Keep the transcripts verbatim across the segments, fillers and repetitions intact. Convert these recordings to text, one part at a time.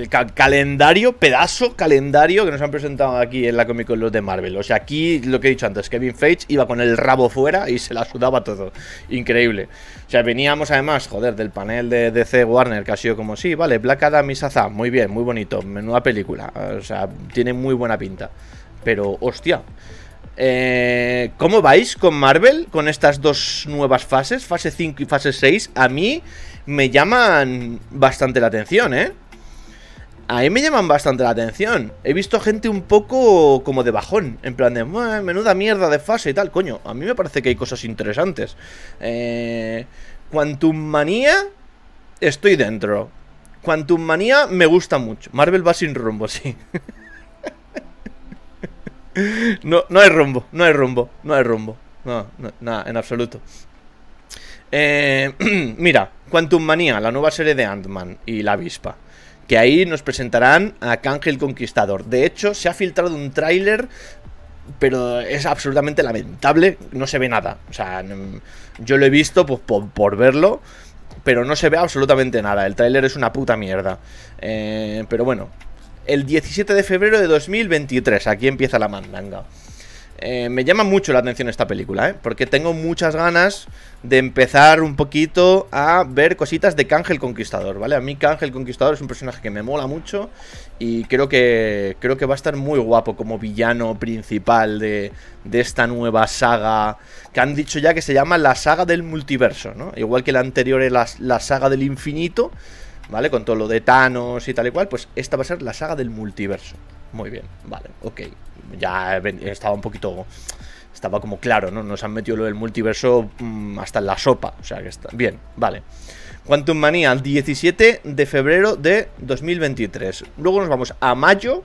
el ca calendario, pedazo calendario que nos han presentado aquí en la Comic Con los de Marvel. O sea, aquí lo que he dicho antes, Kevin Feige iba con el rabo fuera y se la sudaba todo. Increíble. O sea, veníamos además, joder, del panel de D C Warner, que ha sido como, sí, vale, Black Adam y Shazam, muy bien, muy bonito, menuda película. O sea, tiene muy buena pinta. Pero, hostia, eh, ¿cómo vais con Marvel? Con estas dos nuevas fases, fase cinco y fase seis. A mí me llaman bastante la atención, ¿eh? A mí me llaman bastante la atención. He visto gente un poco como de bajón, en plan de, menuda mierda de fase y tal. Coño, a mí me parece que hay cosas interesantes. eh, Quantum Manía, estoy dentro. Quantum Manía me gusta mucho. Marvel va sin rumbo, sí. No, no hay rumbo, no hay rumbo, no hay rumbo. No, no, nada, en absoluto. Eh, mira, Quantum Manía, la nueva serie de Ant-Man y la avispa, que ahí nos presentarán a Kang el Conquistador. De hecho, se ha filtrado un tráiler, pero es absolutamente lamentable. No se ve nada. O sea, yo lo he visto pues, por, por verlo, pero no se ve absolutamente nada. El tráiler es una puta mierda. Eh, pero bueno, el diecisiete de febrero de dos mil veintitrés, aquí empieza la mandanga. Eh, me llama mucho la atención esta película, ¿eh? Porque tengo muchas ganas de empezar un poquito a ver cositas de Kang el Conquistador, ¿vale? A mí Kang el Conquistador es un personaje que me mola mucho y creo que creo que va a estar muy guapo como villano principal de, de esta nueva saga, que han dicho ya que se llama la saga del multiverso, ¿no? Igual que la anterior era la, la saga del infinito, ¿vale? Con todo lo de Thanos y tal y cual, pues esta va a ser la saga del multiverso. Muy bien, vale, ok. Ya estaba un poquito... Estaba como claro, ¿no? Nos han metido lo del multiverso mmm, hasta en la sopa. O sea que está... Bien, vale. Quantum Manía, el diecisiete de febrero de dos mil veintitrés. Luego nos vamos a mayo.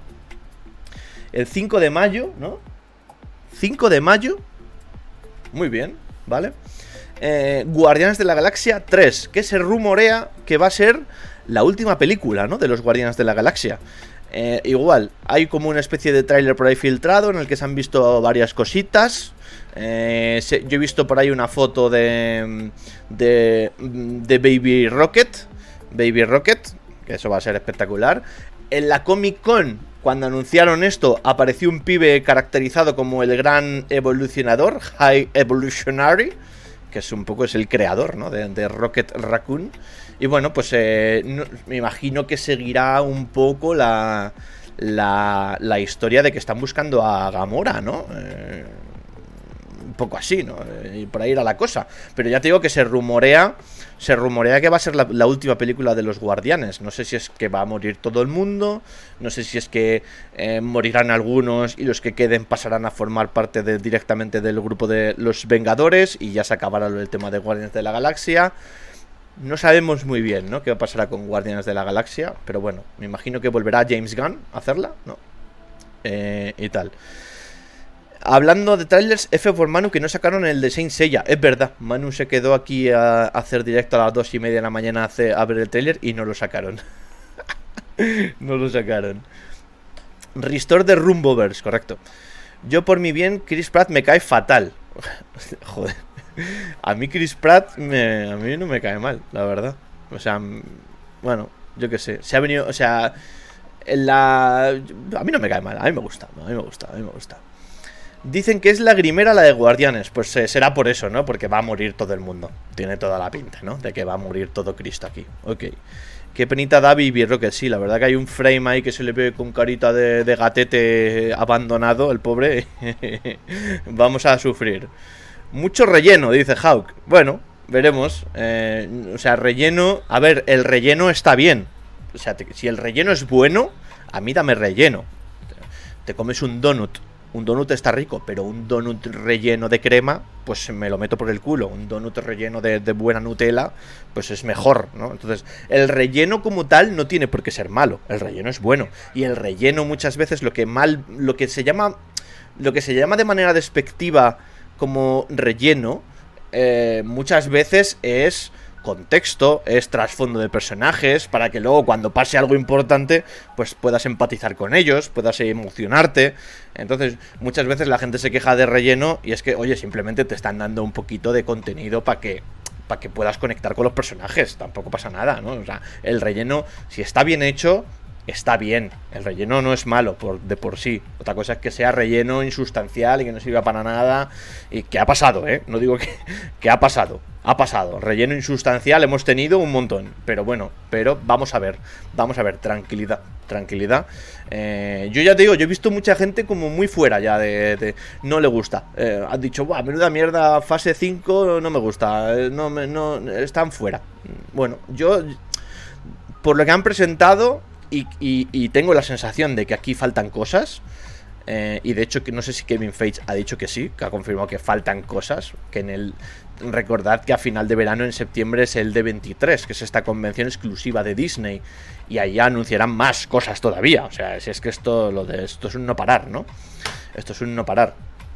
El cinco de mayo, ¿no? cinco de mayo. Muy bien, vale. Eh, Guardianes de la Galaxia tres, que se rumorea que va a ser la última película, ¿no? De los Guardianes de la Galaxia. Eh, igual, hay como una especie de tráiler por ahí filtrado en el que se han visto varias cositas. eh, se, Yo he visto por ahí una foto de, de de Baby Rocket. Baby Rocket, que eso va a ser espectacular. En la Comic Con, cuando anunciaron esto, apareció un pibe caracterizado como el gran evolucionador, High Evolutionary, que es un poco es el creador, ¿no? de, de Rocket Raccoon. Y bueno, pues eh, no, me imagino que seguirá un poco la, la, la historia de que están buscando a Gamora, ¿no? Eh, un poco así, ¿no? Y por ahí era la cosa. Pero ya te digo que se rumorea, se rumorea que va a ser la, la última película de los Guardianes. No sé si es que va a morir todo el mundo, no sé si es que eh, morirán algunos y los que queden pasarán a formar parte de, directamente del grupo de los Vengadores y ya se acabará el tema de Guardianes de la Galaxia. No sabemos muy bien, ¿no? Qué pasará con Guardianes de la Galaxia, pero bueno, me imagino que volverá James Gunn a hacerla, ¿no? Eh, y tal. Hablando de trailers, F por Manu, que no sacaron el de Saint Seiya. Es verdad, Manu se quedó aquí a hacer directo a las dos y media de la mañana a, a ver el trailer y no lo sacaron. No lo sacaron. Restore de Rumboverse, correcto. Yo por mi bien, Chris Pratt me cae fatal. Joder. A mí Chris Pratt me, a mí no me cae mal, la verdad. O sea, bueno, yo qué sé. Se ha venido, o sea, en la... A mí no me cae mal, a mí me gusta, a mí me gusta, a mí me gusta. Dicen que es la grimera la de Guardianes. Pues eh, será por eso, ¿no? Porque va a morir todo el mundo. Tiene toda la pinta, ¿no? De que va a morir todo Cristo aquí. Ok. Qué penita da Baby Rocket, sí, la verdad que hay un frame ahí que se le ve con carita de, de gatete abandonado, el pobre. Vamos a sufrir. Mucho relleno, dice Hawk. Bueno, veremos. Eh, o sea, relleno... A ver, el relleno está bien. O sea, te, si el relleno es bueno, a mí dame relleno. Te, te comes un donut. Un donut está rico, pero un donut relleno de crema, pues me lo meto por el culo. Un donut relleno de, de buena Nutella, pues es mejor, ¿no? Entonces, el relleno como tal no tiene por qué ser malo. El relleno es bueno. Y el relleno muchas veces lo que mal... Lo que se llama... Lo que se llama de manera despectiva como relleno, eh, muchas veces es contexto, es trasfondo de personajes, para que luego cuando pase algo importante, pues puedas empatizar con ellos, puedas emocionarte. Entonces, muchas veces la gente se queja de relleno y es que, oye, simplemente te están dando un poquito de contenido para que, para que puedas conectar con los personajes, tampoco pasa nada, ¿no? O sea, el relleno, si está bien hecho, está bien. El relleno no es malo por, de por sí. Otra cosa es que sea relleno insustancial y que no sirva para nada. Y que ha pasado, ¿eh? No digo que, que ha pasado. Ha pasado. Relleno insustancial hemos tenido un montón. Pero bueno, pero vamos a ver. Vamos a ver, tranquilidad. Tranquilidad. Eh, yo ya te digo, yo he visto mucha gente como muy fuera ya de... de no le gusta. Eh, han dicho, buah, menuda mierda, fase cinco no me gusta. No, me, no, están fuera. Bueno, yo... Por lo que han presentado... Y, y, y tengo la sensación de que aquí faltan cosas. Eh, y de hecho, que no sé si Kevin Feige ha dicho que sí, que ha confirmado que faltan cosas. Que en el. Recordad que a final de verano, en septiembre, es el D veintitrés, que es esta convención exclusiva de Disney. Y ahí anunciarán más cosas todavía. O sea, si es que esto, lo de, esto es un no parar, ¿no? Esto es un no parar.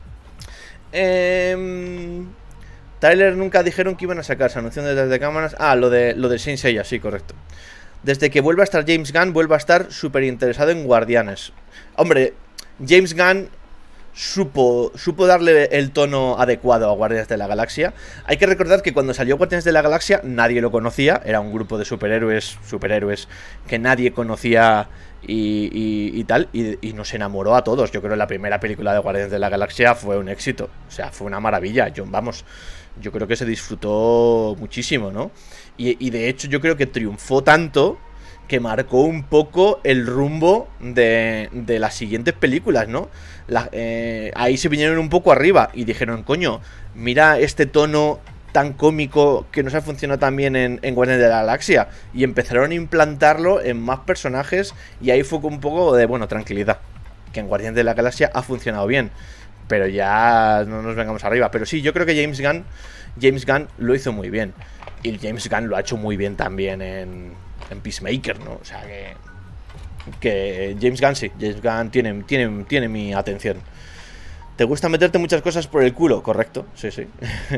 Eh, Tyler nunca dijeron que iban a sacar. Se anunció desde cámaras. Ah, lo de, lo de Saint Seiya, sí, correcto. Desde que vuelva a estar James Gunn, vuelve a estar súper interesado en Guardianes. Hombre, James Gunn supo, supo darle el tono adecuado a Guardianes de la Galaxia. Hay que recordar que cuando salió Guardianes de la Galaxia nadie lo conocía. Era un grupo de superhéroes, superhéroes que nadie conocía y, y, y tal. Y, y nos enamoró a todos. Yo creo que la primera película de Guardianes de la Galaxia fue un éxito. O sea, fue una maravilla. Yo, vamos, yo creo que se disfrutó muchísimo, ¿no? Y, y de hecho yo creo que triunfó tanto que marcó un poco el rumbo de, de las siguientes películas, ¿no? La, eh, ahí se vinieron un poco arriba y dijeron, coño, mira este tono tan cómico que nos ha funcionado también en, en Guardianes de la Galaxia. Y empezaron a implantarlo en más personajes y ahí fue un poco de, bueno, tranquilidad. Que en Guardianes de la Galaxia ha funcionado bien. Pero ya no nos vengamos arriba. Pero sí, yo creo que James Gunn, James Gunn lo hizo muy bien. Y James Gunn lo ha hecho muy bien también en, en Peacemaker, ¿no? O sea que... Que James Gunn sí, James Gunn tiene, tiene, tiene mi atención. ¿Te gusta meterte muchas cosas por el culo? Correcto, sí, sí.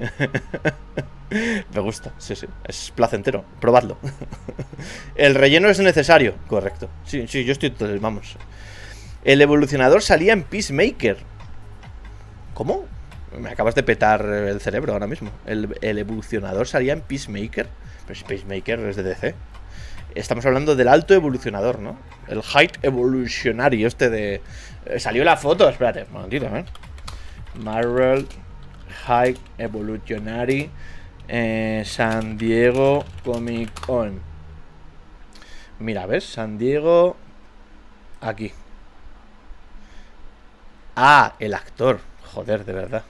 Me gusta, sí, sí. Es placentero, probadlo. El relleno es necesario, correcto. Sí, sí, yo estoy... Vamos. El evolucionador salía en Peacemaker. ¿Cómo? Me acabas de petar el cerebro ahora mismo. El, el evolucionador salía en Peacemaker. Pero si Peacemaker es de D C. Estamos hablando del alto evolucionador, ¿no? El Height Evolutionary, este de... Eh, salió la foto, espérate, un momentito, ¿eh? Marvel Height Evolutionary eh, San Diego Comic Con. Mira, ¿ves? San Diego... Aquí. Ah, el actor. Joder, de verdad.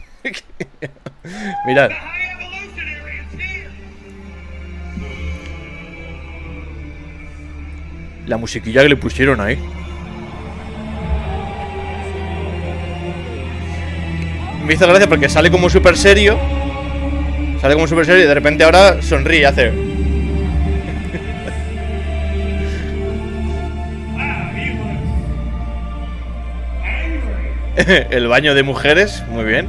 Mirad. La musiquilla que le pusieron ahí. Me hizo gracia porque sale como súper serio. Sale como súper serio y de repente ahora sonríe y hace... El baño de mujeres, muy bien.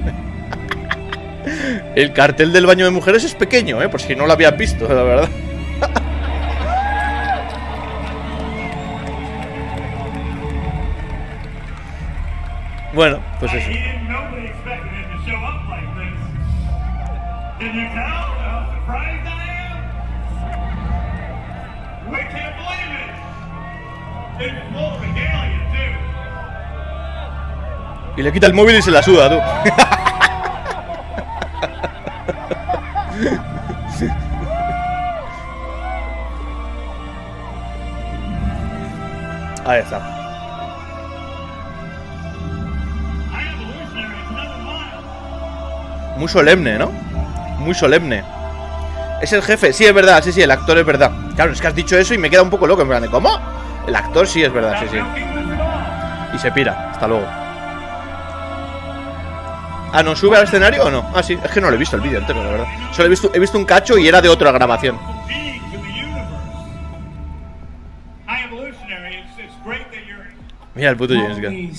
El cartel del baño de mujeres es pequeño, ¿eh? Por si no lo había visto, la verdad. Bueno, pues eso. Y le quita el móvil y se la suda, tú. Ahí está. Muy solemne, ¿no? Muy solemne. Es el jefe, sí, es verdad, sí, sí, el actor es verdad. Claro, es que has dicho eso y me queda un poco loco, en plan de, ¿cómo? El actor sí es verdad, sí, sí. Y se pira, hasta luego. Ah, ¿no sube al escenario o no? Ah, sí, es que no lo he visto el vídeo entero, la verdad. Solo he visto, he visto un cacho y era de otra grabación. Mira el puto James Gunn.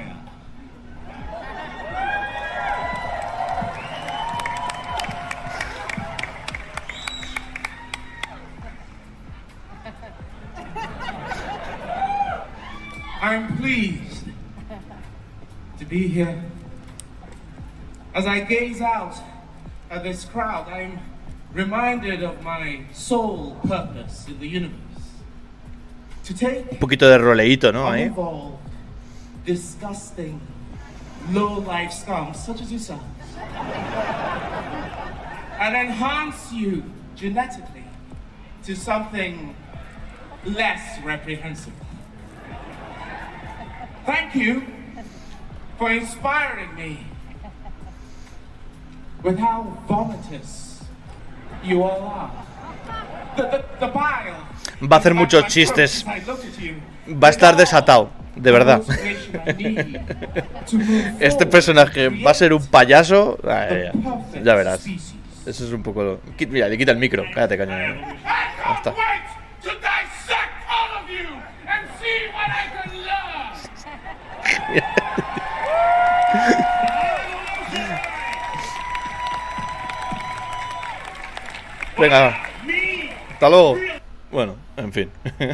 I'm pleased to be here. As I gaze out at this crowd, I'm reminded of my sole purpose in the universe. to take Un poquito de roleíto, ¿no? Ahí. unevolved, disgusting, low-life scum such as yourself and enhance you genetically to something less reprehensible. Thank you for inspiring me with how vomitous you all are. The, the, the bile. Va a hacer muchos chistes. Va a estar desatado, de verdad. Este personaje va a ser un payaso. Ay, ya, ya verás. Eso es un poco lo... Mira, le quita el micro. Cállate, cañón. Ya está. Venga, hasta luego. Bueno, en fin.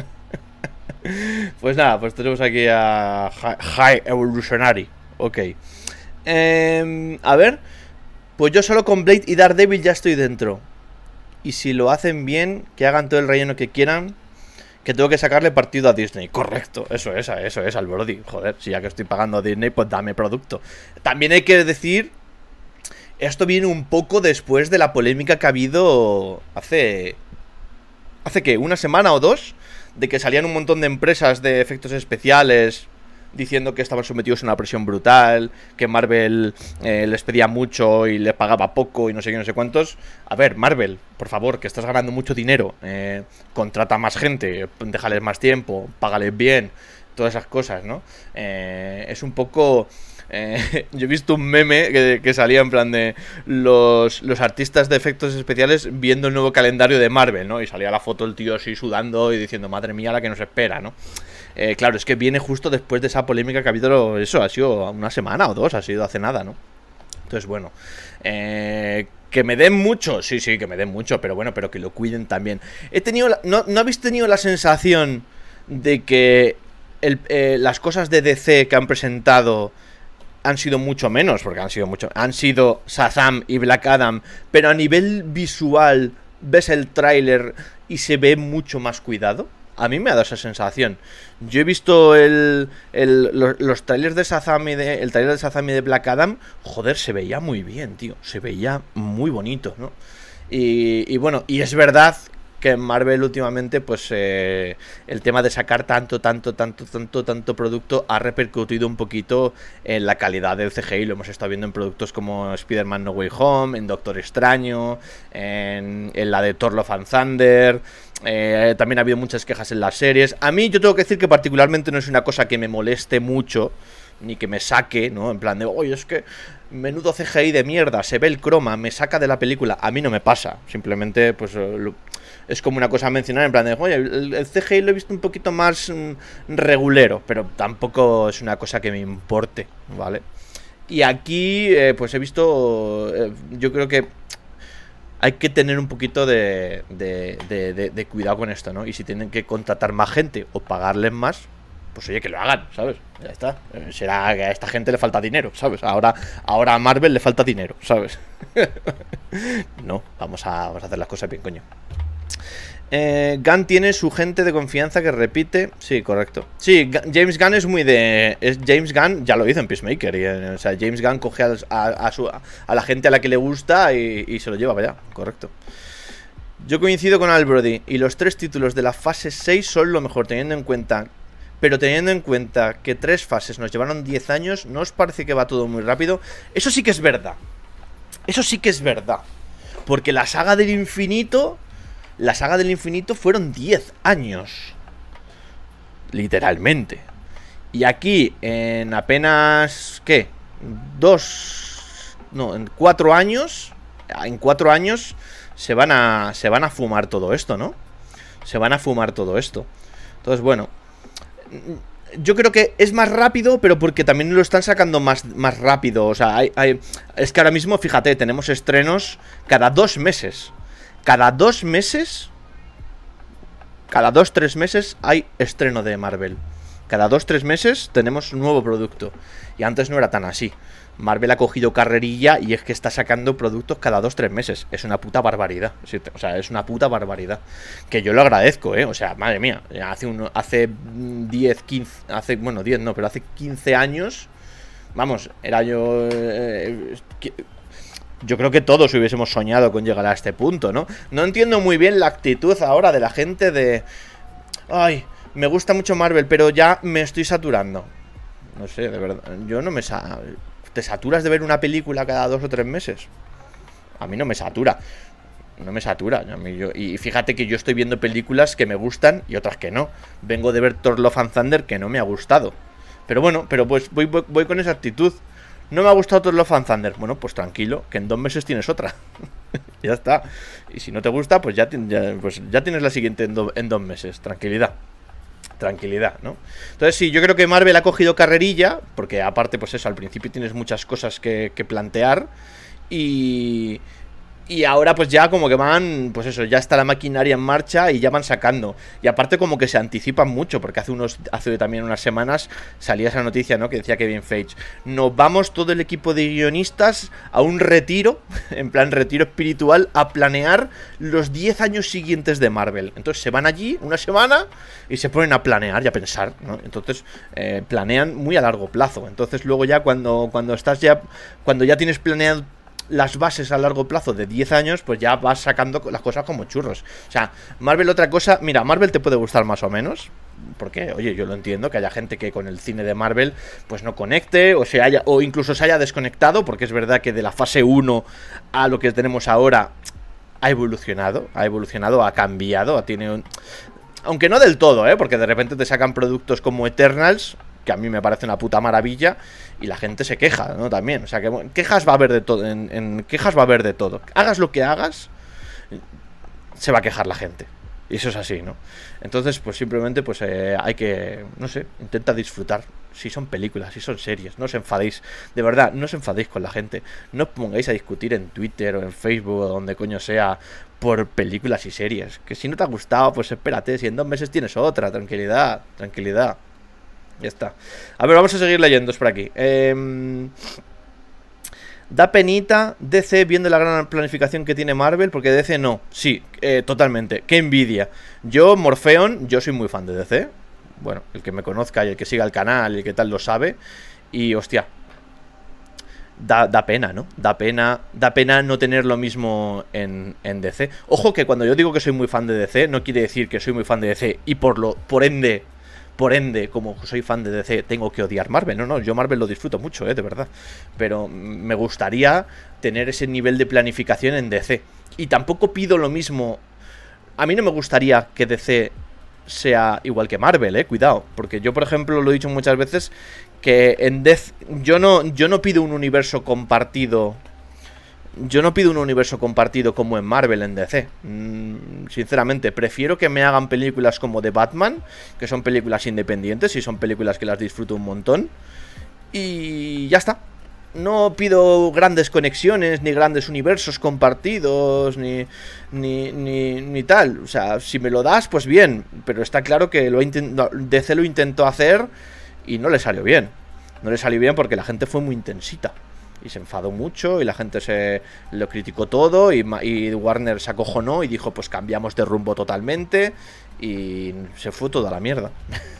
Pues nada, pues tenemos aquí a High Evolutionary. Ok. eh, A ver. Pues yo solo con Blade y Daredevil ya estoy dentro. Y si lo hacen bien, que hagan todo el relleno que quieran, que tengo que sacarle partido a Disney. Correcto, eso es, eso es, al Brody. Joder, si ya que estoy pagando a Disney, pues dame producto. También hay que decir, esto viene un poco después de la polémica que ha habido hace... ¿Hace qué? ¿Una semana o dos? De que salían un montón de empresas de efectos especiales diciendo que estaban sometidos a una presión brutal, que Marvel eh, les pedía mucho y les pagaba poco y no sé qué, no sé cuántos. A ver, Marvel, por favor, que estás ganando mucho dinero, eh, contrata más gente, déjales más tiempo, págales bien, todas esas cosas, ¿no? Eh, es un poco... Eh, yo he visto un meme que, que salía en plan de los, los artistas de efectos especiales viendo el nuevo calendario de Marvel, ¿no? Y salía la foto del tío así sudando y diciendo, madre mía, la que nos espera, ¿no? Eh, claro, es que viene justo después de esa polémica que ha habido, eso, ha sido una semana o dos, ha sido hace nada, ¿no? Entonces, bueno, eh, que me den mucho, sí, sí, que me den mucho, pero bueno, pero que lo cuiden también. He tenido, la, ¿no, ¿no habéis tenido la sensación de que el, eh, las cosas de D C que han presentado han sido mucho menos? Porque han sido mucho, han sido Shazam y Black Adam, pero a nivel visual ves el tráiler y se ve mucho más cuidado. A mí me ha dado esa sensación. Yo he visto el, el, los, los trailers de Shazam y de, el trailer de Shazam y de Black Adam. Joder, se veía muy bien, tío. Se veía muy bonito, ¿no? Y, y bueno, y es verdad que en Marvel últimamente, pues eh, el tema de sacar tanto, tanto, tanto, tanto, tanto producto ha repercutido un poquito en la calidad del C G I. Lo hemos estado viendo en productos como Spider-Man No Way Home, en Doctor Extraño, en, en la de Thor Love and Thunder. Eh, también ha habido muchas quejas en las series. A mí yo tengo que decir que particularmente no es una cosa que me moleste mucho, ni que me saque, ¿no? En plan de, oye, es que menudo C G I de mierda, se ve el croma, me saca de la película. A mí no me pasa, simplemente pues lo, es como una cosa a mencionar, en plan de, oye, el, el C G I lo he visto un poquito más mm, regulero, pero tampoco es una cosa que me importe, ¿vale? Y aquí, eh, pues he visto, eh, yo creo que hay que tener un poquito de, de, de, de, de cuidado con esto, ¿no? Y si tienen que contratar más gente o pagarles más, pues oye, que lo hagan, ¿sabes? Ya está. Eh, será que a esta gente le falta dinero, ¿sabes? Ahora, ahora a Marvel le falta dinero, ¿sabes? No, vamos a, vamos a hacer las cosas bien, coño. Eh, Gunn tiene su gente de confianza que repite. Sí, correcto. Sí, James Gunn es muy de... Es James Gunn ya lo hizo en Peacemaker y, O sea, James Gunn coge a, a, a, su, a la gente a la que le gusta y, y se lo lleva para allá, correcto. Yo coincido con Al Brody. Y los tres títulos de la fase seis son lo mejor, teniendo en cuenta... Pero teniendo en cuenta que tres fases nos llevaron diez años, ¿no os parece que va todo muy rápido? Eso sí que es verdad. Eso sí que es verdad. Porque la saga del infinito... La saga del infinito fueron diez años. Literalmente. Y aquí, en apenas... ¿Qué? Dos... No, en cuatro años... En cuatro años se van a... Se van a fumar todo esto, ¿no? Se van a fumar todo esto. Entonces, bueno... Yo creo que es más rápido, pero porque también lo están sacando más, más rápido. O sea, hay, hay... es que ahora mismo, fíjate, tenemos estrenos cada dos meses. Cada dos meses, cada dos, tres meses hay estreno de Marvel. Cada dos, tres meses tenemos un nuevo producto. Y antes no era tan así. Marvel ha cogido carrerilla y es que está sacando productos cada dos, tres meses. Es una puta barbaridad. O sea, es una puta barbaridad. Que yo lo agradezco, ¿eh? O sea, madre mía. Hace, uno, hace diez, quince... Hace, bueno, diez no, pero hace quince años... Vamos, era yo... Eh, yo creo que todos hubiésemos soñado con llegar a este punto, ¿no? No entiendo muy bien la actitud ahora de la gente de... Ay, me gusta mucho Marvel, pero ya me estoy saturando. No sé, de verdad. Yo no me... Sa ¿Te saturas de ver una película cada dos o tres meses? A mí no me satura. No me satura. A mí yo, y fíjate que yo estoy viendo películas que me gustan y otras que no. Vengo de ver Thor Love and Thunder que no me ha gustado. Pero bueno, pero pues voy, voy, voy con esa actitud. No me ha gustado Thor Love and Thunder. Bueno, pues tranquilo, que en dos meses tienes otra. Ya está. Y si no te gusta, pues ya, ya, pues ya tienes la siguiente en, do, en dos meses. Tranquilidad. Tranquilidad, ¿no? Entonces sí, yo creo que Marvel ha cogido carrerilla, porque aparte, pues eso, al principio tienes muchas cosas que, que plantear y... Y ahora pues ya como que van, pues eso, ya está la maquinaria en marcha y ya van sacando. Y aparte como que se anticipan mucho, porque hace unos hace también unas semanas salía esa noticia, ¿no? Que decía Kevin Feige, nos vamos todo el equipo de guionistas a un retiro, en plan retiro espiritual, a planear los diez años siguientes de Marvel. Entonces se van allí una semana y se ponen a planear y a pensar, ¿no? Entonces eh, planean muy a largo plazo. Entonces luego ya cuando, cuando estás ya, cuando ya tienes planeado las bases a largo plazo de diez años, pues ya vas sacando las cosas como churros. O sea, Marvel otra cosa... Mira, Marvel te puede gustar más o menos, porque, oye, yo lo entiendo, que haya gente que con el cine de Marvel pues no conecte, o se haya, o incluso se haya desconectado, porque es verdad que de la fase uno a lo que tenemos ahora ha evolucionado, ha evolucionado, ha cambiado, tiene un... Aunque no del todo, ¿eh? Porque de repente te sacan productos como Eternals, que a mí me parece una puta maravilla, y la gente se queja, ¿no? También, o sea, que bueno, quejas va a haber de todo, en, en quejas va a haber de todo. Hagas lo que hagas, se va a quejar la gente. Y eso es así, ¿no? Entonces, pues simplemente, pues eh, hay que, no sé, intenta disfrutar. Si son películas, si son series, no os enfadéis. De verdad, no os enfadéis con la gente. No os pongáis a discutir en Twitter o en Facebook o donde coño sea por películas y series. Que si no te ha gustado, pues espérate, si en dos meses tienes otra. Tranquilidad, tranquilidad. Ya está. A ver, vamos a seguir leyendo por aquí. Eh, da penita D C viendo la gran planificación que tiene Marvel, porque D C no. Sí, eh, totalmente. Qué envidia. Yo, Morpheon, yo soy muy fan de D C. Bueno, el que me conozca y el que siga el canal y el que tal lo sabe. Y, hostia, da, da pena, ¿no? Da pena, da pena no tener lo mismo en, en D C. Ojo que cuando yo digo que soy muy fan de D C, no quiere decir que soy muy fan de D C y por lo por ende... Por ende, como soy fan de D C, tengo que odiar Marvel. No, no, yo Marvel lo disfruto mucho, eh, de verdad. Pero me gustaría tener ese nivel de planificación en D C. Y tampoco pido lo mismo. A mí no me gustaría que D C sea igual que Marvel, eh, cuidado. Porque yo, por ejemplo, lo he dicho muchas veces, que en D C yo no, yo no pido un universo compartido. Yo no pido un universo compartido como en Marvel, en D C. Mm, sinceramente, prefiero que me hagan películas como de Batman, que son películas independientes y son películas que las disfruto un montón. Y ya está. No pido grandes conexiones, ni grandes universos compartidos, ni, ni, ni, ni tal. O sea, si me lo das, pues bien. Pero está claro que lo no, D C lo intentó hacer y no le salió bien. No le salió bien porque la gente fue muy intensita. Y se enfadó mucho y la gente se lo criticó todo y, y Warner se acojonó y dijo pues cambiamos de rumbo totalmente y se fue toda la mierda.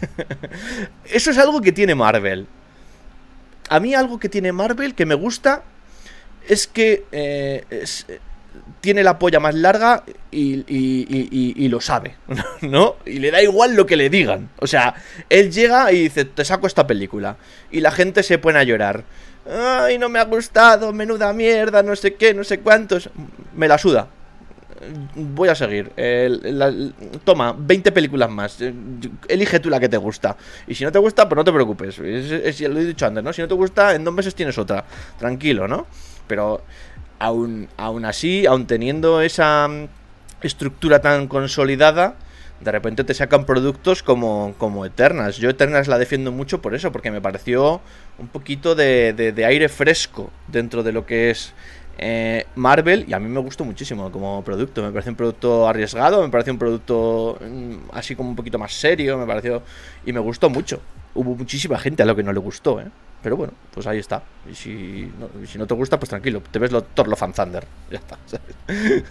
Eso es algo que tiene Marvel. A mí algo que tiene Marvel que me gusta es que eh, es, tiene la polla más larga y, y, y, y, y lo sabe, ¿no? Y le da igual lo que le digan. O sea, él llega y dice te saco esta película y la gente se pone a llorar. Ay, no me ha gustado, menuda mierda, no sé qué, no sé cuántos. Me la suda. Voy a seguir. Eh, la, toma, veinte películas más. Elige tú la que te gusta. Y si no te gusta, pues no te preocupes. Es, es, lo he dicho antes, ¿no? Si no te gusta, en dos meses tienes otra. Tranquilo, ¿no? Pero aún, aún así, aún teniendo esa estructura tan consolidada, de repente te sacan productos como, como Eternals. Yo Eternals la defiendo mucho por eso, porque me pareció un poquito de, de, de aire fresco dentro de lo que es eh, Marvel, y a mí me gustó muchísimo como producto. Me pareció un producto arriesgado, me pareció un producto mmm, así como un poquito más serio, me pareció... y me gustó mucho. hubo muchísima gente a lo que no le gustó, ¿eh? Pero bueno, pues ahí está. Y si no, y si no te gusta, pues tranquilo, te ves lo Thor Love and Thunder. Ya está, ¿sabes?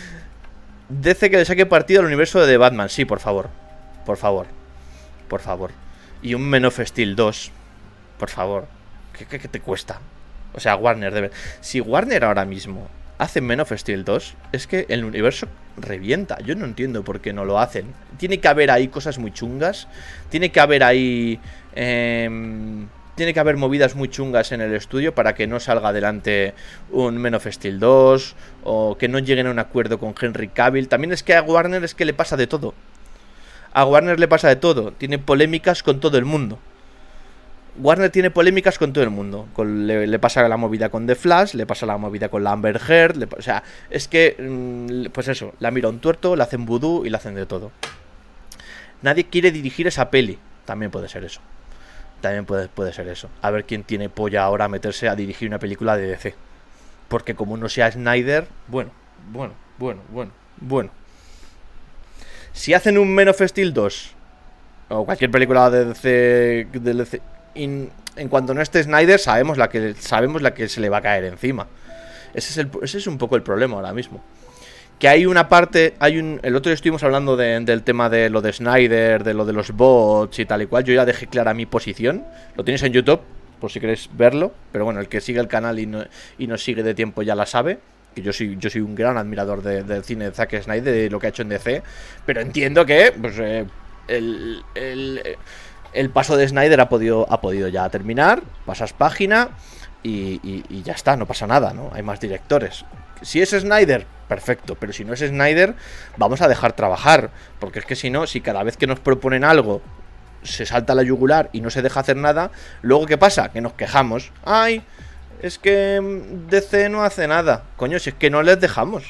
D C que le saque partido al universo de The Batman. Sí, por favor. Por favor. Por favor. Y un Men of Steel dos. Por favor. ¿Qué, qué, qué te cuesta? O sea, Warner debe... Si Warner ahora mismo hace Men of Steel dos, es que el universo revienta. Yo no entiendo por qué no lo hacen. Tiene que haber ahí cosas muy chungas. Tiene que haber ahí... Eh, tiene que haber movidas muy chungas en el estudio para que no salga adelante un Men of Steel dos, o que no lleguen a un acuerdo con Henry Cavill. También es que a Warner es que le pasa de todo. A Warner le pasa de todo. Tiene polémicas con todo el mundo. Warner tiene polémicas con todo el mundo. Con, le, le pasa la movida con The Flash, le pasa la movida con la Amber Heard. Le, o sea, es que, pues eso, la mira un tuerto, le hacen vudú y le hacen de todo. Nadie quiere dirigir esa peli. También puede ser eso. También puede, puede ser eso. A ver quién tiene polla ahora a meterse a dirigir una película de D C. Porque como no sea Snyder, bueno, bueno, bueno, bueno, bueno. Si hacen un Men of Steel dos o cualquier película de D C, de D C in, en cuanto no esté Snyder, sabemos la que sabemos la que se le va a caer encima. Ese es, el, ese es un poco el problema ahora mismo. Que hay una parte, hay un, el otro día estuvimos hablando de, del tema de lo de Snyder, de lo de los bots y tal y cual. Yo ya dejé clara mi posición. Lo tienes en YouTube, por si queréis verlo. Pero bueno, el que sigue el canal y, no, y nos sigue de tiempo ya la sabe. Que yo soy, yo soy un gran admirador de, del cine de Zack Snyder, de lo que ha hecho en D C. Pero entiendo que pues, eh, el, el, el paso de Snyder ha podido, ha podido ya terminar. Pasas página y, y, y ya está, no pasa nada, ¿no? Hay más directores. Si es Snyder, perfecto, pero si no es Snyder, vamos a dejar trabajar, porque es que si no, si cada vez que nos proponen algo se salta la yugular y no se deja hacer nada, luego ¿qué pasa? Que nos quejamos. Ay, es que D C no hace nada. Coño, si es que no les dejamos.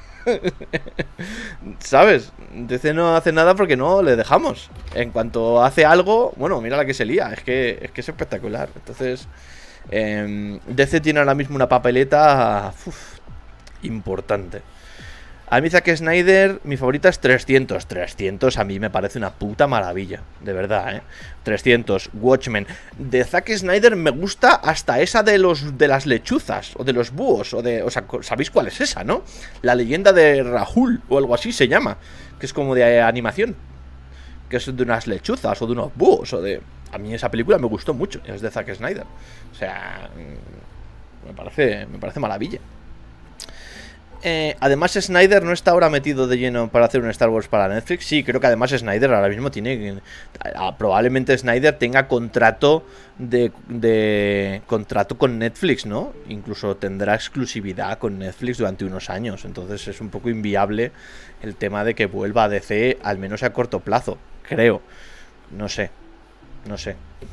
¿Sabes? D C no hace nada porque no le dejamos. En cuanto hace algo, bueno, mira la que se lía, es que es, que es espectacular. Entonces, eh, D C tiene ahora mismo una papeleta... Uf, importante. A mí Zack Snyder, mi favorita es trescientos. trescientos a mí me parece una puta maravilla, de verdad, ¿eh? trescientos, Watchmen. De Zack Snyder me gusta hasta esa de los de las lechuzas, o de los búhos, o de... O sea, ¿sabéis cuál es esa, no? La leyenda de Rahul, o algo así se llama, que es como de animación, que es de unas lechuzas, o de unos búhos, o de... A mí esa película me gustó mucho, es de Zack Snyder. O sea, me parece, me parece maravilla. Eh, además Snyder no está ahora metido de lleno para hacer un Star Wars para Netflix. Sí, creo que además Snyder ahora mismo tiene... Probablemente Snyder tenga contrato de, de contrato con Netflix, ¿no? Incluso tendrá exclusividad con Netflix durante unos años. Entonces es un poco inviable el tema de que vuelva a D C, al menos a corto plazo, creo. No sé. No sé.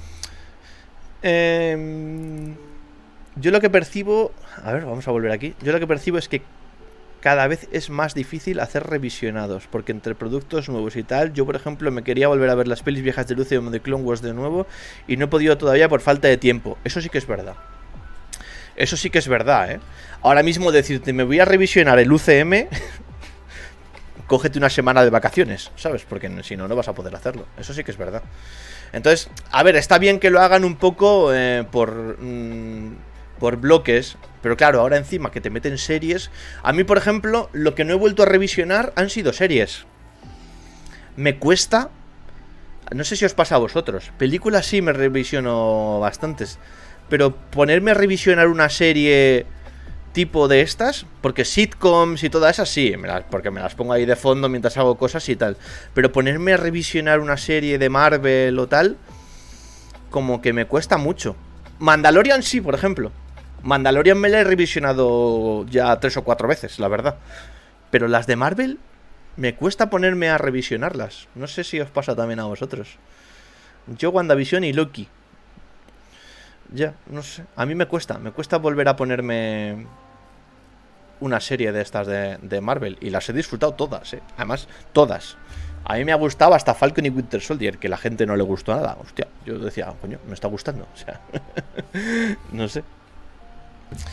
Eh, yo lo que percibo... A ver, vamos a volver aquí. Yo lo que percibo es que cada vez es más difícil hacer revisionados, porque entre productos nuevos y tal, yo por ejemplo me quería volver a ver las pelis viejas de U C M de Clone Wars de nuevo y no he podido todavía por falta de tiempo. Eso sí que es verdad. Eso sí que es verdad, ¿eh? Ahora mismo decirte, me voy a revisionar el U C M, cógete una semana de vacaciones, ¿sabes? Porque si no, no vas a poder hacerlo. Eso sí que es verdad. Entonces, a ver, está bien que lo hagan un poco eh, por... Mmm, por bloques, pero claro, ahora encima que te meten series. A mí, por ejemplo, lo que no he vuelto a revisionar han sido series. Me cuesta. No sé si os pasa a vosotros. Películas sí me revisiono bastantes, pero ponerme a revisionar una serie tipo de estas, porque sitcoms y todas esas sí, me las, porque me las pongo ahí de fondo mientras hago cosas y tal. Pero ponerme a revisionar una serie de Marvel o tal, como que me cuesta mucho. Mandalorian sí, por ejemplo. Mandalorian me la he revisionado ya tres o cuatro veces, la verdad. Pero las de Marvel me cuesta ponerme a revisionarlas. No sé si os pasa también a vosotros. Yo WandaVision y Loki. Ya, no sé. A mí me cuesta, me cuesta volver a ponerme una serie de estas de, de Marvel. Y las he disfrutado todas, ¿eh? Además, todas. A mí me ha gustado hasta Falcon y Winter Soldier, que la gente no le gustó nada. Hostia, yo decía, coño, me está gustando. O sea, no sé.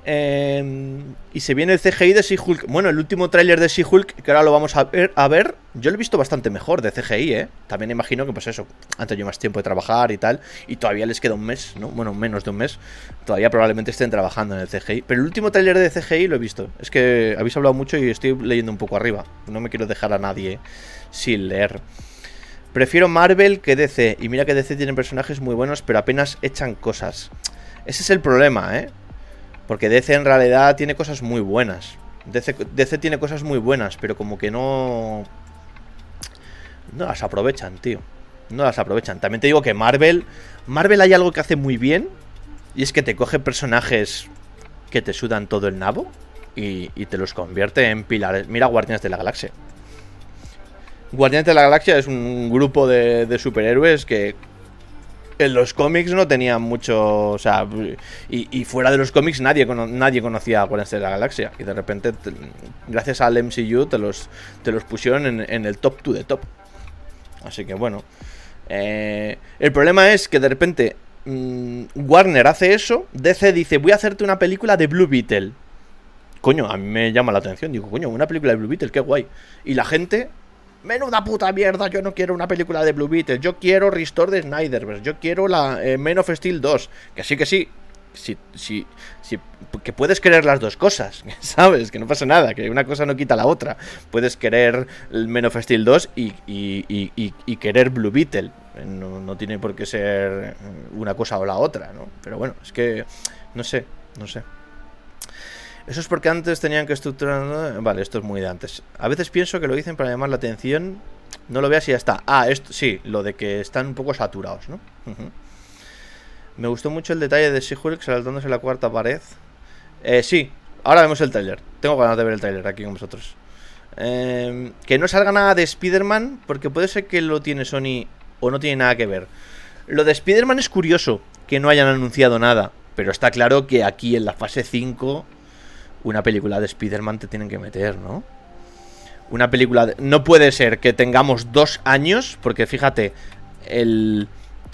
Eh, y se viene el C G I de She-Hulk. Bueno, el último tráiler de She-Hulk, que ahora lo vamos a ver, a ver, yo lo he visto bastante mejor de C G I, ¿eh? También imagino que pues eso, han tenido más tiempo de trabajar y tal. Y todavía les queda un mes, ¿no? Bueno, menos de un mes. Todavía probablemente estén trabajando en el C G I. Pero el último tráiler de C G I lo he visto. Es que habéis hablado mucho y estoy leyendo un poco arriba. No me quiero dejar a nadie sin leer. Prefiero Marvel que D C. Y mira que D C tiene personajes muy buenos, pero apenas echan cosas. Ese es el problema, ¿eh? Porque D C en realidad tiene cosas muy buenas. D C, D C tiene cosas muy buenas, pero como que no... No las aprovechan, tío. No las aprovechan. También te digo que Marvel... Marvel hay algo que hace muy bien. Y es que te coge personajes que te sudan todo el nabo y, y te los convierte en pilares. Mira Guardianes de la Galaxia. Guardianes de la Galaxia es un grupo de, de superhéroes que... En los cómics no tenían mucho, o sea, y, y fuera de los cómics nadie, nadie conocía a Guardianes de la Galaxia. Y de repente, te, gracias al M C U, te los, te los pusieron en, en el top to the top. Así que bueno. Eh, el problema es que de repente mmm, Warner hace eso, D C dice, voy a hacerte una película de Blue Beetle. Coño, a mí me llama la atención. Digo, coño, una película de Blue Beetle, qué guay. Y la gente... Menuda puta mierda, yo no quiero una película de Blue Beetle. Yo quiero Restore de Snyderverse. Yo quiero la eh, Man of Steel dos. Que sí, que sí. Sí, sí, sí. Que puedes querer las dos cosas. ¿Sabes? Que no pasa nada. Que una cosa no quita la otra. Puedes querer el Man of Steel dos y, y, y, y, y querer Blue Beetle. No, no tiene por qué ser una cosa o la otra, ¿no? Pero bueno, es que... No sé, no sé. Eso es porque antes tenían que estructurar... Vale, esto es muy de antes. A veces pienso que lo dicen para llamar la atención. No lo veas y ya está. Ah, esto sí, lo de que están un poco saturados, ¿no? Uh-huh. Me gustó mucho el detalle de She-Hulk saltándose la cuarta pared. Eh, sí, ahora vemos el tráiler. Tengo ganas de ver el tráiler aquí con vosotros. Eh, que no salga nada de Spider-Man, porque puede ser que lo tiene Sony o no tiene nada que ver. Lo de Spider-Man es curioso que no hayan anunciado nada, pero está claro que aquí en la fase cinco... Una película de Spider-Man te tienen que meter, ¿no? Una película... De... No puede ser que tengamos dos años, porque fíjate, el...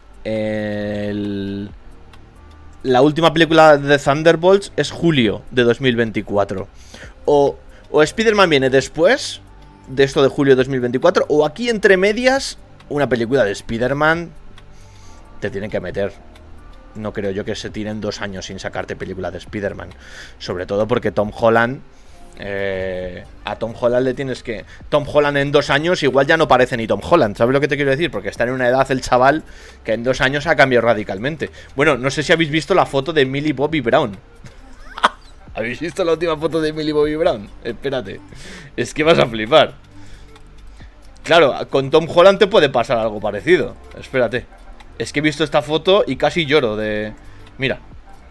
el... La última película de Thunderbolts es julio de dos mil veinticuatro. O, o Spider-Man viene después de esto de julio de dos mil veinticuatro, o aquí entre medias, una película de Spider-Man te tienen que meter. No creo yo que se tiren dos años sin sacarte película de Spider-Man. Sobre todo porque Tom Holland... Eh, a Tom Holland le tienes que... Tom Holland en dos años igual ya no parece ni Tom Holland. ¿Sabes lo que te quiero decir? Porque está en una edad el chaval que en dos años ha cambiado radicalmente. Bueno, no sé si habéis visto la foto de Millie Bobby Brown. ¿Habéis visto la última foto de Millie Bobby Brown? Espérate. Es que vas a flipar. Claro, con Tom Holland te puede pasar algo parecido. Espérate. Es que he visto esta foto y casi lloro de... Mira.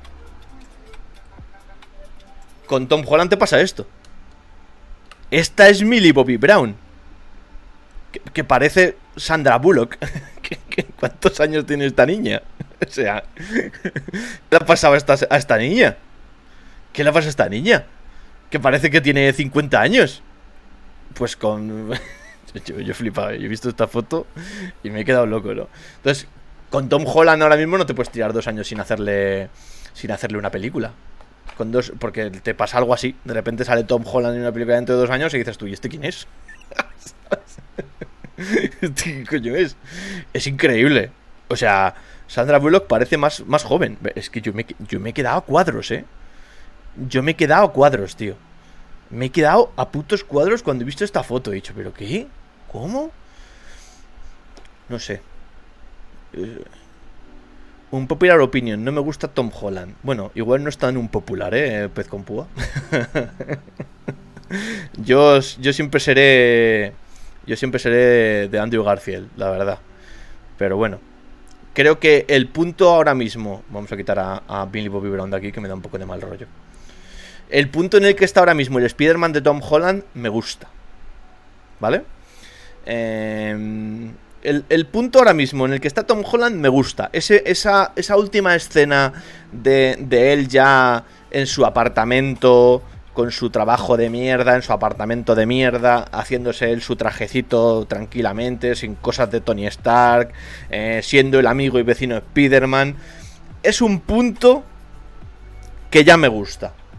Con Tom Holland te pasa esto. Esta es Millie Bobby Brown. Que, que parece Sandra Bullock. ¿Qué, qué, ¿Cuántos años tiene esta niña? O sea... ¿Qué le ha pasado a esta, a esta niña? ¿Qué le pasa a esta niña? Que parece que tiene cincuenta años. Pues con... yo, yo he flipado. Yo he visto esta foto y me he quedado loco, ¿no? Entonces... Con Tom Holland ahora mismo no te puedes tirar dos años sin hacerle sin hacerle una película. Con dos, porque te pasa algo así. De repente sale Tom Holland en una película dentro de dos años y dices tú, ¿y este quién es? ¿Este qué coño es? Es increíble. O sea, Sandra Bullock parece más, más joven. Es que yo me, yo me he quedado a cuadros, ¿eh? Yo me he quedado a cuadros, tío. Me he quedado a putos cuadros cuando he visto esta foto. He dicho, ¿pero qué? ¿Cómo? No sé. Uh, un popular opinion, no me gusta Tom Holland. Bueno, igual no es tan un popular, ¿eh? Pez con púa. yo, yo siempre seré... Yo siempre seré de Andrew Garfield, la verdad. Pero bueno. Creo que el punto ahora mismo... Vamos a quitar a, a Billy Bobby Brown de aquí, que me da un poco de mal rollo. El punto en el que está ahora mismo el Spider-Man de Tom Holland me gusta. ¿Vale? Eh... El, el punto ahora mismo en el que está Tom Holland me gusta. Ese, esa, esa última escena de, de él ya en su apartamento, con su trabajo de mierda, en su apartamento de mierda, haciéndose él su trajecito tranquilamente, sin cosas de Tony Stark, eh, siendo el amigo y vecino de Spider-Man. Es un punto que ya me gusta.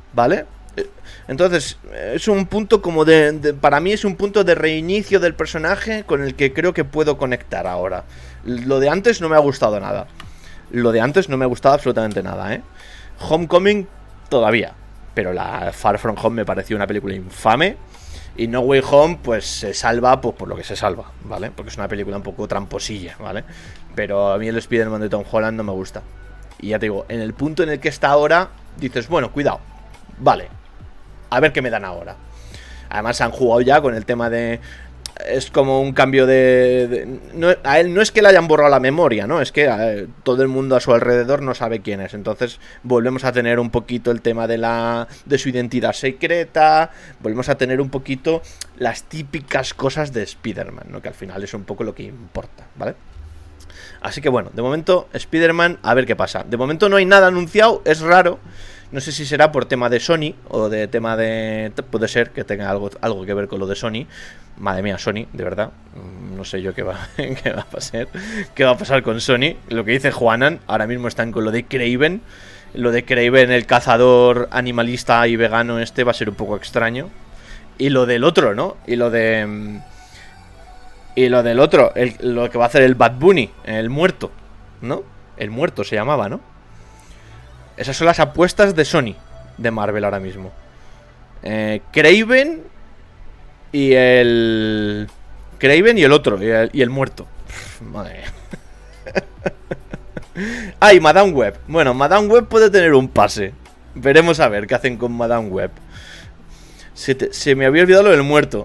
¿vale? Entonces, es un punto como de, de... Para mí es un punto de reinicio del personaje con el que creo que puedo conectar ahora. Lo de antes no me ha gustado nada. Lo de antes no me ha gustado absolutamente nada, ¿eh? Homecoming todavía. Pero la Far From Home me pareció una película infame. Y No Way Home, pues se salva pues, por lo que se salva, ¿vale? Porque es una película un poco tramposilla, ¿vale? Pero a mí el Spider-Man de Tom Holland no me gusta. Y ya te digo, en el punto en el que está ahora, dices, bueno, cuidado, vale, a ver qué me dan ahora. Además han jugado ya con el tema de... Es como un cambio de... de no, a él no es que le hayan borrado la memoria, ¿no? Es que a, todo el mundo a su alrededor no sabe quién es. Entonces volvemos a tener un poquito el tema de la de su identidad secreta. Volvemos a tener un poquito las típicas cosas de Spider-Man, ¿no? Que al final es un poco lo que importa, ¿vale? Así que bueno, de momento Spider-Man, a ver qué pasa. De momento no hay nada anunciado, es raro. No sé si será por tema de Sony o de tema de... Puede ser que tenga algo, algo que ver con lo de Sony. Madre mía, Sony, de verdad. No sé yo qué va, qué va a pasar. ¿Qué va a pasar con Sony? Lo que dice Juanan, ahora mismo están con lo de Kraven. Lo de Kraven, el cazador animalista y vegano este, va a ser un poco extraño. Y lo del otro, ¿no? Y lo de... Y lo del otro, el, lo que va a hacer el Bad Bunny, el muerto, ¿no? El muerto se llamaba, ¿no? Esas son las apuestas de Sony, de Marvel ahora mismo. Eh, Kraven y el... Kraven y el otro, y el, y el muerto. Uf, madre mía. Ah, y Madame Web. Bueno, Madame Web puede tener un pase. Veremos a ver qué hacen con Madame Web. Se, te, se me había olvidado lo del muerto.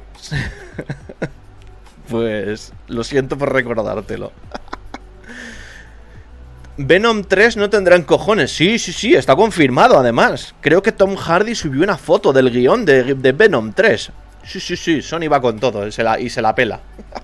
Pues lo siento por recordártelo. Venom tres no tendrán cojones. Sí, sí, sí, está confirmado además. Creo que Tom Hardy subió una foto del guión de, de Venom tres. Sí, sí, sí, Sony va con todo y se la, y se la pela.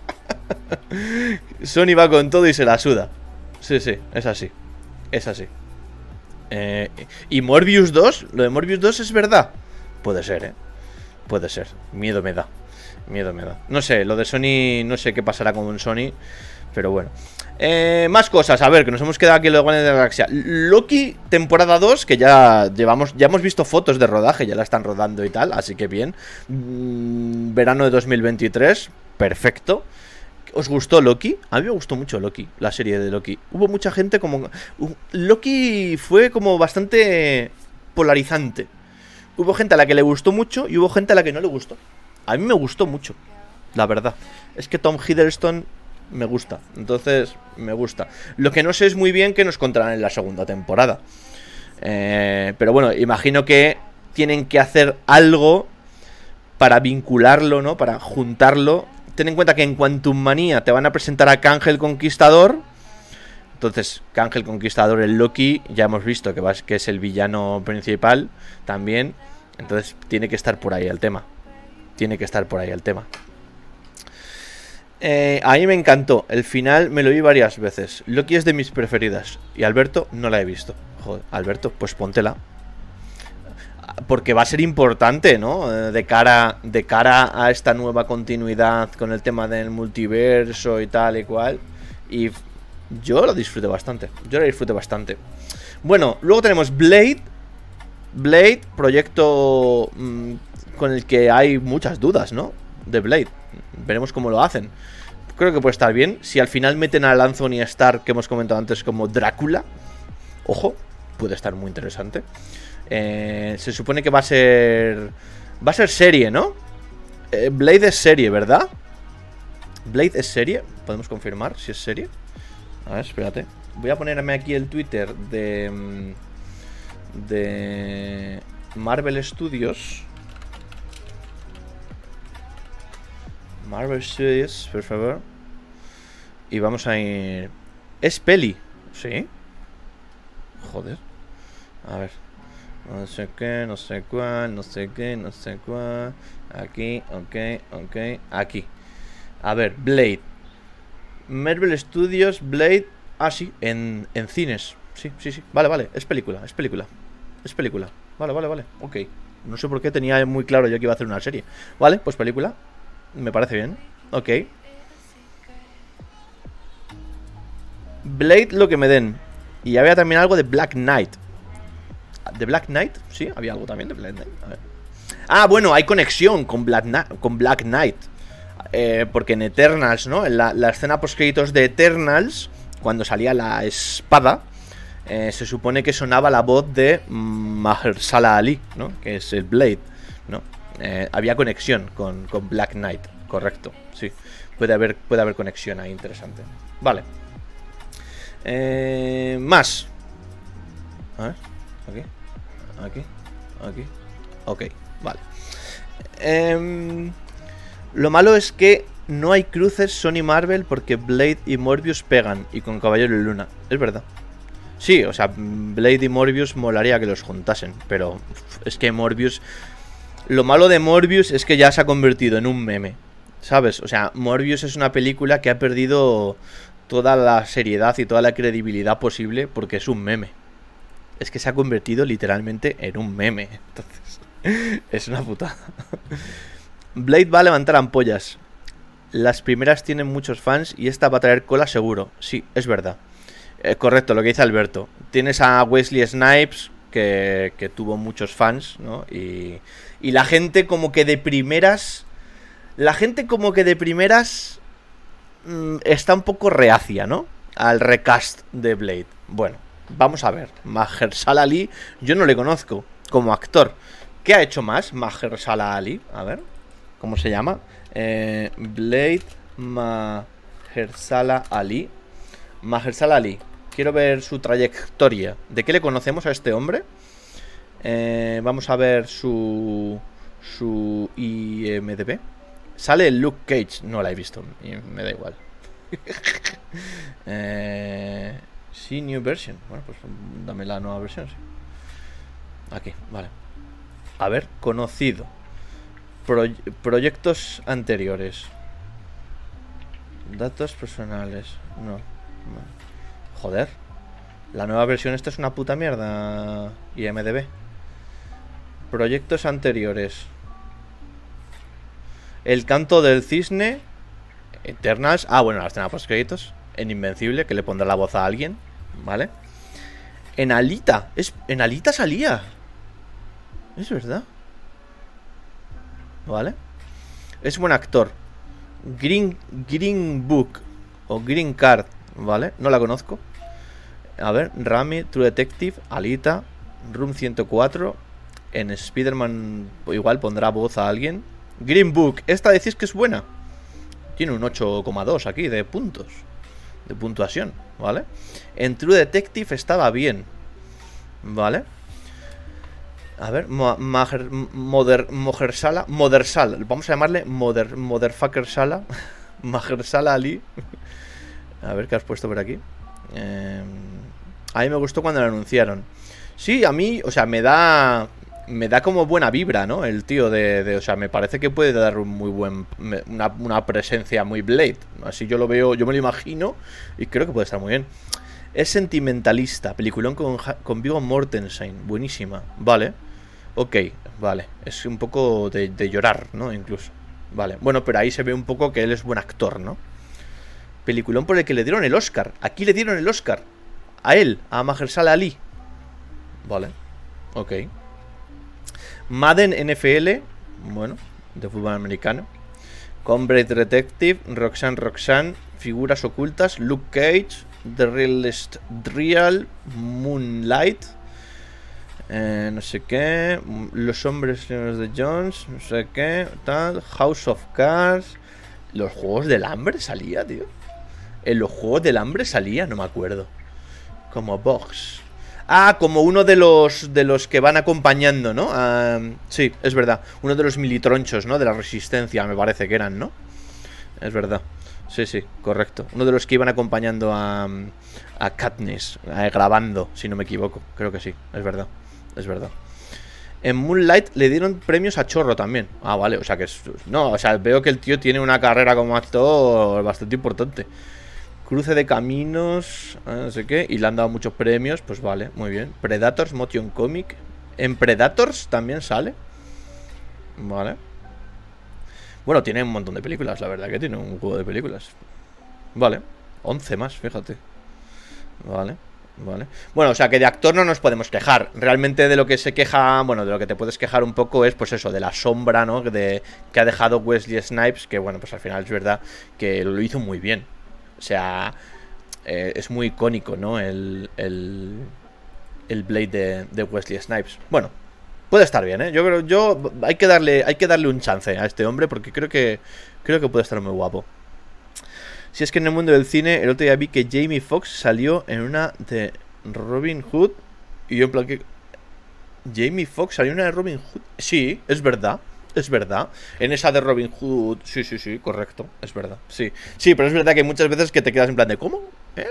Sony va con todo y se la suda. Sí, sí, es así. Es así. eh, ¿Y Morbius dos? ¿Lo de Morbius dos es verdad? Puede ser, eh Puede ser, miedo me da. Miedo me da. No sé, lo de Sony, no sé qué pasará con Sony, pero bueno. Eh, más cosas, a ver, que nos hemos quedado aquí en los Guardianes de la Galaxia. Loki, temporada dos, que ya llevamos, ya hemos visto fotos de rodaje, ya la están rodando y tal, así que bien. Mm, verano de dos mil veintitrés, perfecto. ¿Os gustó Loki? A mí me gustó mucho Loki, la serie de Loki. Hubo mucha gente como... Uh, Loki fue como bastante polarizante. Hubo gente a la que le gustó mucho y hubo gente a la que no le gustó. A mí me gustó mucho, la verdad. Es que Tom Hiddleston me gusta, entonces me gusta. Lo que no sé es muy bien qué nos contarán en la segunda temporada. eh, Pero bueno, imagino que tienen que hacer algo para vincularlo, ¿no? Para juntarlo. Ten en cuenta que en Quantum Manía te van a presentar a Kang el Conquistador. Entonces, Kang el Conquistador, el Loki, ya hemos visto que, va, que es el villano principal también. Entonces tiene que estar por ahí el tema. Tiene que estar por ahí el tema. Eh, a mí me encantó. El final me lo vi varias veces. Loki es de mis preferidas. Y Alberto no la he visto. Joder, Alberto, pues póntela. Porque va a ser importante, ¿no? De cara, de cara a esta nueva continuidad con el tema del multiverso y tal y cual. Y yo lo disfruté bastante. Yo lo disfruté bastante. Bueno, luego tenemos Blade. Blade, proyecto mmm, con el que hay muchas dudas, ¿no? De Blade. Veremos cómo lo hacen. Creo que puede estar bien. Si al final meten al Anthony Starr, que hemos comentado antes, como Drácula, ojo, puede estar muy interesante. eh, Se supone que va a ser... Va a ser serie, ¿no? Eh, Blade es serie, ¿verdad? Blade es serie. ¿Podemos confirmar si es serie? A ver, espérate. Voy a ponerme aquí el Twitter de... De... Marvel Studios. Marvel Studios, por favor. Y vamos a ir... ¿Es peli? ¿Sí? Joder. A ver. No sé qué, no sé cuál, no sé qué, no sé cuál. Aquí, ok, ok. Aquí. A ver, Blade. Marvel Studios, Blade. Ah, sí, en, en cines. Sí, sí, sí. Vale, vale. Es película, es película. Es película. Vale, vale, vale. Ok. No sé por qué tenía muy claro yo que iba a hacer una serie. Vale, pues película. Me parece bien. Ok. Blade lo que me den. Y había también algo de Black Knight. ¿De Black Knight? Sí, había algo también de Black Knight. A ver. Ah, bueno, hay conexión con Black, Na con Black Knight. Eh, porque en Eternals, ¿no? En la, la escena post-créditos de Eternals, cuando salía la espada, eh, se supone que sonaba la voz de Mahershala Ali, ¿no? Que es el Blade, ¿no? Eh, había conexión con, con Black Knight, correcto, sí. Puede haber, puede haber conexión ahí, interesante. Vale. Eh, más. A ver, aquí, aquí, aquí. Ok, vale. Eh, lo malo es que no hay cruces Sony Marvel porque Blade y Morbius pegan y con Caballero y Luna. Es verdad. Sí, o sea, Blade y Morbius molaría que los juntasen, pero es que Morbius... Lo malo de Morbius es que ya se ha convertido en un meme, ¿sabes? O sea, Morbius es una película que ha perdido toda la seriedad y toda la credibilidad posible porque es un meme. Es que se ha convertido literalmente en un meme. Entonces, es una putada. Blade va a levantar ampollas. Las primeras tienen muchos fans y esta va a traer cola seguro. Sí, es verdad. Eh, correcto, lo que dice Alberto. Tienes a Wesley Snipes, que, que tuvo muchos fans, ¿no? Y, y la gente como que de primeras... La gente como que de primeras... Mmm, está un poco reacia, ¿no? Al recast de Blade. Bueno, vamos a ver. Mahershala Ali, yo no le conozco como actor. ¿Qué ha hecho más Mahershala Ali? A ver, ¿cómo se llama? Eh, Blade Mahershala Ali. Mahershala Ali. Quiero ver su trayectoria. ¿De qué le conocemos a este hombre? Eh, vamos a ver su... Su I M D B. Sale Luke Cage. No la he visto. Me da igual. eh, sí, new version. Bueno, pues dame la nueva versión. Sí. Aquí, vale. A ver, conocido. Pro proyectos anteriores. Datos personales. No, no. Joder. La nueva versión esta es una puta mierda. I M D B. Proyectos anteriores. El canto del cisne. Eternals. Ah, bueno, la escena post créditos. En Invencible, que le pondrá la voz a alguien. Vale. En Alita. Es, en Alita salía. Es verdad. Vale. Es buen actor. Green, Green Book. O Green Card. Vale. No la conozco. A ver. Rami, True Detective, Alita, Room ciento cuatro. En Spider-Man igual pondrá voz a alguien. Green Book. Esta decís que es buena. Tiene un ocho coma dos aquí de puntos. De puntuación. ¿Vale? En True Detective estaba bien. ¿Vale? A ver, Maher, Moder, Mohershala, Modersala, vamos a llamarle Moder, Motherfucker Sala, Mahershala Ali. A ver qué has puesto por aquí. Eh, a mí me gustó cuando lo anunciaron. Sí, a mí, o sea, me da, me da como buena vibra, ¿no? El tío de, de o sea, me parece que puede dar un muy buen, una, una presencia muy Blade. Así yo lo veo, yo me lo imagino y creo que puede estar muy bien. Es sentimentalista, peliculón con, con Viggo Mortensen, buenísima, vale. Ok, vale, es un poco de, de llorar, ¿no? Incluso, vale, bueno, pero ahí se ve un poco que él es buen actor, ¿no? Peliculón por el que le dieron el Oscar. Aquí le dieron el Oscar a él, a Mahershala Ali. Vale, ok. Madden N F L, bueno, de fútbol americano. Combat Detective, Roxanne Roxanne, Figuras ocultas, Luke Cage, The Realist Real, Moonlight, eh, no sé qué, Los hombres de Jones, no sé qué, tal, House of Cards. ¿Los juegos del hambre salía, tío? En los juegos del hambre salía, no me acuerdo. Como Box. Ah, como uno de los de los que van acompañando, ¿no? Uh, sí, es verdad. Uno de los militronchos, ¿no? De la resistencia, me parece que eran, ¿no? Es verdad. Sí, sí, correcto. Uno de los que iban acompañando a, a Katniss, eh, grabando, si no me equivoco. Creo que sí, es verdad. Es verdad. En Moonlight le dieron premios a chorro también. Ah, vale, o sea que es... No, o sea, veo que el tío tiene una carrera como actor bastante importante. Cruce de caminos, no sé qué. Y le han dado muchos premios, pues vale, muy bien. Predators, Motion Comic. En Predators también sale. Vale. Bueno, tiene un montón de películas, la verdad que tiene un juego de películas. Vale, once más, fíjate. Vale, Vale. Bueno, o sea que de actor no nos podemos quejar. Realmente de lo que se queja, bueno, de lo que te puedes quejar un poco es pues eso, de la sombra, ¿no? De, que ha dejado Wesley Snipes, que bueno, pues al final es verdad que lo hizo muy bien. O sea, eh, es muy icónico, ¿no? El, el, el Blade de, de Wesley Snipes. Bueno, puede estar bien, ¿eh? Yo creo, yo hay que darle, hay que darle un chance a este hombre porque creo que, creo que puede estar muy guapo. Si es que en el mundo del cine, el otro día vi que Jamie Foxx salió en una de Robin Hood. Y yo en plan que... Jamie Foxx salió en una de Robin Hood. Sí, es verdad, es verdad. En esa de Robin Hood, sí, sí, sí, correcto, es verdad. Sí, sí, pero es verdad que hay muchas veces que te quedas en plan de ¿cómo? ¿Eh?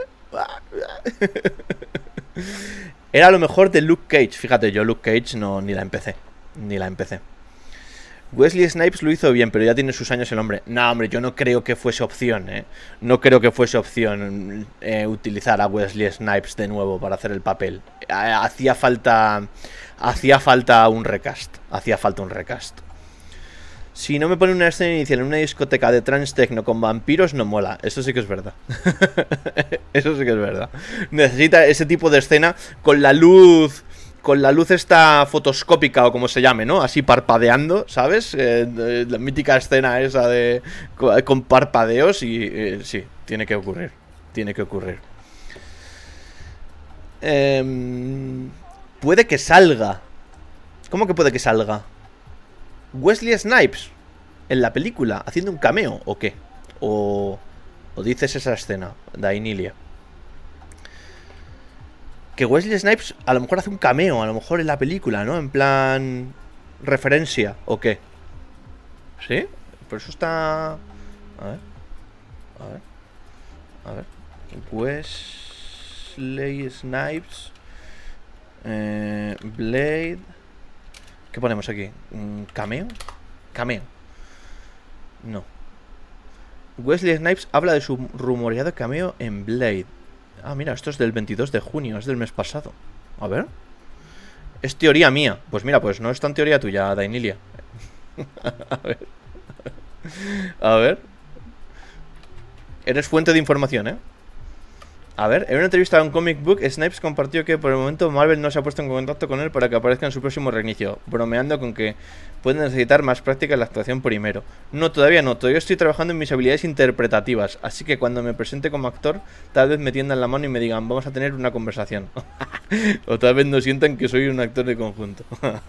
Era lo mejor de Luke Cage. Fíjate, yo Luke Cage no, ni la empecé. Ni la empecé. Wesley Snipes lo hizo bien, pero ya tiene sus años el hombre. No, hombre, yo no creo que fuese opción, ¿eh? No creo que fuese opción eh, utilizar a Wesley Snipes de nuevo para hacer el papel. Hacía falta... Hacía falta un recast. Hacía falta un recast. Si no me pone una escena inicial en una discoteca de trance techno con vampiros, no mola. Eso sí que es verdad. Eso sí que es verdad. Necesita ese tipo de escena con la luz... Con la luz esta fotoscópica o como se llame, ¿no? Así parpadeando, ¿sabes? Eh, la mítica escena esa de... Con parpadeos y... Eh, sí, tiene que ocurrir. Tiene que ocurrir. Eh, puede que salga. ¿Cómo que puede que salga? Wesley Snipes en la película, haciendo un cameo, ¿o qué? O... O dices esa escena, Dainilia. Que Wesley Snipes a lo mejor hace un cameo, a lo mejor en la película, ¿no? En plan... referencia, ¿o qué? ¿Sí? Por eso está... A ver. A ver. A ver. Wesley Snipes. Eh, Blade. ¿Qué ponemos aquí? ¿Cameo? Cameo. No. Wesley Snipes habla de su rumoreado cameo en Blade. Ah, mira, esto es del veintidós de junio, es del mes pasado. A ver. Es teoría mía. Pues mira, pues no es tan teoría tuya, Dainilia. A ver. A ver. Eres fuente de información, ¿eh? A ver, en una entrevista a un comic book, Snipes compartió que por el momento Marvel no se ha puesto en contacto con él para que aparezca en su próximo reinicio, bromeando con que pueden necesitar más práctica en la actuación primero. No, todavía no, todavía estoy trabajando en mis habilidades interpretativas, así que cuando me presente como actor, tal vez me tiendan la mano y me digan, vamos a tener una conversación. O tal vez no sientan que soy un actor de conjunto.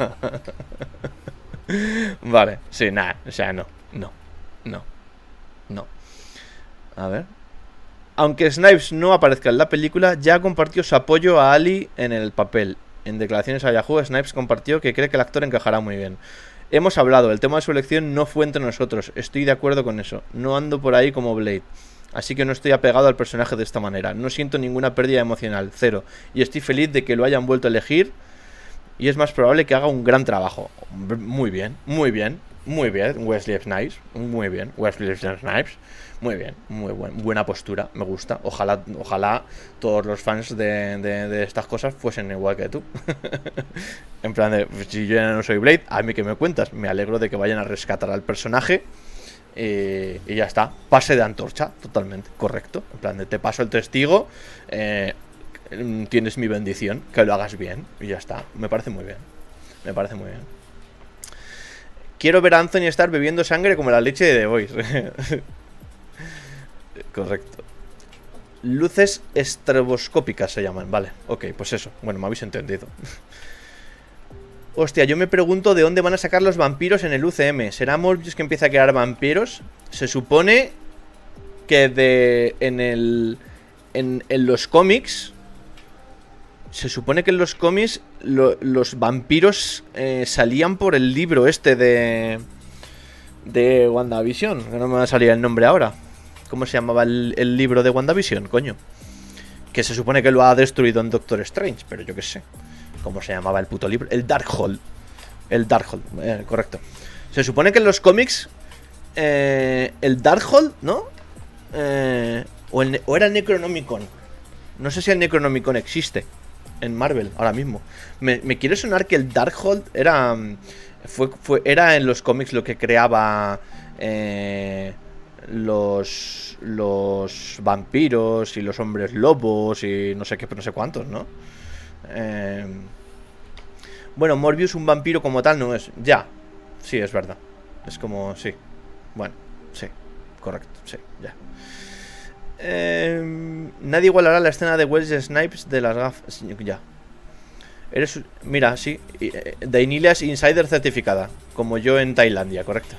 Vale, sí, nada, o sea, no, no, no, no. A ver... Aunque Snipes no aparezca en la película, ya compartió su apoyo a Ali en el papel. En declaraciones a Yahoo, Snipes compartió que cree que el actor encajará muy bien. Hemos hablado, el tema de su elección no fue entre nosotros, estoy de acuerdo con eso. No ando por ahí como Blade, así que no estoy apegado al personaje de esta manera. No siento ninguna pérdida emocional, cero. Y estoy feliz de que lo hayan vuelto a elegir y es más probable que haga un gran trabajo. Muy bien, muy bien, muy bien, Wesley Snipes, muy bien, Wesley Snipes. Muy bien, muy buen, buena postura, me gusta. Ojalá, ojalá todos los fans de, de, de estas cosas fuesen igual que tú. En plan de, si yo ya no soy Blade, a mí que me cuentas. Me alegro de que vayan a rescatar al personaje. Eh, y ya está, pase de antorcha, totalmente, correcto. En plan de, te paso el testigo, eh, tienes mi bendición, que lo hagas bien. Y ya está, me parece muy bien. Me parece muy bien. Quiero ver a Anthony estar bebiendo sangre como la leche de The Voice. Correcto. Luces estroboscópicas se llaman. Vale, ok, pues eso. Bueno, me habéis entendido. Hostia, yo me pregunto de dónde van a sacar los vampiros en el U C M. ¿Será Morbius que empieza a crear vampiros? Se supone que de... En el... En, en los cómics... Se supone que en los cómics lo, los vampiros eh, salían por el libro este de... De WandaVision. Que no me va a salir el nombre ahora. ¿Cómo se llamaba el, el libro de WandaVision, coño? Que se supone que lo ha destruido en Doctor Strange, pero yo qué sé. ¿Cómo se llamaba el puto libro? El Darkhold. El Darkhold, eh, correcto. Se supone que en los cómics eh, el Darkhold, ¿no? Eh, o, el, o era el Necronomicon. No sé si el Necronomicon existe en Marvel ahora mismo. Me, me quiere sonar que el Darkhold era... Fue, fue, era en los cómics lo que creaba... Eh, los los vampiros y los hombres lobos y no sé qué, no sé cuántos, ¿no? Eh, bueno, Morbius un vampiro como tal no es. Ya, sí, es verdad. Es como, sí. Bueno, sí, correcto, sí, ya. Eh, nadie igualará la escena de Wesley Snipes de las gafas. Ya. Eres, mira, sí, Dainilias Insider certificada, como yo en Tailandia, correcto.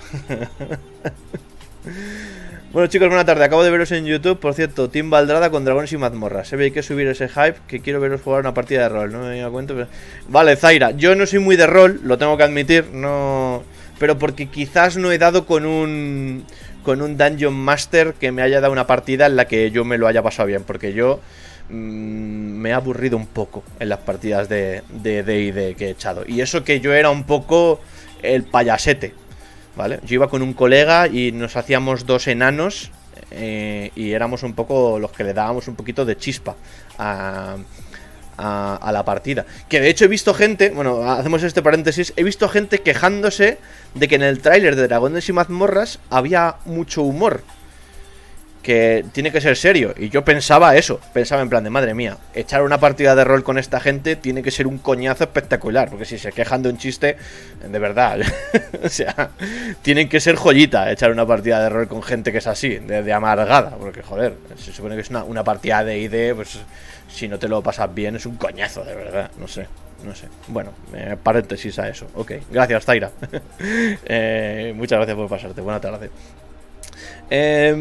Bueno, chicos, buena tarde. Acabo de veros en YouTube. Por cierto, Team Valdrada con dragones y mazmorras. Se ve que hay que subir ese hype, que quiero veros jugar una partida de rol. No me había cuenta, pero... Vale, Zaira, yo no soy muy de rol, lo tengo que admitir, no... Pero porque quizás no he dado con un... Con un Dungeon Master que me haya dado una partida en la que yo me lo haya pasado bien. Porque yo... me he aburrido un poco en las partidas de D y D que he echado. Y eso que yo era un poco el payasete, ¿vale? Yo iba con un colega y nos hacíamos dos enanos eh, y éramos un poco los que le dábamos un poquito de chispa a, a, a la partida. Que de hecho he visto gente, bueno, hacemos este paréntesis, he visto gente quejándose de que en el tráiler de Dragones y Mazmorras había mucho humor. Que tiene que ser serio. Y yo pensaba eso. Pensaba en plan de madre mía, echar una partida de rol con esta gente tiene que ser un coñazo espectacular. Porque si se quejan de un chiste, de verdad. O sea, tienen que ser joyita echar una partida de rol con gente que es así, de, de amargada. Porque joder, se supone que es una, una partida de I D, pues si no te lo pasas bien es un coñazo, de verdad. No sé. No sé. Bueno, eh, paréntesis a eso. Ok, gracias, Zaira. eh, muchas gracias por pasarte. Buena tarde. Eh,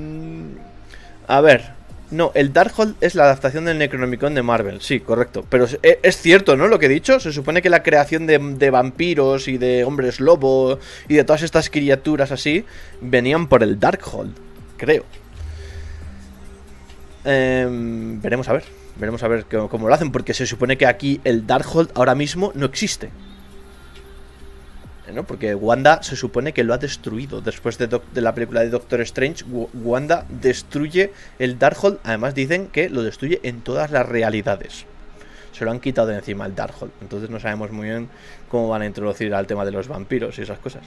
a ver, no, el Darkhold es la adaptación del Necronomicon de Marvel. Sí, correcto, pero es, es cierto, ¿no? Lo que he dicho, se supone que la creación de, de vampiros y de hombres lobo y de todas estas criaturas así venían por el Darkhold, creo. eh, Veremos a ver, veremos a ver cómo, cómo lo hacen, porque se supone que aquí el Darkhold ahora mismo no existe, ¿no? Porque Wanda se supone que lo ha destruido. Después de, de la película de Doctor Strange, Wanda destruye el Darkhold. Además dicen que lo destruye en todas las realidades. Se lo han quitado de encima el Darkhold. Entonces no sabemos muy bien cómo van a introducir al tema de los vampiros y esas cosas.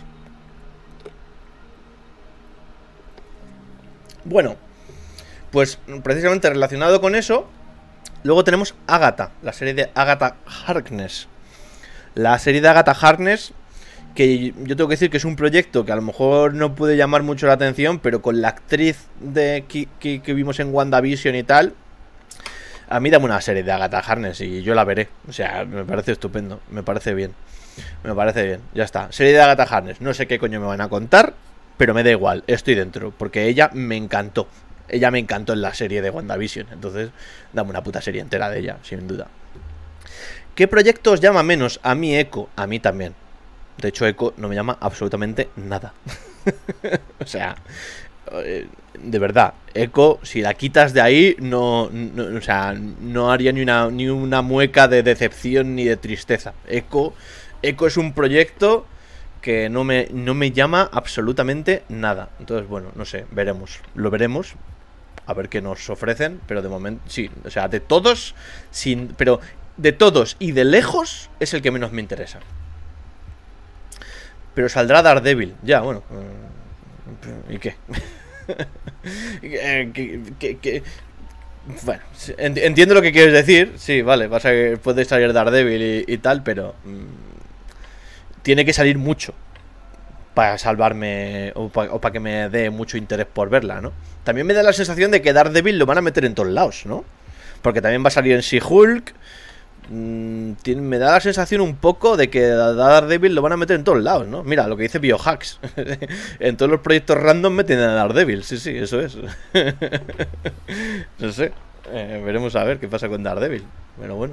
Bueno, pues precisamente relacionado con eso, luego tenemos Agatha, la serie de Agatha Harkness. La serie de Agatha Harkness, que yo tengo que decir que es un proyecto que a lo mejor no puede llamar mucho la atención, pero con la actriz de que, que, que vimos en WandaVision y tal, a mí dame una serie de Agatha Harkness y yo la veré. O sea, me parece estupendo, me parece bien, me parece bien, ya está. Serie de Agatha Harkness, no sé qué coño me van a contar, pero me da igual, estoy dentro, porque ella me encantó. Ella me encantó en la serie de WandaVision, entonces dame una puta serie entera de ella, sin duda. ¿Qué proyecto os llama menos? A mí Echo, a mí también. De hecho, Echo no me llama absolutamente nada. O sea, de verdad, Echo, si la quitas de ahí, no, no, o sea, no haría ni una, ni una mueca de decepción ni de tristeza. Echo, Echo es un proyecto que no me, no me llama absolutamente nada. Entonces, bueno, no sé, veremos. Lo veremos. A ver qué nos ofrecen. Pero de momento, sí, o sea, de todos, sin, pero de todos y de lejos es el que menos me interesa. Pero saldrá Daredevil, ya, bueno. ¿Y qué? ¿Qué, qué, qué? Bueno, entiendo lo que quieres decir. Sí, vale, vas a, puede salir Daredevil y, y tal, pero mmm, tiene que salir mucho para salvarme o para pa que me dé mucho interés por verla, ¿no? También me da la sensación de que Daredevil lo van a meter en todos lados, ¿no? Porque también va a salir en She-Hulk. Tiene, me da la sensación un poco de que Daredevil lo van a meter en todos lados, ¿no? Mira, lo que dice Biohacks. En todos los proyectos random meten a Daredevil. Sí, sí, eso es. No sé. Eh, veremos a ver qué pasa con Daredevil. Pero bueno.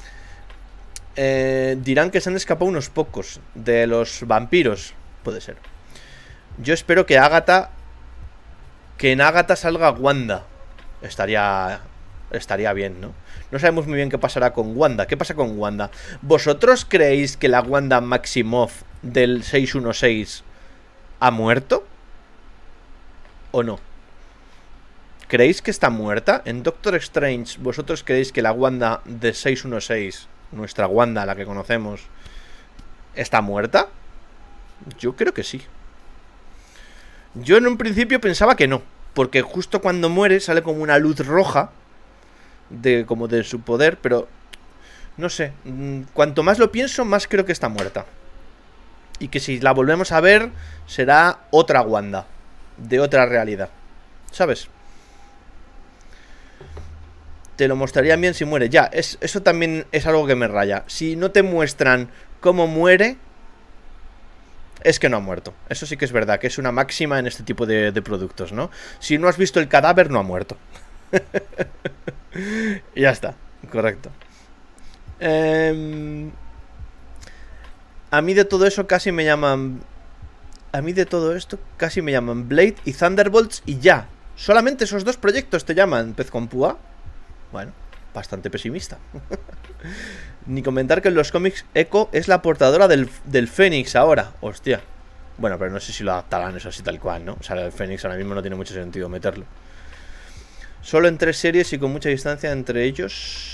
Eh, dirán que se han escapado unos pocos de los vampiros. Puede ser. Yo espero que Agatha... Que en Agatha salga Wanda. Estaría... Estaría bien, ¿no? No sabemos muy bien qué pasará con Wanda. ¿Qué pasa con Wanda? ¿Vosotros creéis que la Wanda Maximoff del seiscientos dieciséis ha muerto? ¿O no? ¿Creéis que está muerta? En Doctor Strange, ¿vosotros creéis que la Wanda de seiscientos dieciséis, nuestra Wanda, la que conocemos, está muerta? Yo creo que sí. Yo en un principio pensaba que no, porque justo cuando muere sale como una luz roja de como de su poder, pero no sé, cuanto más lo pienso, más creo que está muerta. Y que si la volvemos a ver, será otra Wanda, de otra realidad, ¿sabes? Te lo mostrarían bien si muere. Ya, es, eso también es algo que me raya. Si no te muestran cómo muere, es que no ha muerto. Eso sí que es verdad, que es una máxima en este tipo de, de productos, ¿no? Si no has visto el cadáver, no ha muerto. Ya está, correcto. Eh, a mí de todo eso casi me llaman... A mí de todo esto casi me llaman Blade y Thunderbolts y ya. Solamente esos dos proyectos te llaman, pez con púa. Bueno, bastante pesimista. Ni comentar que en los cómics Echo es la portadora del, del Fénix ahora. Hostia. Bueno, pero no sé si lo adaptarán eso así tal cual, ¿no? O sea, el Fénix ahora mismo no tiene mucho sentido meterlo. Solo en tres series y con mucha distancia entre ellos.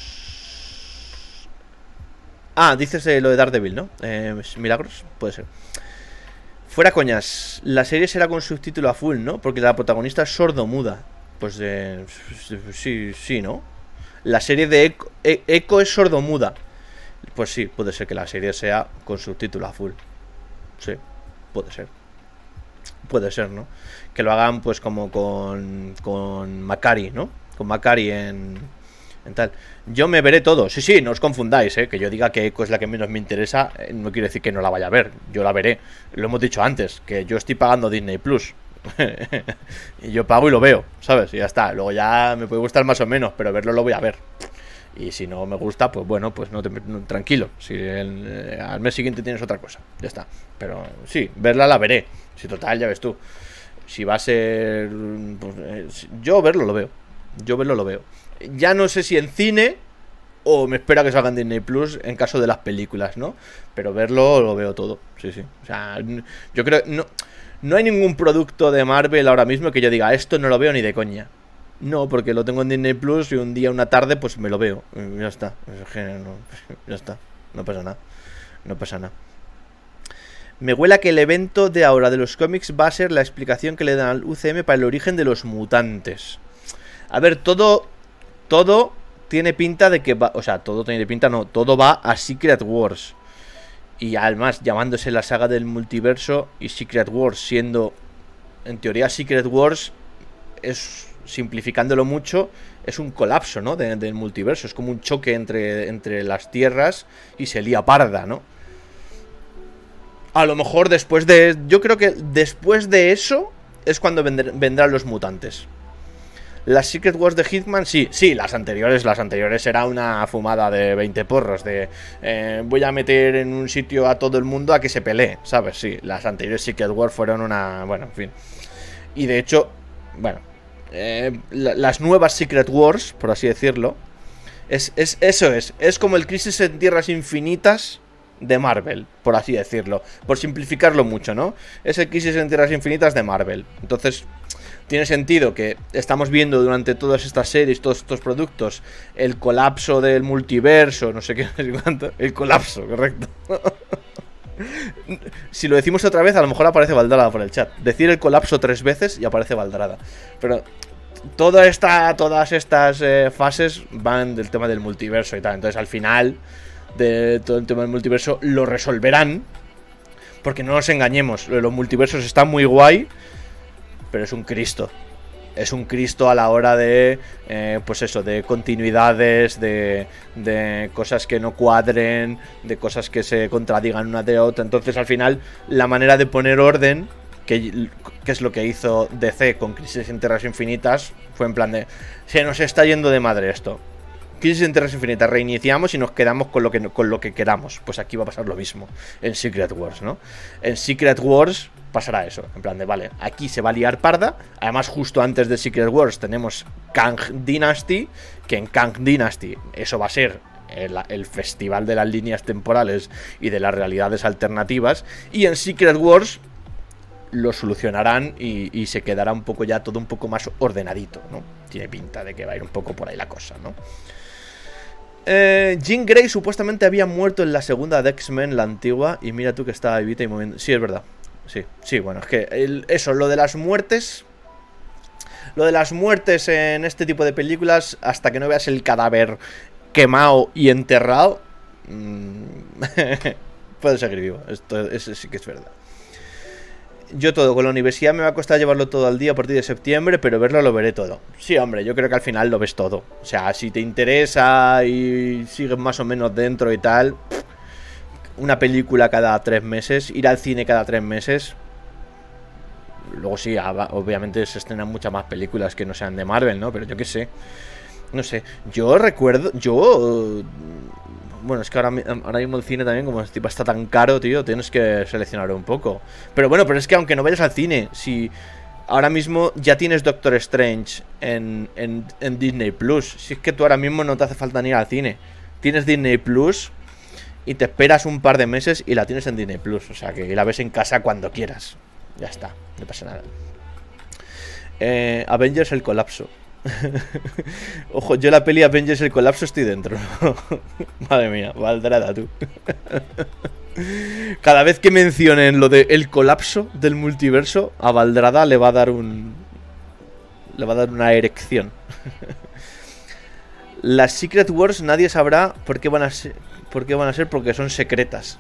Ah, dices eh, lo de Daredevil, ¿no? Eh, Milagros, puede ser. Fuera coñas, la serie será con subtítulo a full, ¿no? Porque la protagonista es sordomuda. Pues eh, sí, sí, ¿no? La serie de Echo, e Echo es sordomuda. Pues sí, puede ser que la serie sea con subtítulo a full. Sí, puede ser. Puede ser, ¿no? Que lo hagan pues como con, con Macari, ¿no? Con Macari en, en tal. Yo me veré todo. Sí, sí, no os confundáis, ¿eh? Que yo diga que Echo es la que menos me interesa, eh, no quiere decir que no la vaya a ver. Yo la veré. Lo hemos dicho antes, que yo estoy pagando Disney Plus. Y yo pago y lo veo, ¿sabes? Y ya está. Luego ya me puede gustar más o menos, pero verlo lo voy a ver. Y si no me gusta, pues bueno, pues no te, no, tranquilo. Si el, eh, al mes siguiente tienes otra cosa, ya está. Pero sí, verla la veré. Si total, ya ves tú. Si va a ser... Pues, eh, yo verlo lo veo. Yo verlo lo veo. Ya no sé si en cine o me espera que salga en Disney Plus en caso de las películas, ¿no? Pero verlo lo veo todo. Sí, sí. O sea, yo creo... No, no hay ningún producto de Marvel ahora mismo que yo diga, esto no lo veo ni de coña. No, porque lo tengo en Disney Plus y un día, una tarde, pues me lo veo. Ya está. Ya está. No pasa nada. No pasa nada. Me huele a que el evento de ahora de los cómics va a ser la explicación que le dan al U C M para el origen de los mutantes. A ver, todo... Todo tiene pinta de que va... O sea, todo tiene pinta, no. Todo va a Secret Wars. Y además, llamándose la saga del multiverso y Secret Wars siendo... En teoría, Secret Wars es... Simplificándolo mucho, es un colapso, ¿no? De, del multiverso. Es como un choque entre, entre las tierras y se lía parda, ¿no? A lo mejor después de... Yo creo que después de eso es cuando vendr, vendrán los mutantes. Las Secret Wars de Hitman, sí, sí, las anteriores, las anteriores era una fumada de veinte porros, de eh, voy a meter en un sitio a todo el mundo a que se pelee, ¿sabes? Sí, las anteriores Secret Wars fueron una... Bueno, en fin. Y de hecho, bueno, eh, la, las nuevas Secret Wars, por así decirlo, es, es, eso es, es como el Crisis en Tierras Infinitas de Marvel, por así decirlo, por simplificarlo mucho, ¿no? Es el Crisis en Tierras Infinitas de Marvel. Entonces... Tiene sentido que estamos viendo durante todas estas series, todos estos productos, el colapso del multiverso, no sé qué, no sé cuánto. El colapso, correcto. Si lo decimos otra vez, a lo mejor aparece Valdrada por el chat. Decir el colapso tres veces y aparece Valdrada. Pero toda esta, todas estas eh, fases van del tema del multiverso y tal. Entonces al final de todo el tema del multiverso lo resolverán. Porque no nos engañemos, los multiversos están muy guay, pero es un Cristo. Es un Cristo a la hora de, eh, pues eso, de continuidades, de, de cosas que no cuadren, de cosas que se contradigan una de otra. Entonces, al final, la manera de poner orden, que, que es lo que hizo D C con Crisis en Tierras Infinitas, fue en plan de, se nos está yendo de madre esto. Crisis en Tierras Infinitas, reiniciamos y nos quedamos con lo que, con lo que queramos. Pues aquí va a pasar lo mismo en Secret Wars, ¿no? En Secret Wars pasará eso, en plan de, vale, aquí se va a liar parda. Además, justo antes de Secret Wars tenemos Kang Dynasty, que en Kang Dynasty eso va a ser el, el festival de las líneas temporales y de las realidades alternativas. Y en Secret Wars lo solucionarán y, y se quedará un poco ya todo un poco más ordenadito, ¿no? Tiene pinta de que va a ir un poco por ahí la cosa, ¿no? Eh, Jean Grey supuestamente había muerto en la segunda de X-Men, la antigua, y mira tú que estaba vivita y moviendo. Sí, es verdad. sí, sí, bueno, es que el, eso, lo de las muertes... Lo de las muertes en este tipo de películas, hasta que no veas el cadáver quemado y enterrado, mmm, puede seguir vivo. Esto eso sí que es verdad. Yo todo, con la universidad me va a costar llevarlo todo al día a partir de septiembre, pero verlo lo veré todo. Sí, hombre, yo creo que al final lo ves todo. O sea, si te interesa y sigues más o menos dentro y tal, una película cada tres meses, ir al cine cada tres meses. Luego sí, obviamente se estrenan muchas más películas que no sean de Marvel, ¿no? Pero yo qué sé. No sé. Yo recuerdo... Yo... Bueno, es que ahora, ahora mismo el cine también, como este tipo está tan caro, tío, tienes que seleccionar un poco. Pero bueno, pero es que aunque no vayas al cine, si ahora mismo ya tienes Doctor Strange en, en, en Disney Plus, si es que tú ahora mismo no te hace falta ni ir al cine. Tienes Disney Plus y te esperas un par de meses y la tienes en Disney Plus. O sea, que la ves en casa cuando quieras. Ya está, no pasa nada. Eh, Avengers el colapso. Ojo, yo la peli Avengers el colapso estoy dentro. Madre mía, Valdrada tú. Cada vez que mencionen lo de el colapso del multiverso, a Valdrada le va a dar un... Le va a dar una erección. Las Secret Wars nadie sabrá por qué van a ser, por qué van a ser porque son secretas.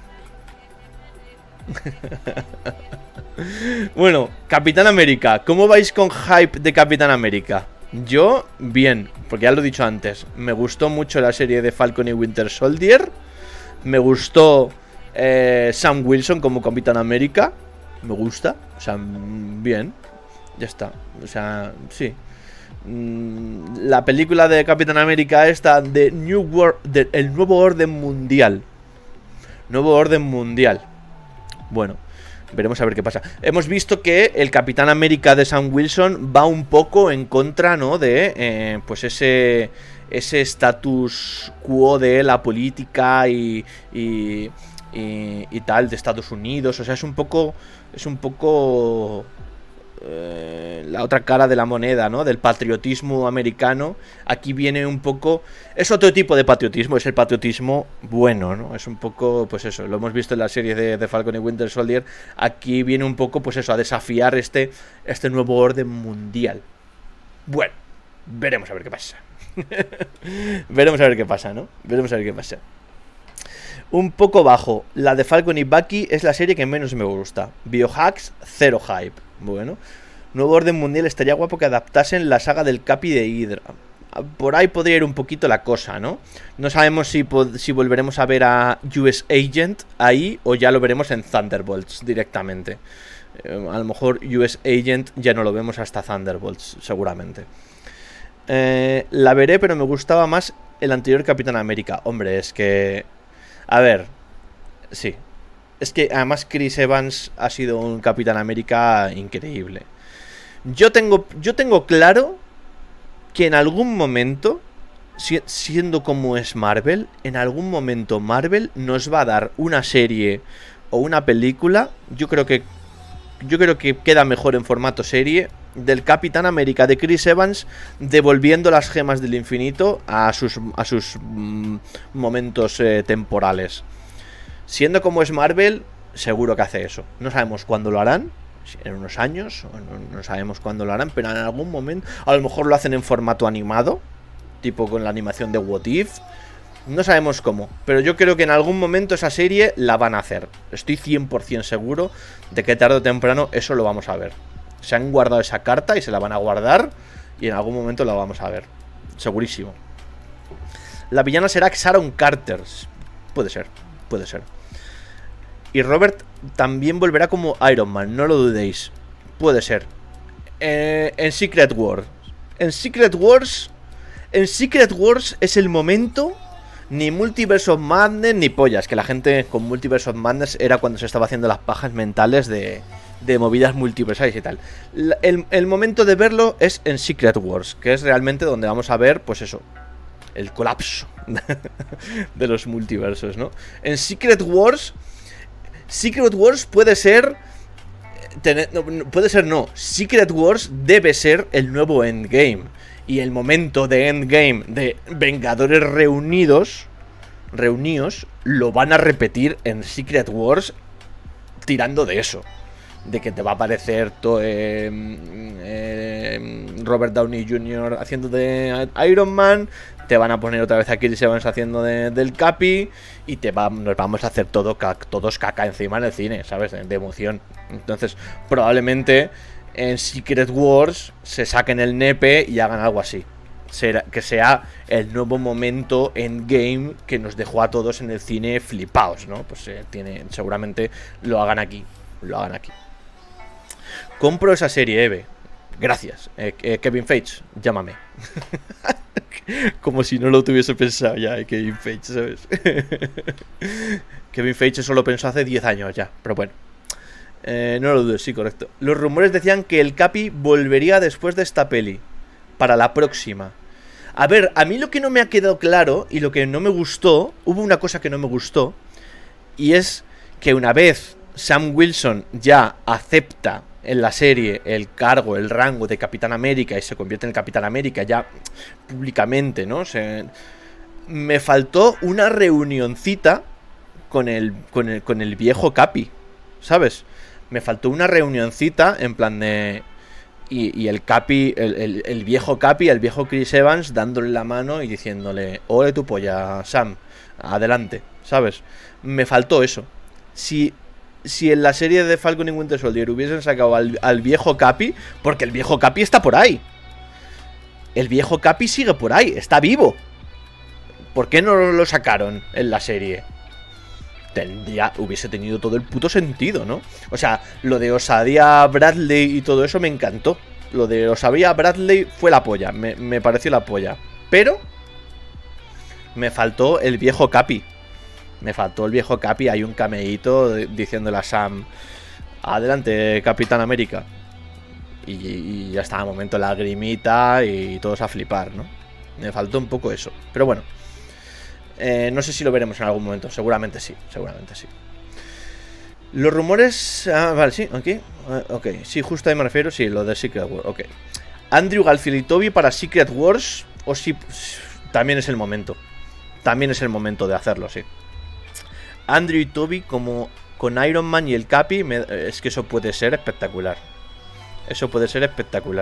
Bueno, Capitán América. ¿Cómo vais con hype de Capitán América? Yo, bien, porque ya lo he dicho antes. Me gustó mucho la serie de Falcon y Winter Soldier. Me gustó eh, Sam Wilson como Capitán América. Me gusta, o sea, bien. Ya está, o sea, sí. La película de Capitán América esta de New World, de, el nuevo orden mundial. Nuevo orden mundial. Bueno, veremos a ver qué pasa. Hemos visto que el Capitán América de Sam Wilson va un poco en contra, ¿no? De, eh, pues ese ese status quo de la política y, y, y, y tal de Estados Unidos. O sea, es un poco, es un poco eh, la otra cara de la moneda, ¿no? Del patriotismo americano. Aquí viene un poco... Es otro tipo de patriotismo, es el patriotismo bueno, ¿no? Es un poco, pues eso, lo hemos visto en la serie de, de Falcon y Winter Soldier. Aquí viene un poco, pues eso, a desafiar este, este nuevo orden mundial. Bueno, veremos a ver qué pasa. Veremos a ver qué pasa, ¿no? Veremos a ver qué pasa. Un poco bajo. La de Falcon y Bucky es la serie que menos me gusta. Biohacks, cero hype. Bueno, nuevo orden mundial, estaría guapo que adaptasen la saga del Capi de Hydra. Por ahí podría ir un poquito la cosa, ¿no? No sabemos si, si volveremos a ver a U S Agent ahí o ya lo veremos en Thunderbolts directamente. Eh, a lo mejor U S Agent ya no lo vemos hasta Thunderbolts, seguramente. Eh, la veré, pero me gustaba más el anterior Capitán América. Hombre, es que... A ver, sí. Es que además Chris Evans ha sido un Capitán América increíble. Yo tengo, yo tengo claro que en algún momento, si, siendo como es Marvel, en algún momento Marvel nos va a dar una serie o una película. Yo creo que yo creo que queda mejor en formato serie del Capitán América de Chris Evans devolviendo las gemas del infinito a sus, a sus mm, momentos eh, temporales. Siendo como es Marvel, seguro que hace eso. No sabemos cuándo lo harán, en unos años, no, no sabemos cuándo lo harán, pero en algún momento, a lo mejor lo hacen en formato animado, tipo con la animación de What If. No sabemos cómo, pero yo creo que en algún momento esa serie la van a hacer. Estoy cien por cien seguro de que tarde o temprano eso lo vamos a ver. Se han guardado esa carta y se la van a guardar y en algún momento la vamos a ver. Segurísimo. La villana será Sharon Carter. Puede ser, puede ser. Y Robert también volverá como Iron Man, no lo dudéis. Puede ser. Eh, en Secret Wars. En Secret Wars... En Secret Wars es el momento... Ni Multiverse of Madness ni pollas. Que la gente con Multiverse of Madness era cuando se estaba haciendo las pajas mentales de, de movidas multiversales y tal. El, el momento de verlo es en Secret Wars, que es realmente donde vamos a ver, pues eso, el colapso de los multiversos, ¿no? En Secret Wars... Secret Wars puede ser... Tener, no, puede ser no. Secret Wars debe ser el nuevo Endgame. Y el momento de Endgame de Vengadores reunidos, reunidos, lo van a repetir en Secret Wars tirando de eso. de que te va a aparecer to, eh, eh, Robert Downey junior haciendo de Iron Man, te van a poner otra vez a Chris Evans haciendo de, del Capi, y te va, nos vamos a hacer todo, todos caca encima en el cine, ¿sabes? De, de emoción. Entonces, probablemente en Secret Wars se saquen el nepe y hagan algo así. Será, que sea el nuevo momento Endgame que nos dejó a todos en el cine flipaos, ¿no? Pues eh, tiene, seguramente lo hagan aquí, lo hagan aquí. Compro esa serie, Eve. Gracias. Eh, eh, Kevin Feige, llámame. Como si no lo tuviese pensado ya, eh, Kevin Feige, ¿sabes? Kevin Feige eso lo pensó hace diez años ya, pero bueno. Eh, no lo dudes, sí, correcto. Los rumores decían que el Capi volvería después de esta peli, para la próxima. A ver, a mí lo que no me ha quedado claro y lo que no me gustó, hubo una cosa que no me gustó, y es que una vez Sam Wilson ya acepta en la serie el cargo, el rango de Capitán América y se convierte en el Capitán América ya públicamente, ¿no? Se, me faltó una reunioncita con el, con el, con el viejo Capi, ¿sabes? Me faltó una reunioncita en plan de... Y, y el Capi, el, el, el viejo Capi, el viejo Chris Evans, dándole la mano y diciéndole: ole tu polla, Sam, adelante, ¿sabes? Me faltó eso. Si, si en la serie de Falcon y Winter Soldier hubiesen sacado al, al viejo Capi, porque el viejo Capi está por ahí. El viejo Capi sigue por ahí, está vivo. ¿Por qué no lo sacaron en la serie? Tendría, hubiese tenido todo el puto sentido, ¿no? O sea, lo de Osadía Bradley y todo eso me encantó. Lo de Osadía Bradley fue la polla, me, me pareció la polla. Pero me faltó el viejo Capi. Me faltó el viejo Capi, hay un cameíto diciéndole a Sam: adelante, Capitán América. Y, y ya está, momento lagrimita y todos a flipar, ¿no? Me faltó un poco eso, pero bueno. Eh, no sé si lo veremos en algún momento. Seguramente sí, seguramente sí. Los rumores... Ah, vale, sí, aquí uh, ok, sí, justo ahí me refiero. Sí, lo de Secret Wars, ok. Andrew Garfield y Toby para Secret Wars. O si... También es el momento. También es el momento de hacerlo, sí. Andrew y Toby como con Iron Man y el Capi, me, es que eso puede ser espectacular. Eso puede ser espectacular.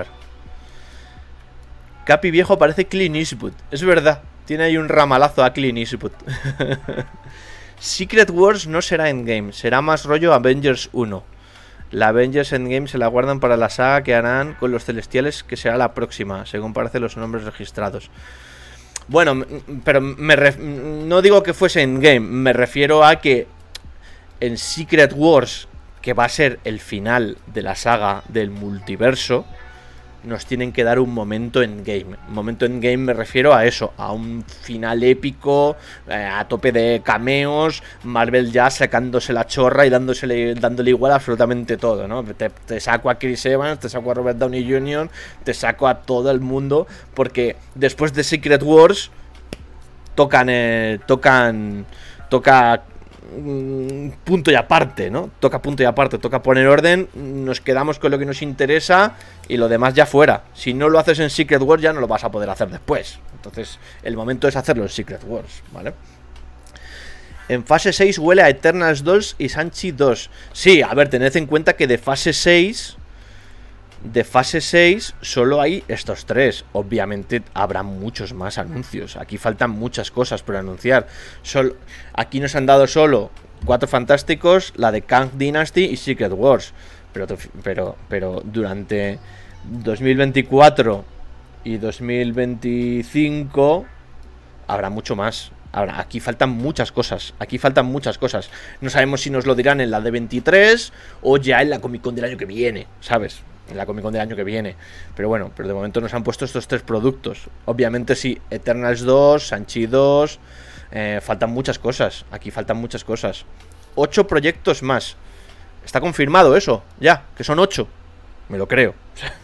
Capi viejo parece Clint Eastwood. Es verdad. Tiene ahí un ramalazo a Clint Eastwood. Secret Wars no será Endgame, será más rollo Avengers uno. La Avengers Endgame se la guardan para la saga que harán con los Celestiales, que será la próxima, según parecen los nombres registrados. Bueno, pero me ref... no digo que fuese Endgame, me refiero a que en Secret Wars, que va a ser el final de la saga del multiverso, nos tienen que dar un momento Endgame. Momento Endgame me refiero a eso, a un final épico, eh, a tope de cameos, Marvel ya sacándose la chorra y dándosele, dándole igual a absolutamente todo, ¿no? Te, te saco a Chris Evans, te saco a Robert Downey junior, te saco a todo el mundo, porque después de Secret Wars tocan, eh, tocan, toca... punto y aparte, ¿no? Toca punto y aparte, toca poner orden, nos quedamos con lo que nos interesa y lo demás ya fuera. Si no lo haces en Secret Wars ya no lo vas a poder hacer después. Entonces el momento es hacerlo en Secret Wars, ¿vale? En fase seis huele a Eternals dos y Shang-Chi dos. Sí, a ver, tened en cuenta que de fase seis... De fase seis solo hay estos tres. Obviamente habrá muchos más anuncios. Aquí faltan muchas cosas por anunciar. Sol... Aquí nos han dado solo Cuatro Fantásticos, la de Kang Dynasty y Secret Wars. Pero, pero, pero durante dos mil veinticuatro y dos mil veinticinco habrá mucho más. Ahora, aquí faltan muchas cosas. Aquí faltan muchas cosas. No sabemos si nos lo dirán en la de veintitrés o ya en la Comic Con del año que viene, ¿sabes? En la Comic Con del año que viene. Pero bueno, pero de momento nos han puesto estos tres productos. Obviamente sí, Eternals dos, Shang-Chi dos. Eh, faltan muchas cosas. Aquí faltan muchas cosas. Ocho proyectos más. Está confirmado eso, ya, que son ocho. Me lo creo.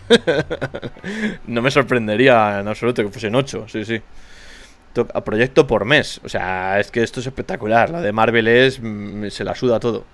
No me sorprendería en absoluto que fuesen ocho, sí, sí. A proyecto por mes. O sea, es que esto es espectacular. La de Marvel es... Se la suda todo.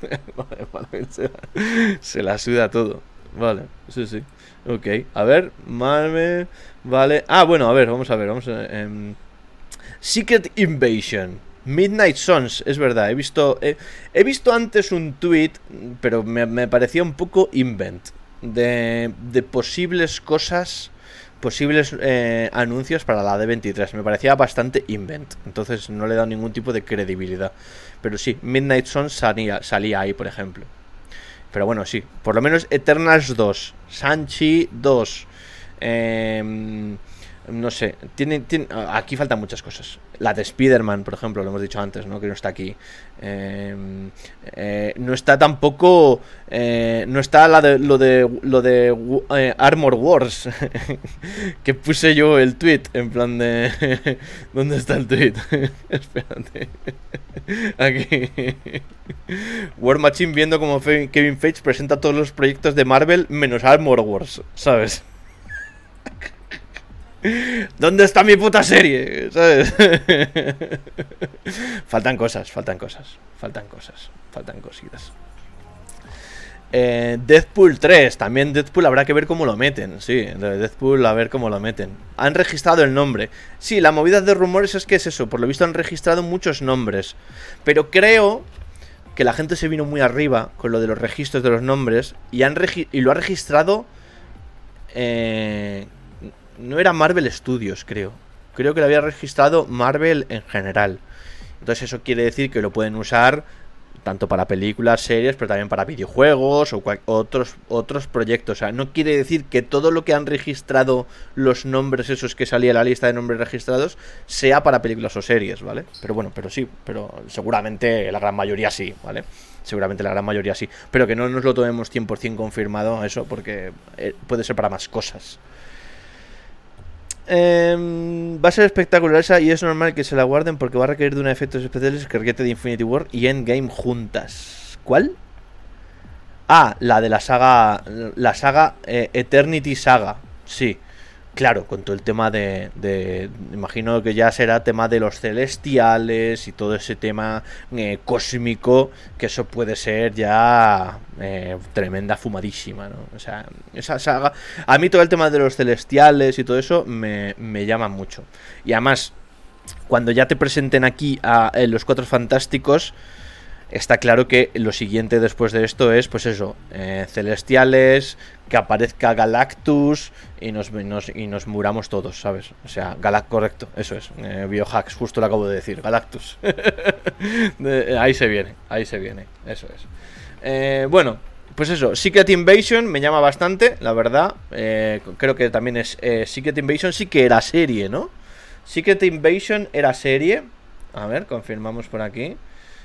Se la suda todo. Vale, sí, sí. Ok, a ver, Marvel... Vale... Ah, bueno, a ver, vamos a ver, vamos a... Um, Secret Invasion. Midnight Suns, es verdad, he visto he, he visto antes un tweet, pero me, me parecía un poco invent de, de posibles cosas, posibles eh, anuncios para la D veintitrés. Me parecía bastante invent, entonces no le he dado ningún tipo de credibilidad. Pero sí, Midnight Suns salía, salía ahí, por ejemplo. Pero bueno, sí, por lo menos Eternals dos, Shang-Chi dos, eh, no sé, tiene, tiene, aquí faltan muchas cosas. La de Spider-Man, por ejemplo, lo hemos dicho antes, ¿no? Que no está aquí. Eh, eh, no está tampoco. Eh, no está la de, lo de lo de eh, Armor Wars. Que puse yo el tweet. En plan de. ¿Dónde está el tweet? Espérate. Aquí. War Machine viendo como Kevin Feige presenta todos los proyectos de Marvel menos Armor Wars, ¿sabes? ¿Dónde está mi puta serie? ¿Sabes? Faltan cosas, faltan cosas, faltan cosas, faltan cositas. Eh, Deadpool tres, también Deadpool habrá que ver cómo lo meten. Sí, Deadpool a ver cómo lo meten. Han registrado el nombre. Sí, la movida de rumores es que es eso. Por lo visto han registrado muchos nombres. Pero creo que la gente se vino muy arriba con lo de los registros de los nombres. Y, han y lo ha registrado... Eh... No era Marvel Studios, creo. Creo que lo había registrado Marvel en general. Entonces eso quiere decir que lo pueden usar tanto para películas, series, pero también para videojuegos o otros, otros proyectos. O sea, no quiere decir que todo lo que han registrado los nombres esos que salía en la lista de nombres registrados sea para películas o series, ¿vale? Pero bueno, pero sí, pero seguramente la gran mayoría sí, ¿vale? Seguramente la gran mayoría sí. Pero que no nos lo tomemos cien por cien confirmado eso, porque puede ser para más cosas. Eh, va a ser espectacular esa y es normal que se la guarden porque va a requerir de unos efectos especiales que requiere de Infinity War y Endgame juntas. ¿Cuál? Ah, la de la saga, la saga eh, Eternity Saga. Sí, claro, con todo el tema de, de... Imagino que ya será tema de los celestiales y todo ese tema eh, cósmico, que eso puede ser ya eh, tremenda fumadísima, ¿no? O sea, esa saga... A mí todo el tema de los celestiales y todo eso me, me llama mucho. Y además, cuando ya te presenten aquí a, a los Cuatro Fantásticos... Está claro que lo siguiente después de esto es, pues eso, eh, celestiales, que aparezca Galactus y nos, nos, y nos muramos todos, ¿sabes? O sea, Galact correcto, eso es, eh, Biohacks, justo lo acabo de decir, Galactus. de, ahí se viene, ahí se viene, eso es. Eh, bueno, pues eso, Secret Invasion me llama bastante, la verdad. Eh, creo que también es eh, Secret Invasion, sí que era serie, ¿no? Secret Invasion era serie. A ver, confirmamos por aquí.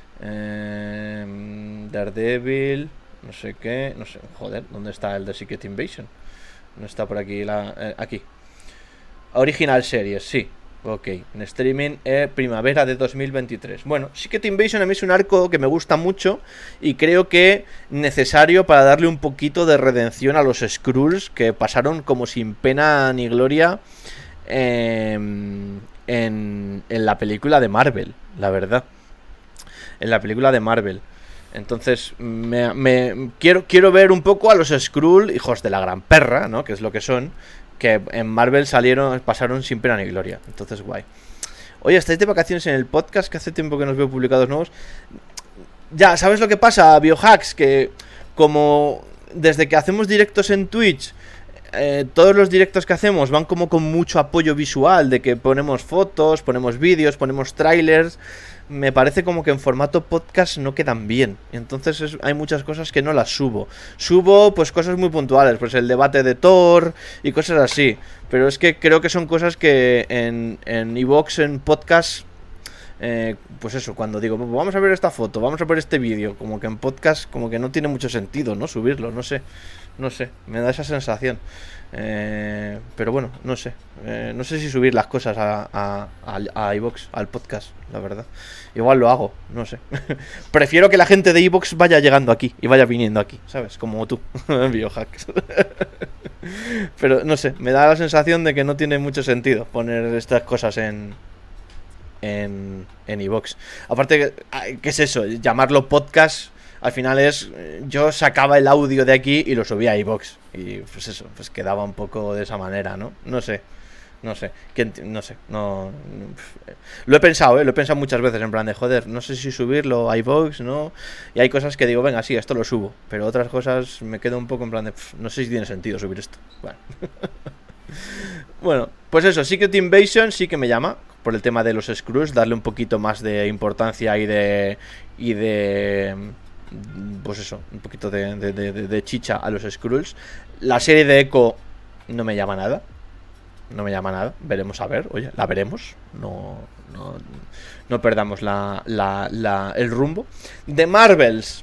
Eh, Daredevil, no sé qué, no sé, joder, ¿dónde está el de Secret Invasion? No está por aquí, la, eh, aquí. Original Series, sí, ok, en streaming eh, primavera de dos mil veintitrés. Bueno, Secret Invasion a mí es un arco que me gusta mucho y creo que necesario para darle un poquito de redención a los Skrulls que pasaron como sin pena ni gloria eh, en, en la película de Marvel, la verdad. En la película de Marvel. Entonces, me, me quiero, quiero ver un poco a los Skrull, hijos de la gran perra, ¿no? Que es lo que son. Que en Marvel salieron, pasaron sin pena ni gloria. Entonces, guay. Oye, ¿estáis de vacaciones en el podcast? Que hace tiempo que nos veo publicados nuevos. Ya, ¿sabes lo que pasa, Biohacks? Que como desde que hacemos directos en Twitch... Eh, todos los directos que hacemos van como con mucho apoyo visual, de que ponemos fotos, ponemos vídeos, ponemos trailers. Me parece como que en formato podcast no quedan bien. Entonces es, hay muchas cosas que no las subo. Subo pues cosas muy puntuales, pues el debate de Thor y cosas así. Pero es que creo que son cosas que en en iVoox, en podcast... Eh, pues eso, cuando digo, vamos a ver esta foto, vamos a ver este vídeo, como que en podcast como que no tiene mucho sentido, ¿no? Subirlo, no sé, no sé, me da esa sensación. Eh, pero bueno, no sé, eh, no sé si subir las cosas a, a, a, a iVoox, al podcast, la verdad. Igual lo hago, no sé. Prefiero que la gente de iVoox vaya llegando aquí y vaya viniendo aquí, ¿sabes? Como tú, Biohacks. Pero no sé, me da la sensación de que no tiene mucho sentido poner estas cosas en... en en iVoox. Aparte, ¿qué es eso? Llamarlo podcast, al final es, yo sacaba el audio de aquí y lo subía a iVoox, y pues eso, pues quedaba un poco de esa manera, ¿no? No sé, no sé, que, no sé, no, no, lo he pensado, ¿eh? Lo he pensado muchas veces en plan de, joder, no sé si subirlo a iVoox, ¿no? Y hay cosas que digo, venga, sí, esto lo subo, pero otras cosas me quedo un poco en plan de, pff, no sé si tiene sentido subir esto. Bueno. Bueno, pues eso, Secret Invasion sí que me llama por el tema de los Skrulls, darle un poquito más de importancia y de y de pues eso, un poquito de, de, de, de chicha a los Skrulls. La serie de Echo no me llama nada. No me llama nada. Veremos a ver. Oye, la veremos. No, no, no perdamos la, la, la, el rumbo. De Marvels.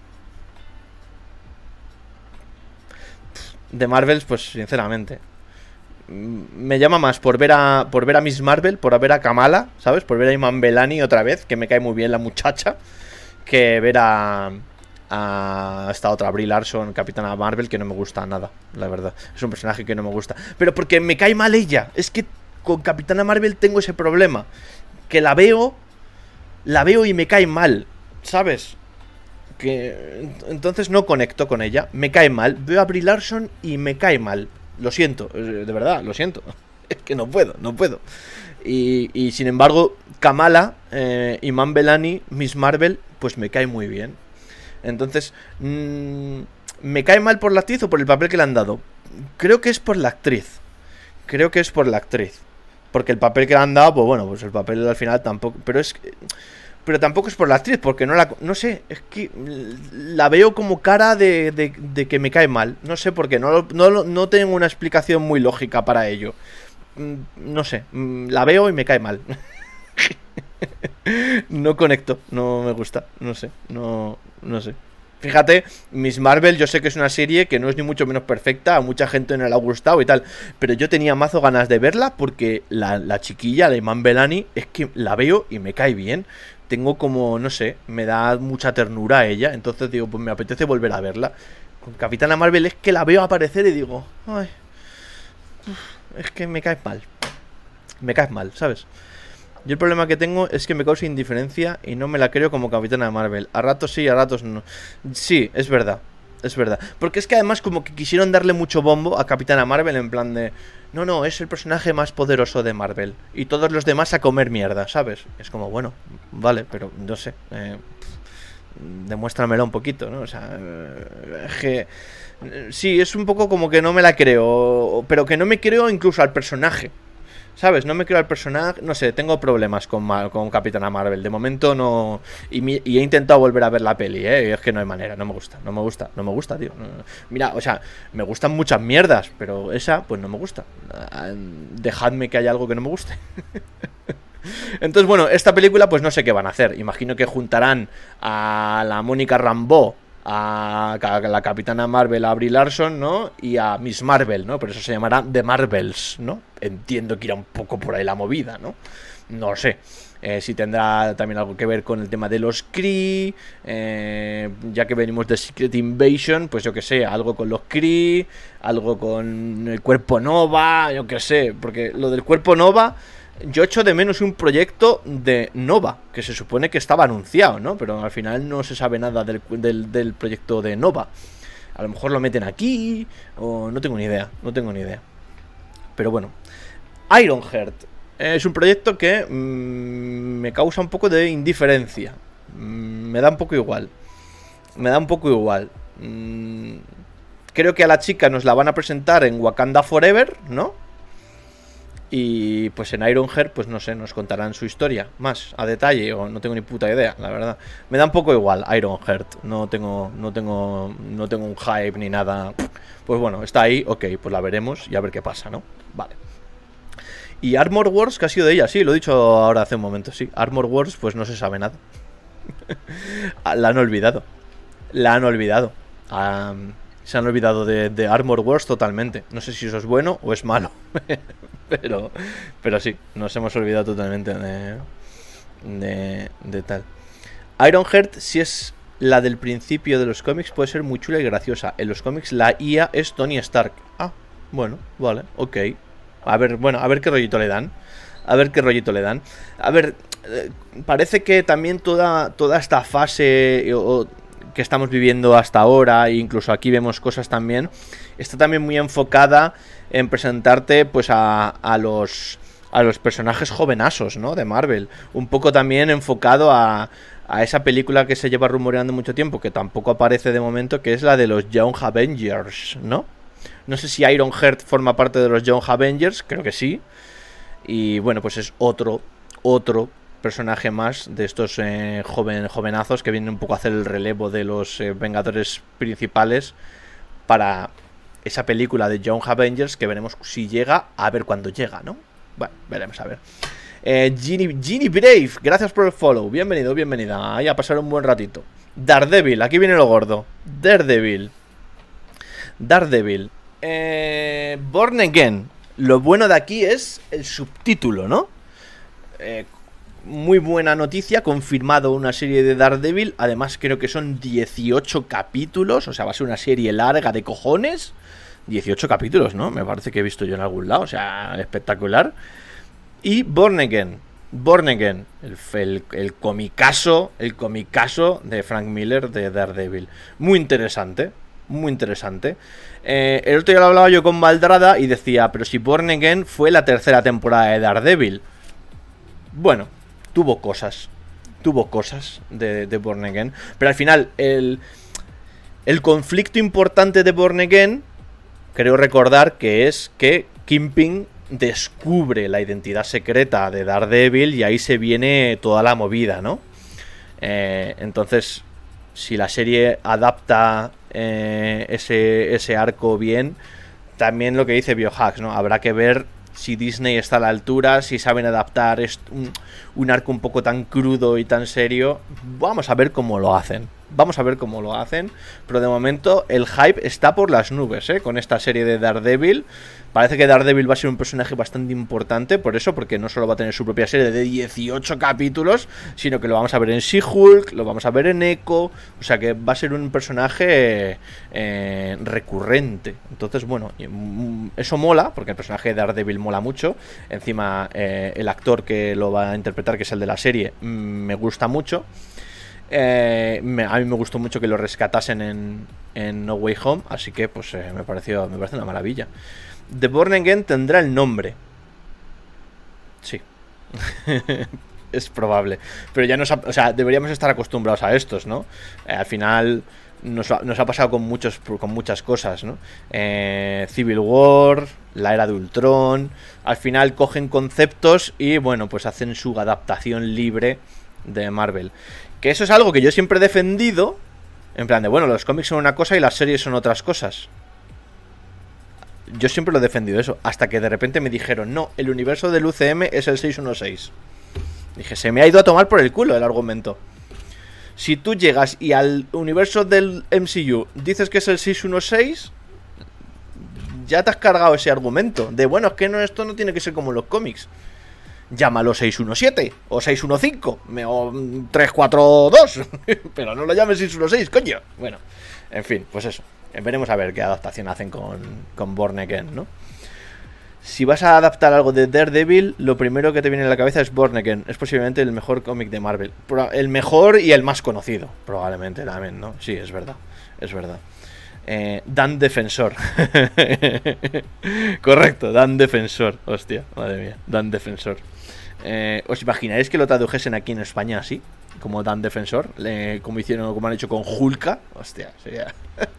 De Marvels, pues sinceramente. Me llama más por ver a por ver a Miss Marvel, por ver a Kamala, ¿sabes? Por ver a Iman Belani otra vez, que me cae muy bien la muchacha, que ver a, a esta otra Brie Larson, Capitana Marvel, que no me gusta nada, la verdad. Es un personaje que no me gusta. Pero porque me cae mal ella. Es que con Capitana Marvel tengo ese problema. Que la veo, la veo y me cae mal, ¿sabes? Que entonces no conecto con ella. Me cae mal. Veo a Brie Larson y me cae mal. Lo siento, de verdad, lo siento. Es que no puedo, no puedo. Y, y sin embargo, Kamala, eh, Iman Belani, Miss Marvel, pues me cae muy bien. Entonces, mmm, ¿me cae mal por la actriz o por el papel que le han dado? Creo que es por la actriz. Creo que es por la actriz. Porque el papel que le han dado, pues bueno, pues el papel al final tampoco... Pero es que... Pero tampoco es por la actriz, porque no la... No sé, es que la veo como cara de, de, de que me cae mal. No sé por qué, no, no, no tengo una explicación muy lógica para ello. No sé, la veo y me cae mal. No conecto, no me gusta, no sé, no, no sé. Fíjate, Miss Marvel, yo sé que es una serie que no es ni mucho menos perfecta, a mucha gente no le ha gustado y tal, pero yo tenía mazo ganas de verla porque la, la chiquilla, la Iman Belani, es que la veo y me cae bien. Tengo como, no sé, me da mucha ternura a ella, entonces digo, pues me apetece volver a verla. Con Capitana Marvel es que la veo aparecer y digo, ay, es que me caes mal. Me caes mal, ¿sabes? Yo el problema que tengo es que me causa indiferencia y no me la creo como Capitana Marvel. A ratos sí, a ratos no. Sí, es verdad, es verdad. Porque es que además como que quisieron darle mucho bombo a Capitana Marvel en plan de... No, no, es el personaje más poderoso de Marvel. Y todos los demás a comer mierda, ¿sabes? Es como, bueno, vale, pero no sé. Eh, demuéstramelo un poquito, ¿no? O sea, eh, es que... Sí, es un poco como que no me la creo. Pero que no me creo incluso al personaje. ¿Sabes? No me creo al personaje. No sé, tengo problemas con, Mar con Capitana Marvel. De momento no. Y, mi y he intentado volver a ver la peli, ¿eh? Y es que no hay manera. No me gusta, no me gusta, no me gusta, tío. No, no. Mira, o sea, me gustan muchas mierdas, pero esa, pues no me gusta. Dejadme que haya algo que no me guste. Entonces, bueno, esta película, pues no sé qué van a hacer. Imagino que juntarán a la Mónica Rambeau, a la Capitana Marvel, a Brie Larson, ¿no? Y a Miss Marvel, ¿no? Por eso se llamará The Marvels, ¿no? Entiendo que irá un poco por ahí la movida, ¿no? No sé. Eh, si tendrá también algo que ver con el tema de los Kree, eh, ya que venimos de Secret Invasion, pues yo que sé, algo con los Kree, algo con el Cuerpo Nova, yo que sé, porque lo del Cuerpo Nova... Yo echo de menos un proyecto de Nova, que se supone que estaba anunciado, ¿no? Pero al final no se sabe nada del, del, del proyecto de Nova. A lo mejor lo meten aquí, o no tengo ni idea, no tengo ni idea. Pero bueno, Ironheart es un proyecto que mmm, me causa un poco de indiferencia. Mm, me da un poco igual. Me da un poco igual. Mm, creo que a la chica nos la van a presentar en Wakanda Forever, ¿no? Y pues en Ironheart, pues no sé, nos contarán su historia más a detalle, o no tengo ni puta idea, la verdad. Me da un poco igual Ironheart, no tengo, no tengo, no tengo un hype ni nada. Pues bueno, está ahí, ok, pues la veremos y a ver qué pasa, ¿no? Vale. Y Armor Wars, ¿qué ha sido de ella? Sí, lo he dicho ahora hace un momento, sí. Armor Wars, pues no se sabe nada. La han olvidado. La han olvidado. Um, se han olvidado de, de Armor Wars totalmente. No sé si eso es bueno o es malo. Pero, pero sí, nos hemos olvidado totalmente de, de, de tal. Ironheart, si es la del principio de los cómics, puede ser muy chula y graciosa. En los cómics la I A es Tony Stark. Ah, bueno, vale, ok. A ver, bueno, a ver qué rollito le dan. A ver qué rollito le dan. A ver, eh, parece que también toda, toda esta fase... O, que estamos viviendo hasta ahora, e incluso aquí vemos cosas también, está también muy enfocada en presentarte pues a, a los a los personajes jovenasos, ¿no? De Marvel. Un poco también enfocado a, a esa película que se lleva rumoreando mucho tiempo, que tampoco aparece de momento, que es la de los Young Avengers, ¿no? No sé si Ironheart forma parte de los Young Avengers, creo que sí. Y bueno, pues es otro, otro personaje más de estos eh, joven, jovenazos que vienen un poco a hacer el relevo de los eh, Vengadores principales para esa película de Young Avengers, que veremos si llega, a ver cuándo llega, ¿no? Bueno, veremos a ver. Eh, Ginny, Ginny Brave, gracias por el follow. Bienvenido, bienvenida. Ahí a pasar un buen ratito. Daredevil, aquí viene lo gordo. Daredevil. Daredevil. Eh, Born Again. Lo bueno de aquí es el subtítulo, ¿no? Eh, muy buena noticia, confirmado una serie de Daredevil. Además creo que son dieciocho capítulos. O sea, va a ser una serie larga de cojones. dieciocho capítulos, ¿no? Me parece que he visto yo en algún lado. O sea, espectacular. Y Born Again. Born Again. El, el, el comicazo. El comicazo de Frank Miller de Daredevil. Muy interesante. Muy interesante. Eh, el otro día lo hablaba yo con Valdrada y decía, pero si Born Again fue la tercera temporada de Daredevil. Bueno, tuvo cosas. Tuvo cosas de, de Born Again. Pero al final, el, el conflicto importante de Born Again, creo recordar que es que Kingpin descubre la identidad secreta de Daredevil y ahí se viene toda la movida, ¿no? Eh, entonces, si la serie adapta eh, ese, ese arco bien, también lo que dice Biohacks, ¿no? Habrá que ver si Disney está a la altura, si saben adaptar un, un arco un poco tan crudo y tan serio. Vamos a ver cómo lo hacen. Vamos a ver cómo lo hacen. Pero de momento el hype está por las nubes, ¿eh? Con esta serie de Daredevil. Parece que Daredevil va a ser un personaje bastante importante. Por eso, porque no solo va a tener su propia serie de dieciocho capítulos, sino que lo vamos a ver en She-Hulk, lo vamos a ver en Echo. O sea que va a ser un personaje eh, recurrente. Entonces, bueno, eso mola, porque el personaje de Daredevil mola mucho. Encima, eh, el actor que lo va a interpretar, que es el de la serie, me gusta mucho. Eh, me, a mí me gustó mucho que lo rescatasen en, en No Way Home, así que pues eh, me pareció me parece una maravilla. The Born Again tendrá el nombre. Sí. Es probable. Pero ya nos ha, o sea, deberíamos estar acostumbrados a estos, ¿no? Eh, al final nos ha, nos ha pasado con muchos con muchas cosas, ¿no? Eh, Civil War, la era de Ultron. Al final cogen conceptos y bueno, pues hacen su adaptación libre de Marvel. Que eso es algo que yo siempre he defendido. En plan de, bueno, los cómics son una cosa y las series son otras cosas. Yo siempre lo he defendido eso. Hasta que de repente me dijeron, no, el universo del U C M es el seiscientos dieciséis. Dije, se me ha ido a tomar por el culo el argumento. Si tú llegas y al universo del M C U dices que es el seiscientos dieciséis, ya te has cargado ese argumento. De, bueno, es que no, esto no tiene que ser como los cómics. Llámalo seiscientos diecisiete o seiscientos quince o trescientos cuarenta y dos. Pero no lo llames seiscientos dieciséis, coño. Bueno, en fin, pues eso. Veremos a ver qué adaptación hacen con, con Born Again, ¿no? Si vas a adaptar algo de Daredevil, lo primero que te viene a la cabeza es Born Again. Es posiblemente el mejor cómic de Marvel. El mejor y el más conocido, probablemente también, ¿no? Sí, es verdad, es verdad. Eh, Dan Defensor. Correcto, Dan Defensor. Hostia, madre mía, Dan Defensor. Eh, ¿Os imagináis que lo tradujesen aquí en España así? Como Dan Defensor, eh, como hicieron, como han hecho con Hulka. Hostia, sería.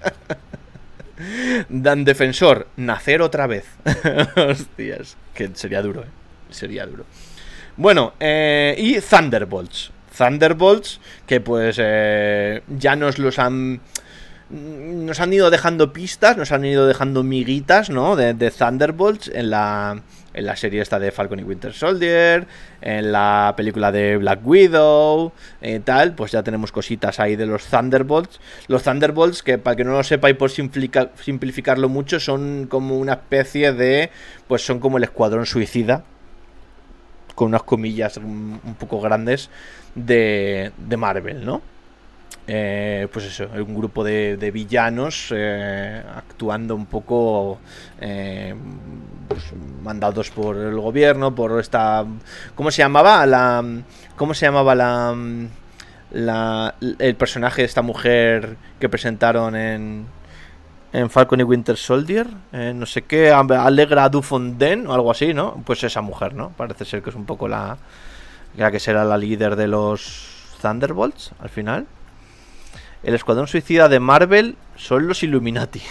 Dan Defensor, nacer otra vez. Hostias, que sería duro, eh. Sería duro. Bueno, eh, y Thunderbolts. Thunderbolts, que pues eh, ya nos los han. Nos han ido dejando pistas, nos han ido dejando miguitas, ¿no? De, de Thunderbolts en la, en la serie esta de Falcon y Winter Soldier, en la película de Black Widow, eh, tal. Pues ya tenemos cositas ahí de los Thunderbolts. Los Thunderbolts, que para que no lo sepa y por simplificar, simplificarlo mucho, son como una especie de... Pues son como el Escuadrón Suicida, con unas comillas un, un poco grandes, de, de Marvel, ¿no? Eh, pues eso, un grupo de, de villanos eh, actuando un poco eh, pues, mandados por el gobierno, por esta... ¿Cómo se llamaba? La, ¿Cómo se llamaba la, la, el personaje de esta mujer que presentaron en, en Falcon y Winter Soldier, eh, no sé qué, Allegra Dufonden o algo así, ¿no? Pues esa mujer, ¿no? Parece ser que es un poco la, la que será la líder de los Thunderbolts al final. El Escuadrón Suicida de Marvel son los Illuminati.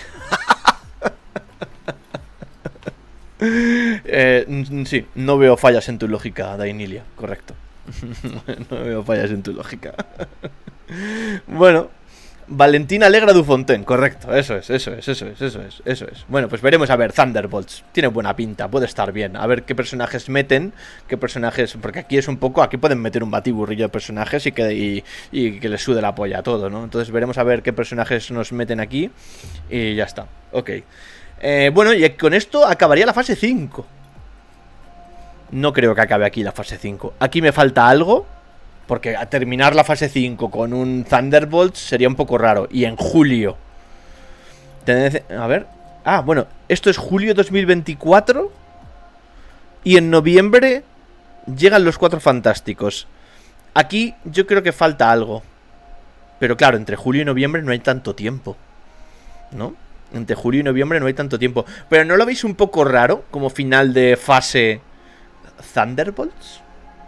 eh, sí, no veo fallas en tu lógica, Dainilia, correcto. No veo fallas en tu lógica. Bueno, Valentina Alegra Dufontaine, correcto, eso es, eso es, eso es, eso es, eso es. Bueno, pues veremos, a ver, Thunderbolts, tiene buena pinta, puede estar bien. A ver qué personajes meten, qué personajes, porque aquí es un poco, aquí pueden meter un batiburrillo de personajes y que, y, y que les sude la polla a todo, ¿no? Entonces veremos a ver qué personajes nos meten aquí y ya está, ok. Eh, bueno, y con esto acabaría la fase cinco. No creo que acabe aquí la fase cinco. Aquí me falta algo, porque a terminar la fase cinco con un Thunderbolt sería un poco raro. Y en julio. A ver. Ah, bueno, esto es julio dos mil veinticuatro. Y en noviembre llegan los Cuatro Fantásticos. Aquí yo creo que falta algo. Pero claro, entre julio y noviembre no hay tanto tiempo, ¿no? Entre julio y noviembre no hay tanto tiempo. Pero ¿no lo veis un poco raro como final de fase Thunderbolts?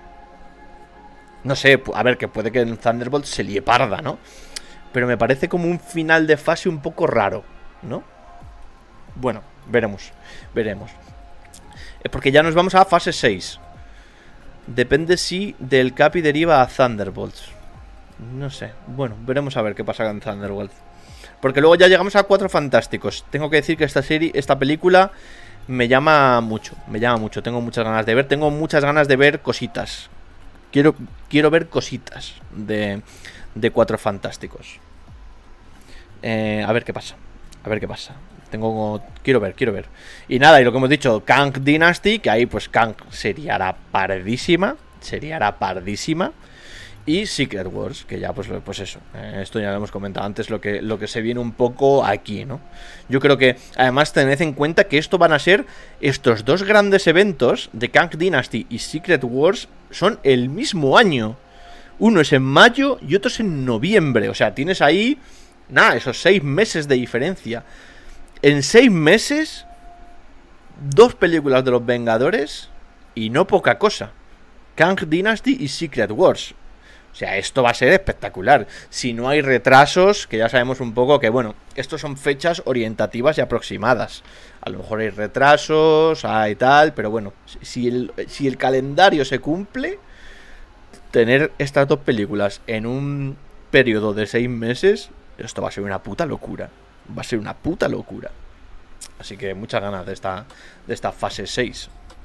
No sé, a ver, que puede que en Thunderbolts se lie parda, ¿no? Pero me parece como un final de fase un poco raro, ¿no? Bueno, veremos, veremos. Porque ya nos vamos a fase seis. Depende si del Capi deriva a Thunderbolts. No sé, bueno, veremos a ver qué pasa con Thunderbolts. Porque luego ya llegamos a Cuatro Fantásticos. Tengo que decir que esta serie, esta película me llama mucho, me llama mucho. Tengo muchas ganas de ver, tengo muchas ganas de ver cositas. Quiero, quiero ver cositas de, de Cuatro Fantásticos. Eh, a ver qué pasa. A ver qué pasa. Tengo, quiero ver, quiero ver. Y nada, y lo que hemos dicho, Kang Dynasty, que ahí pues Kang sería pardísima. Sería pardísima. Y Secret Wars, que ya pues, pues eso, eh, esto ya lo hemos comentado antes, lo que, lo que se viene un poco aquí, ¿no? Yo creo que, además, tened en cuenta que esto van a ser, estos dos grandes eventos de Kang Dynasty y Secret Wars son el mismo año. Uno es en mayo y otro es en noviembre, o sea, tienes ahí, nada, esos seis meses de diferencia. En seis meses, dos películas de los Vengadores y no poca cosa. Kang Dynasty y Secret Wars. O sea, esto va a ser espectacular. Si no hay retrasos, que ya sabemos un poco que, bueno, estos son fechas orientativas y aproximadas. A lo mejor hay retrasos, hay tal, pero bueno, si el, si el calendario se cumple, tener estas dos películas en un periodo de seis meses, esto va a ser una puta locura. Va a ser una puta locura. Así que muchas ganas de esta, de esta fase seis.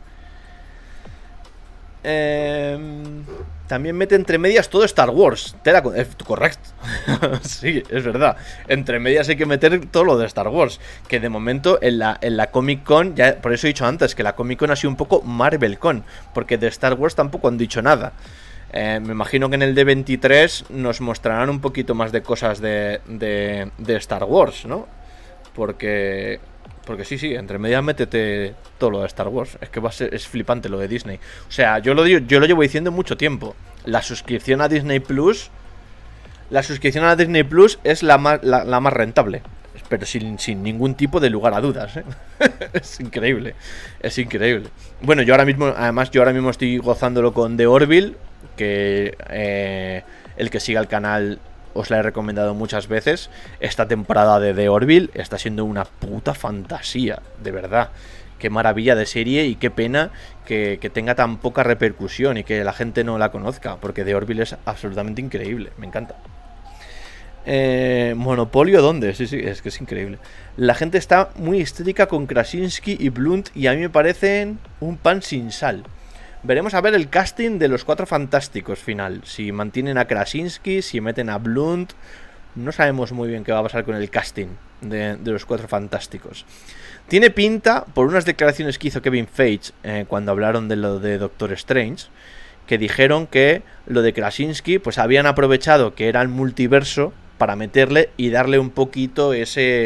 Eh, también mete entre medias todo Star Wars. Te la, eh, correcto. Sí, es verdad. Entre medias hay que meter todo lo de Star Wars. Que de momento en la, en la Comic Con, ya, por eso he dicho antes que la Comic Con ha sido un poco Marvel Con. Porque de Star Wars tampoco han dicho nada. Eh, me imagino que en el D veintitrés nos mostrarán un poquito más de cosas de, de, de Star Wars, ¿no? Porque... Porque sí, sí, entre medias métete todo lo de Star Wars. Es que va a ser, es flipante lo de Disney. O sea, yo lo, digo, yo lo llevo diciendo mucho tiempo. La suscripción a Disney Plus... La suscripción a Disney Plus es la más, la, la más rentable. Pero sin, sin ningún tipo de lugar a dudas, ¿eh? Es increíble. Es increíble. Bueno, yo ahora mismo... Además, yo ahora mismo estoy gozándolo con The Orville. Que... Eh, el que siga el canal... Os la he recomendado muchas veces. Esta temporada de The Orville está siendo una puta fantasía, de verdad. Qué maravilla de serie y qué pena que, que tenga tan poca repercusión y que la gente no la conozca, porque The Orville es absolutamente increíble, me encanta. Eh, ¿Monopolio dónde? Sí, sí, es que es increíble. La gente está muy histérica con Krasinski y Blunt y a mí me parecen un pan sin sal. Veremos a ver el casting de los Cuatro Fantásticos final. Si mantienen a Krasinski, si meten a Blunt. No sabemos muy bien qué va a pasar con el casting de, de los Cuatro Fantásticos. Tiene pinta, por unas declaraciones que hizo Kevin Feige eh, cuando hablaron de lo de Doctor Strange, que dijeron que lo de Krasinski, pues habían aprovechado que era el multiverso para meterle y darle un poquito ese...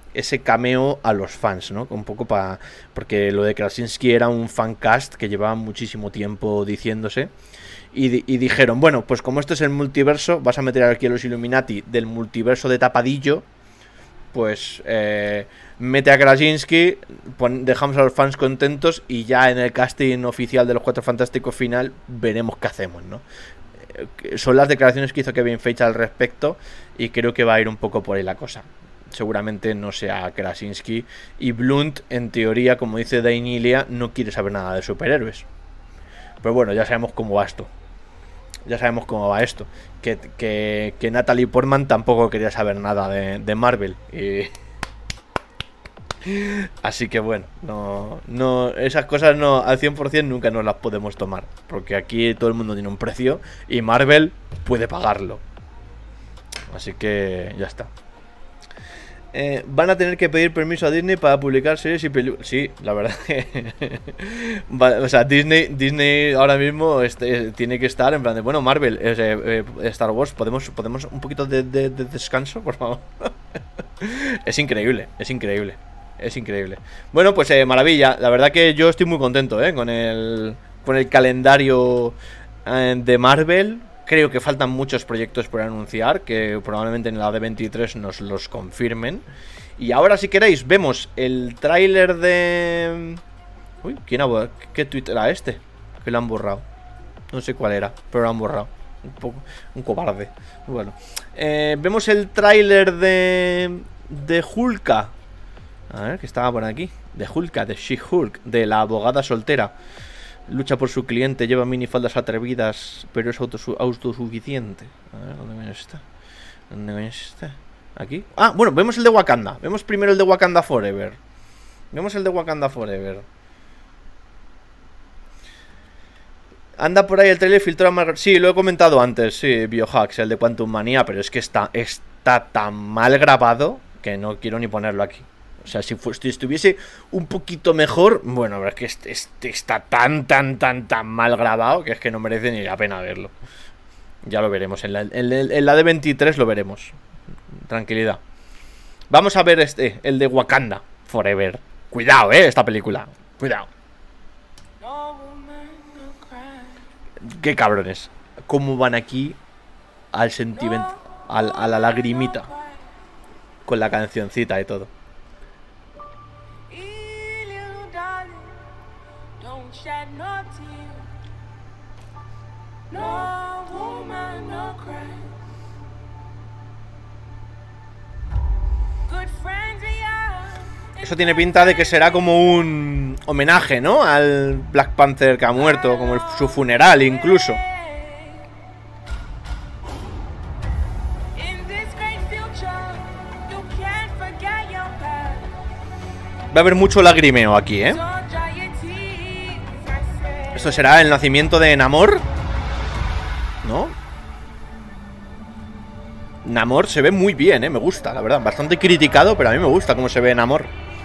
ese cameo a los fans, ¿no? Un poco para... Porque lo de Krasinski era un fancast que llevaba muchísimo tiempo diciéndose. Y, di y dijeron, bueno, pues como esto es el multiverso, vas a meter aquí a los Illuminati del multiverso de tapadillo. Pues eh, mete a Krasinski, pon, dejamos a los fans contentos y ya en el casting oficial de los Cuatro Fantásticos final veremos qué hacemos, ¿no? Eh, son las declaraciones que hizo Kevin Feige al respecto y creo que va a ir un poco por ahí la cosa. Seguramente no sea Krasinski y Blunt, en teoría, como dice Dainelia, no quiere saber nada de superhéroes. Pero bueno, ya sabemos cómo va esto. Ya sabemos cómo va esto. Que, que, que Natalie Portman tampoco quería saber nada de, de Marvel. Y... Así que bueno, no, no, esas cosas no al cien por cien nunca nos las podemos tomar. Porque aquí todo el mundo tiene un precio y Marvel puede pagarlo. Así que ya está. Eh, van a tener que pedir permiso a Disney para publicar series y películas. Sí, la verdad que... O sea, Disney, Disney ahora mismo este, tiene que estar en plan de... Bueno, Marvel, eh, eh, Star Wars, ¿podemos, ¿podemos un poquito de, de, de descanso, por favor? Es increíble, es increíble. Es increíble. Bueno, pues eh, maravilla. La verdad que yo estoy muy contento eh, con el, con el calendario eh, de Marvel. Creo que faltan muchos proyectos por anunciar, que probablemente en la D veintitrés nos los confirmen. Y ahora, si queréis, vemos el tráiler de... Uy, ¿quién ha... ¿Qué tweet era este? Que lo han borrado. No sé cuál era, pero lo han borrado. Un poco... Un cobarde. Bueno. Eh, vemos el tráiler de... De Hulka. A ver, que estaba por aquí. De Hulka, de She-Hulk, de la abogada soltera. Lucha por su cliente, lleva minifaldas atrevidas, pero es autosuficiente. A ver, ¿dónde está? ¿Dónde está? ¿Aquí? Ah, bueno, vemos el de Wakanda. Vemos primero el de Wakanda Forever. Vemos el de Wakanda Forever. Anda por ahí el trailer filtrado más... Sí, lo he comentado antes, sí, Biohacks, el de Quantum Manía, pero es que está, está tan mal grabado que no quiero ni ponerlo aquí. O sea, si, si estuviese un poquito mejor, bueno, es que este, este está tan, tan, tan, tan mal grabado que es que no merece ni la pena verlo. Ya lo veremos. En la, en, en la D veintitrés lo veremos. Tranquilidad. Vamos a ver este, el de Wakanda Forever. Cuidado, eh, esta película. Cuidado. Qué cabrones. Cómo van aquí al sentimiento, al, a la lagrimita. Con la cancioncita y todo. Eso tiene pinta de que será como un homenaje, ¿no? Al Black Panther que ha muerto, como el, su funeral incluso. Va a haber mucho lagrimeo aquí, ¿eh? ¿Esto será el nacimiento de Namor? ¿No? Namor se ve muy bien, ¿eh? Me gusta, la verdad. Bastante criticado, pero a mí me gusta cómo se ve Namor.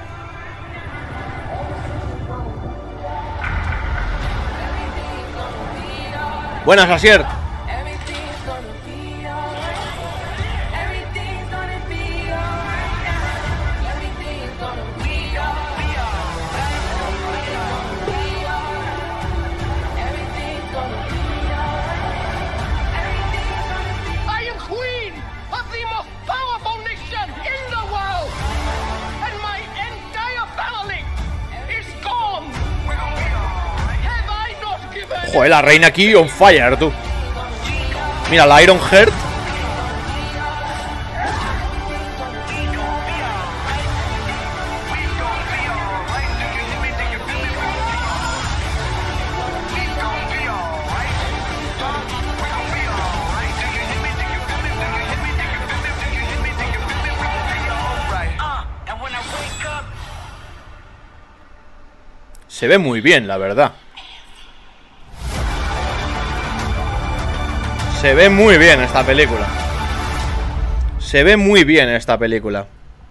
Buenas, Asier. Joder, la reina aquí on fire, tú. Mira, la Iron Heart. Se ve muy bien, la verdad. Se ve muy bien esta película. Se ve muy bien esta película.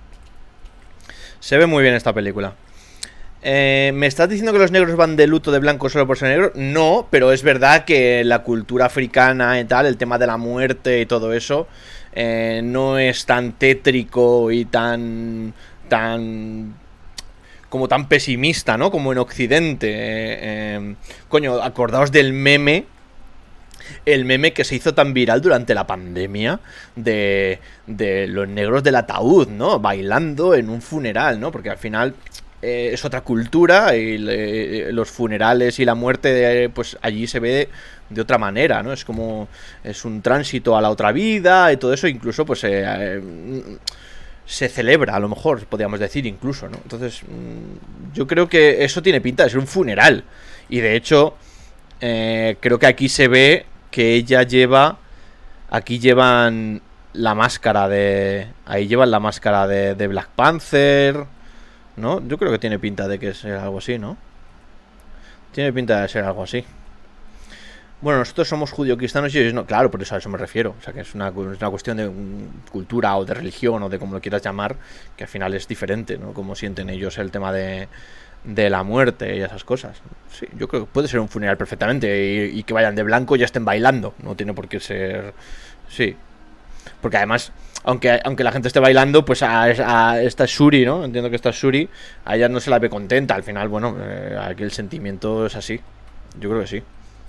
Se ve muy bien esta película. Eh, ¿Me estás diciendo que los negros van de luto de blanco solo por ser negros? No, pero es verdad que la cultura africana y tal, el tema de la muerte y todo eso, eh, no es tan tétrico y tan... tan... como tan pesimista, ¿no? Como en Occidente. Eh, eh, coño, acordaos del meme. El meme que se hizo tan viral durante la pandemia de, de los negros del ataúd, ¿no? Bailando en un funeral, ¿no? Porque al final eh, es otra cultura y le, los funerales y la muerte, de, pues allí se ve de, de otra manera, ¿no? Es como... es un tránsito a la otra vida y todo eso, incluso pues... Eh, eh, se celebra, a lo mejor, podríamos decir, incluso, ¿no? Entonces, yo creo que eso tiene pinta de ser un funeral. Y de hecho, eh, creo que aquí se ve que ella lleva... Aquí llevan la máscara de... Ahí llevan la máscara de, de Black Panther, ¿no? Yo creo que tiene pinta de que sea algo así, ¿no? Tiene pinta de ser algo así. Bueno, nosotros somos judio-cristianos y ellos no. Claro, por eso a eso me refiero. O sea, que es una, es una cuestión de um, cultura o de religión o de como lo quieras llamar, que al final es diferente, ¿no? Cómo sienten ellos el tema de, de la muerte y esas cosas. Sí, yo creo que puede ser un funeral perfectamente y, y que vayan de blanco y ya estén bailando. No tiene por qué ser... Sí. Porque además, aunque, aunque la gente esté bailando, pues a, a esta Shuri, ¿no? Entiendo que esta Shuri, a ella no se la ve contenta. Al final, bueno, eh, aquí el sentimiento es así. Yo creo que sí.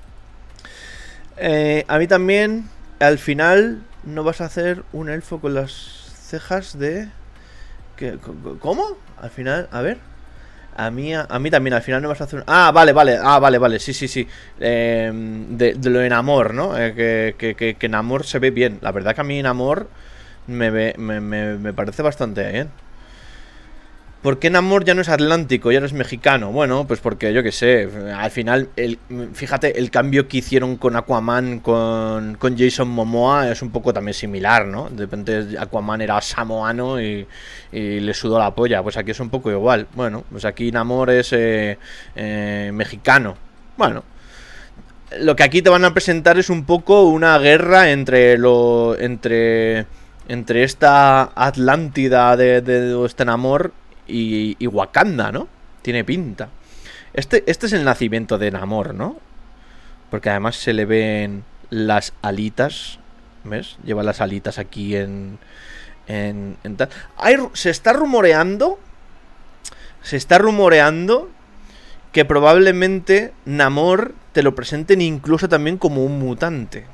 Eh, a mí también, al final, no vas a hacer un elfo con las cejas de... ¿Qué? ¿Cómo? Al final, a ver. A mí, a, a mí también, al final no vas a hacer... Ah, vale, vale, ah, vale, vale, sí, sí, sí. Eh, de, de lo de Namor, ¿no? Eh, que, que, que, que Namor se ve bien. La verdad que a mí Namor me, ve, me, me, me parece bastante bien. ¿Por qué Namor ya no es atlántico, ya no es mexicano? Bueno, pues porque yo qué sé, al final, el, fíjate, el cambio que hicieron con Aquaman, con, con Jason Momoa, es un poco también similar, ¿no? De repente Aquaman era samoano y, y le sudó la polla, pues aquí es un poco igual. Bueno, pues aquí Namor es eh, eh, mexicano. Bueno, lo que aquí te van a presentar es un poco una guerra entre lo entre, entre esta Atlántida de, de, de este Namor Y, y Wakanda, ¿no? Tiene pinta. Este, este es el nacimiento de Namor, ¿no? Porque además se le ven las alitas. ¿Ves? Lleva las alitas aquí en... en, en tal. Hay, se está rumoreando... Se está rumoreando que probablemente Namor te lo presenten incluso también como un mutante.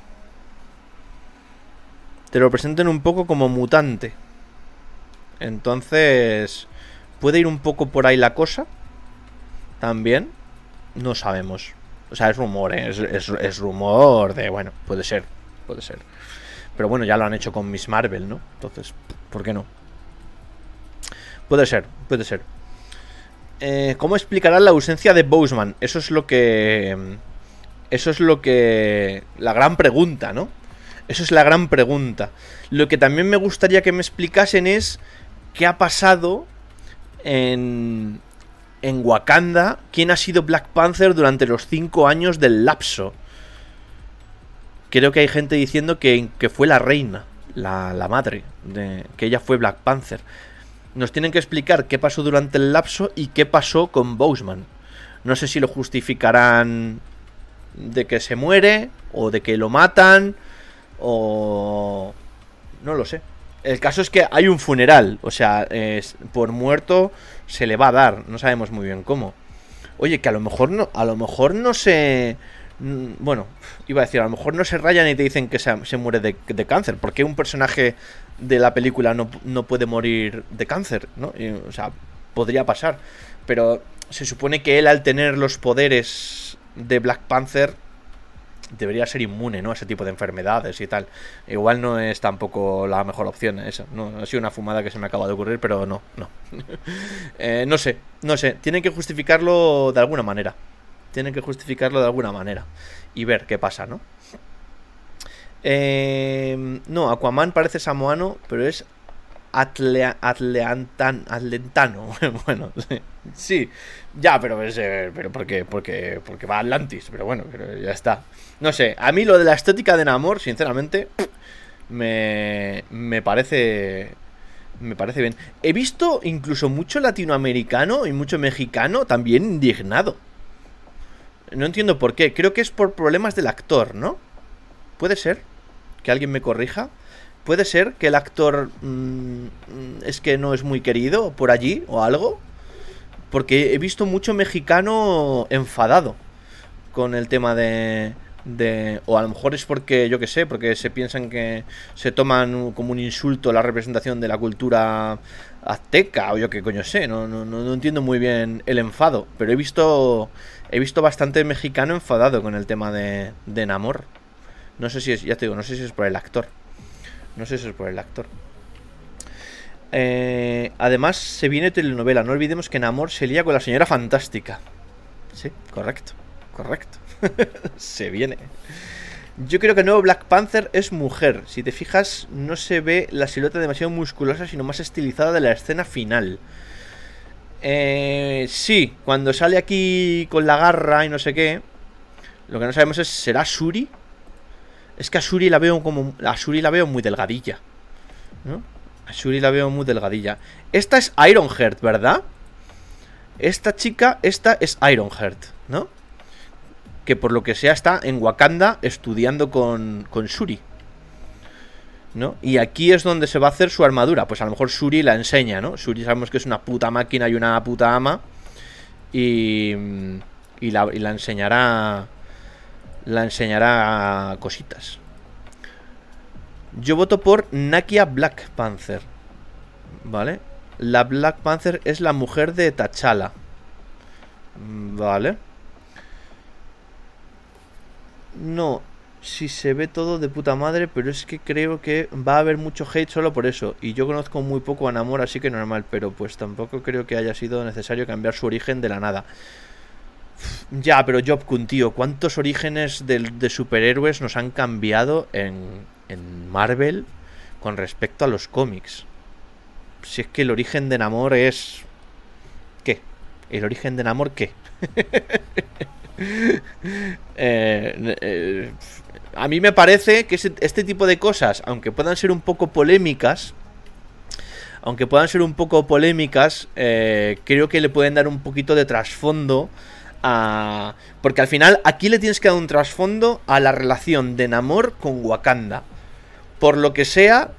Te lo presenten un poco como mutante. Entonces... puede ir un poco por ahí la cosa. También. No sabemos. O sea, es rumor, ¿eh? es, es, es rumor de... Bueno, puede ser. Puede ser. Pero bueno, ya lo han hecho con Miss Marvel, ¿no? Entonces, ¿por qué no? Puede ser, puede ser. Eh, ¿Cómo explicarán la ausencia de Boseman? Eso es lo que... Eso es lo que... La gran pregunta, ¿no? Eso es la gran pregunta. Lo que también me gustaría que me explicasen es... ¿Qué ha pasado... En, en Wakanda, quién ha sido Black Panther durante los cinco años del lapso? Creo que hay gente diciendo que, que fue la reina, la, la madre, de, que ella fue Black Panther. Nos tienen que explicar qué pasó durante el lapso y qué pasó con Boseman. No sé si lo justificarán de que se muere, o de que lo matan, o... no lo sé. El caso es que hay un funeral, o sea, es, por muerto se le va a dar, no sabemos muy bien cómo. Oye, que a lo mejor no, a lo mejor no se... Bueno, iba a decir, a lo mejor no se rayan y te dicen que se, se muere de, de cáncer. ¿Por qué un personaje de la película no, no puede morir de cáncer? ¿No? Y, o sea, podría pasar. Pero se supone que él, al tener los poderes de Black Panther, debería ser inmune, ¿no? A ese tipo de enfermedades y tal. Igual no es tampoco la mejor opción esa, ¿no? Ha sido una fumada que se me acaba de ocurrir, pero no, no. eh, no sé, no sé. Tienen que justificarlo de alguna manera. Tienen que justificarlo de alguna manera. Y ver qué pasa, ¿no? Eh, no, Aquaman parece samoano, pero es atle, atleantan, atlentano. Bueno, sí. Ya, pero es, eh, pero porque, porque, porque va a Atlantis. Pero bueno, pero ya está. No sé, a mí lo de la estética de Namor, sinceramente, me, me parece... Me parece bien. He visto incluso mucho latinoamericano y mucho mexicano también indignado. No entiendo por qué. Creo que es por problemas del actor, ¿no? ¿Puede ser? Que alguien me corrija. puede ser que el actor mmm, es que no es muy querido por allí o algo. Porque he visto mucho mexicano enfadado con el tema de... de o a lo mejor es porque, yo qué sé, porque se piensan que se toman como un insulto la representación de la cultura azteca, o yo qué coño sé, no, no, no entiendo muy bien el enfado. Pero he visto he visto bastante mexicano enfadado con el tema de, de Namor. No sé si es, ya te digo, no sé si es por el actor. No sé si es por el actor. Eh, además, se viene telenovela. No olvidemos que Namor se lía con la señora fantástica. Sí, correcto, correcto. Se viene. Yo creo que el nuevo Black Panther es mujer. Si te fijas, no se ve la silueta demasiado musculosa, sino más estilizada de la escena final. Eh, sí, cuando sale aquí con la garra y no sé qué. Lo que no sabemos es, ¿será Shuri? Es que a Shuri la veo como... A Shuri la veo muy delgadilla, ¿no? A Shuri la veo muy delgadilla. Esta es Ironheart, ¿verdad? Esta chica, esta es Ironheart, ¿no? Que por lo que sea está en Wakanda estudiando con, con Shuri, ¿no? Y aquí es donde se va a hacer su armadura. Pues a lo mejor Shuri la enseña, ¿no? Shuri sabemos que es una puta máquina y una puta ama. Y, y, la, y la enseñará... La enseñará cositas. Yo voto por Nakia Black Panther, ¿vale? La Black Panther es la mujer de T'Challa, ¿vale? No, si se ve todo de puta madre, pero es que creo que va a haber mucho hate solo por eso. Y yo conozco muy poco a Namor, así que normal. Pero pues tampoco creo que haya sido necesario cambiar su origen de la nada. Ya, pero Job Kun, tío, ¿cuántos orígenes de, de superhéroes nos han cambiado en, en Marvel con respecto a los cómics? Si es que el origen de Namor es... ¿Qué? ¿El origen de Namor qué? eh, eh, a mí me parece que ese, este tipo de cosas, aunque puedan ser un poco polémicas, aunque puedan ser un poco polémicas, eh, creo que le pueden dar un poquito de trasfondo a... Porque al final aquí le tienes que dar un trasfondo a la relación de Namor con Wakanda. Por lo que sea,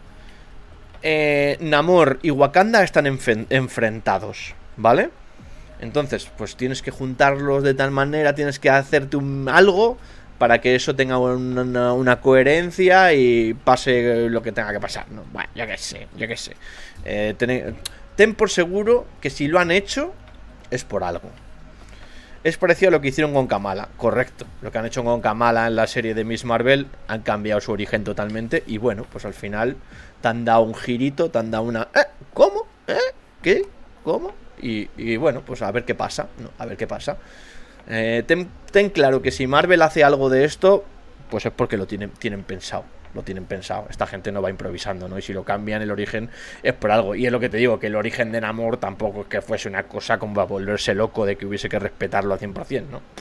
eh, Namor y Wakanda están enf- enfrentados, ¿vale? Entonces, pues tienes que juntarlos de tal manera, tienes que hacerte un, algo para que eso tenga una, una coherencia y pase lo que tenga que pasar, ¿no? Bueno, yo qué sé, yo qué sé. Eh, ten, ten por seguro que si lo han hecho es por algo. Es parecido a lo que hicieron con Kamala, correcto. Lo que han hecho con Kamala en la serie de Miss Marvel, han cambiado su origen totalmente. Y bueno, pues al final te han dado un girito, te han dado una... ¿Eh? ¿Cómo? ¿Eh? ¿Qué? ¿Cómo? Y, y bueno, pues a ver qué pasa, ¿no? A ver qué pasa. Eh, ten, ten claro que si Marvel hace algo de esto, pues es porque lo tienen, tienen pensado. Lo tienen pensado. Esta gente no va improvisando, ¿no? Y si lo cambian el origen es por algo. Y es lo que te digo, que el origen de Namor tampoco es que fuese una cosa como a volverse loco de que hubiese que respetarlo al cien por cien, ¿no?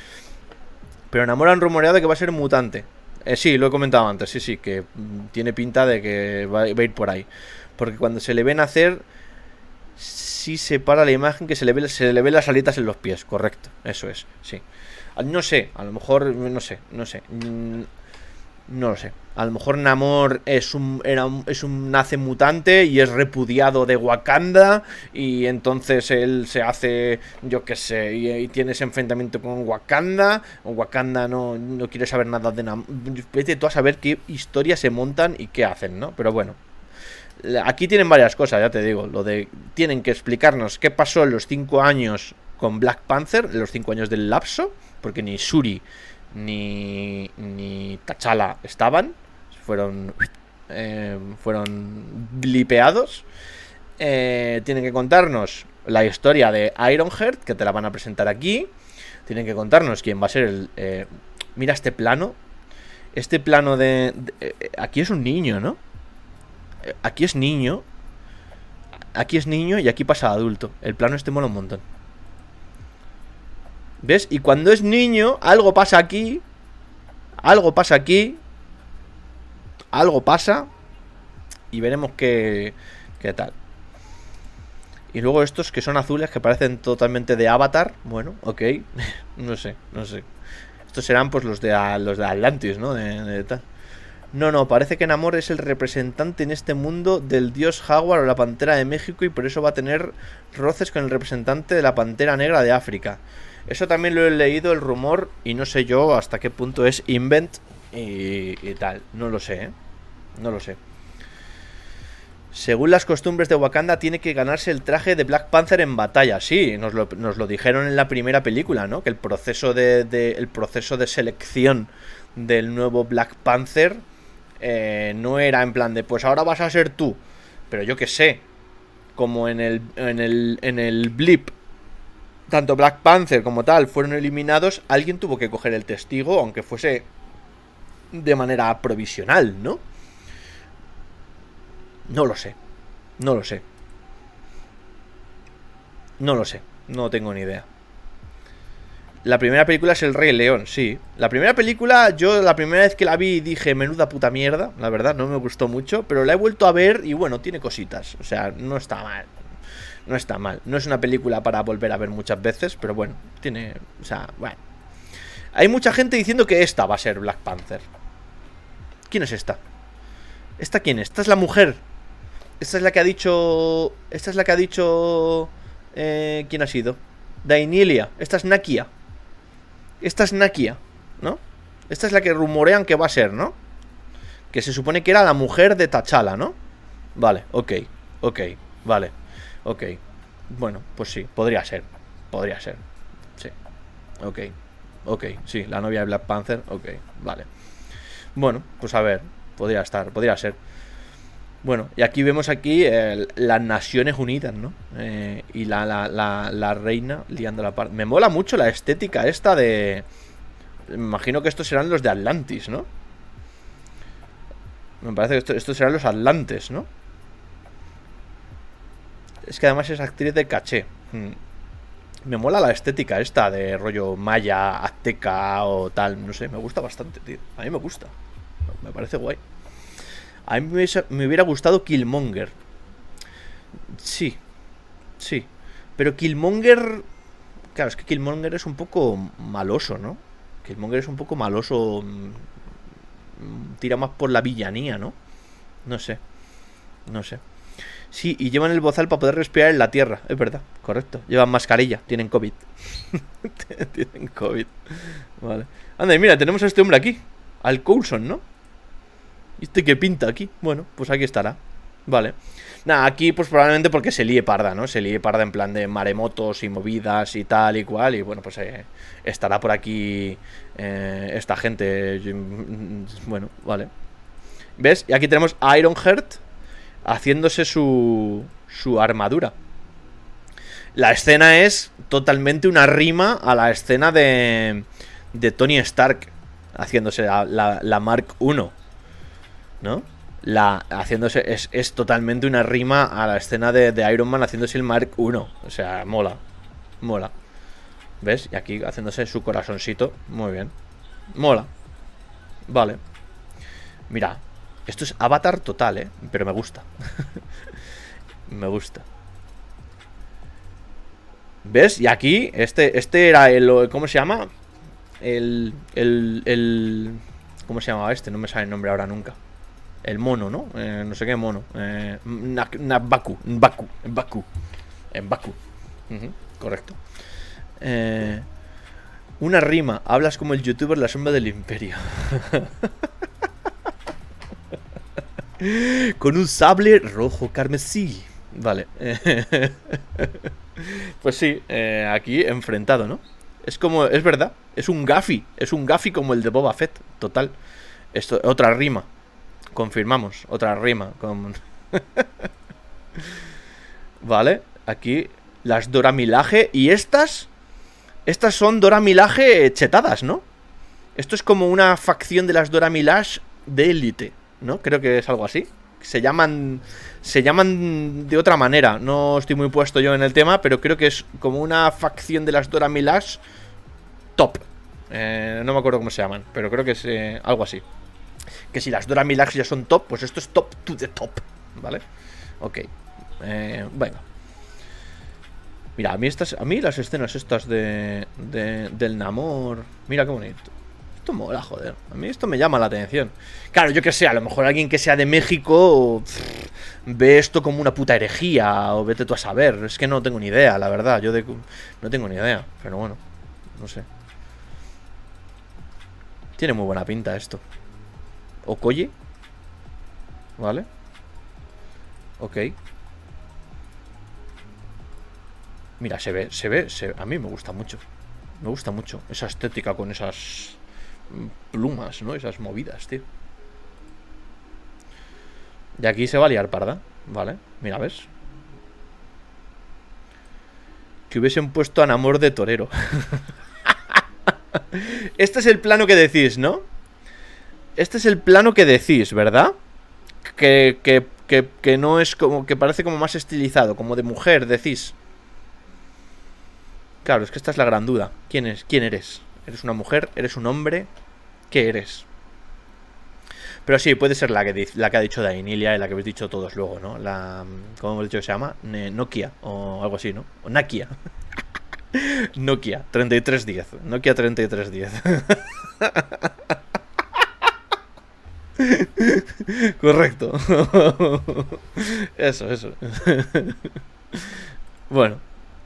Pero Namor han rumoreado de que va a ser mutante. Eh, sí, lo he comentado antes, sí, sí, que tiene pinta de que va, va a ir por ahí. Porque cuando se le ven hacer, sí se para la imagen que se le ve, se le ve las alitas en los pies, correcto. Eso es, sí. No sé, a lo mejor, no sé, no sé. No lo sé. A lo mejor Namor es un, era un, es un nace mutante y es repudiado de Wakanda. Y entonces él se hace, yo qué sé, y, y tiene ese enfrentamiento con Wakanda. O Wakanda no, no quiere saber nada de Namor. Vete tú a saber qué historias se montan y qué hacen, ¿no? Pero bueno. Aquí tienen varias cosas, ya te digo. Lo de tienen que explicarnos qué pasó en los cinco años con Black Panther, en los cinco años del lapso. Porque ni Shuri ni, ni T'Challa estaban. Fueron eh, fueron blipeados. eh, Tienen que contarnos la historia de Ironheart, que te la van a presentar aquí. Tienen que contarnos quién va a ser el... Eh, mira este plano. Este plano de... de eh, aquí es un niño, ¿no? Eh, aquí es niño. Aquí es niño y aquí pasa adulto. El plano este mola un montón. ¿Ves? Y cuando es niño, algo pasa aquí. Algo pasa aquí. Algo pasa. Y veremos qué, qué tal. Y luego estos que son azules, que parecen totalmente de Avatar. Bueno, ok. No sé, no sé. Estos serán pues los de, los de Atlantis, ¿no? De, de tal. No, no, parece que Namor es el representante en este mundo del dios Jaguar o la Pantera de México y por eso va a tener roces con el representante de la Pantera Negra de África. Eso también lo he leído, el rumor, y no sé yo hasta qué punto es invent y, y tal. No lo sé, ¿eh? No lo sé. Según las costumbres de Wakanda, tiene que ganarse el traje de Black Panther en batalla. Sí, nos lo, nos lo dijeron en la primera película, ¿no? Que el proceso de, de, el proceso de selección del nuevo Black Panther... Eh, no era en plan de pues ahora vas a ser tú, pero yo que sé, como en el, en el en el blip tanto Black Panther como tal fueron eliminados, alguien tuvo que coger el testigo, aunque fuese de manera provisional, ¿no? No lo sé, no lo sé, no lo sé, no tengo ni idea. La primera película es El Rey León, sí. La primera película, yo la primera vez que la vi dije, menuda puta mierda, la verdad, no me gustó mucho, pero la he vuelto a ver y bueno, tiene cositas, o sea, no está mal. No está mal, no es una película para volver a ver muchas veces, pero bueno, tiene, o sea, bueno. Hay mucha gente diciendo que esta va a ser Black Panther. ¿Quién es esta? ¿Esta quién es? Esta es la mujer. Esta es la que ha dicho... Esta es la que ha dicho... Eh, ¿Quién ha sido? Dainilia, esta es Nakia. Esta es Nakia, ¿no? Esta es la que rumorean que va a ser, ¿no? Que se supone que era la mujer de T'Challa, ¿no? Vale, ok, ok, vale, ok. Bueno, pues sí, podría ser. Podría ser, sí. Ok, ok, sí, la novia de Black Panther, ok, vale. Bueno, pues a ver, podría estar, podría ser. Bueno, y aquí vemos aquí eh, las Naciones Unidas, ¿no? Eh, y la, la, la, la reina liando la parte. Me mola mucho la estética esta de... Me imagino que estos serán los de Atlantis, ¿no? Me parece que esto, estos serán los Atlantes, ¿no? Es que además es actriz de caché. Hmm. Me mola la estética esta de rollo maya, azteca o tal. No sé, me gusta bastante, tío. A mí me gusta. Me parece guay. A mí me, me hubiera gustado Killmonger. Sí, sí. Pero Killmonger... Claro, es que Killmonger es un poco maloso, ¿no? Killmonger es un poco maloso. Tira más por la villanía, ¿no? No sé. No sé. Sí, y llevan el bozal para poder respirar en la tierra. Es verdad, correcto. Llevan mascarilla, tienen COVID. Tienen COVID. Vale. Anda, y mira, tenemos a este hombre aquí. Al Coulson, ¿no? ¿Y este qué pinta aquí? Bueno, pues aquí estará. Vale. Nada, aquí pues probablemente porque se líe parda, ¿no? Se líe parda en plan de maremotos y movidas y tal y cual. Y bueno, pues eh, estará por aquí eh, esta gente. Bueno, vale. ¿Ves? Y aquí tenemos a Ironheart haciéndose su, su armadura. La escena es totalmente una rima a la escena de, de Tony Stark haciéndose la, la, la Mark uno, ¿no? La, haciéndose, es, es totalmente una rima a la escena de, de Iron Man haciéndose el Mark uno. O sea, mola. Mola. ¿Ves? Y aquí haciéndose su corazoncito. Muy bien. Mola. Vale. Mira. Esto es Avatar total, ¿eh? Pero me gusta. Me gusta. ¿Ves? Y aquí, este, este era el... ¿Cómo se llama? El, el... El... ¿Cómo se llamaba este? No me sale el nombre ahora nunca. El mono, ¿no? Eh, no sé qué mono. Eh, N'Baku. N'Baku. N'Baku. N'Baku. Uh-huh, correcto. Eh, una rima. Hablas como el youtuber La Sombra del Imperio. Con un sable rojo carmesí. Vale. Pues sí, eh, aquí enfrentado, ¿no? Es como, es verdad, es un gafi. Es un gafi como el de Boba Fett. Total. Esto, otra rima. Confirmamos, otra rima con... Vale, aquí las Dora Milaje. Y estas Estas son Dora Milaje chetadas, ¿no? Esto es como una facción de las Dora Milaje de élite, ¿no? Creo que es algo así. Se llaman Se llaman de otra manera. No estoy muy puesto yo en el tema, pero creo que es como una facción de las Dora Milaje top. eh, No me acuerdo cómo se llaman, pero creo que es eh, algo así. Que si las Dora Milaje ya son top, pues esto es top to the top, ¿vale? Ok, eh, venga. Mira, a mí estas, a mí las escenas estas de, de del Namor, mira qué bonito. esto mola, joder. A mí esto me llama la atención. Claro, yo que sé, a lo mejor alguien que sea de México pff, ve esto como una puta herejía, o vete tú a saber. Es que no tengo ni idea, la verdad. Yo de, no tengo ni idea, pero bueno, no sé. Tiene muy buena pinta esto. Okoye. Vale. Ok. Mira, se ve, se ve, se, a mí me gusta mucho. Me gusta mucho esa estética con esas plumas, ¿no? Esas movidas, tío. Y aquí se va a liar parda. Vale, mira, ¿ves? Que hubiesen puesto a Namor de torero. Este es el plano que decís, ¿no? Este es el plano que decís, ¿verdad? Que, que, que, que no es como... Que parece como más estilizado, como de mujer, decís. Claro, es que esta es la gran duda. ¿Quién es? ¿Quién eres? ¿Eres una mujer? ¿Eres un hombre? ¿Qué eres? Pero sí, puede ser la que, la que ha dicho Dainilia y la que habéis dicho todos luego, ¿no? La... ¿Cómo hemos dicho que se llama? Nokia o algo así, ¿no? O Nakia. Nokia treinta y tres diez. Nokia treinta y tres diez. Correcto. Eso, eso. Bueno.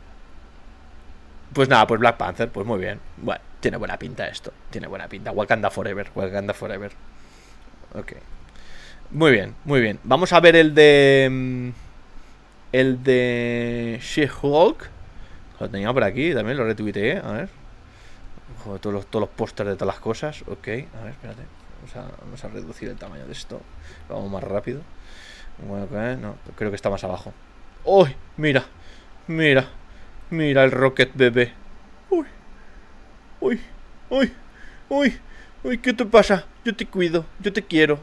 Pues nada, pues Black Panther, pues muy bien. Bueno, tiene buena pinta esto. Tiene buena pinta. Wakanda Forever. Wakanda Forever. Ok. Muy bien, muy bien. Vamos a ver el de... El de She-Hulk. Lo tenía por aquí, también lo retuiteé. A ver. Joder, todos los, todos los pósters de todas las cosas. Ok, a ver, espérate. Vamos a, vamos a reducir el tamaño de esto. Vamos más rápido. Bueno, okay, no, creo que está más abajo. ¡Uy! Mira, mira. Mira el Rocket bebé. Uy, uy, uy, uy, uy, ¿qué te pasa? Yo te cuido, yo te quiero.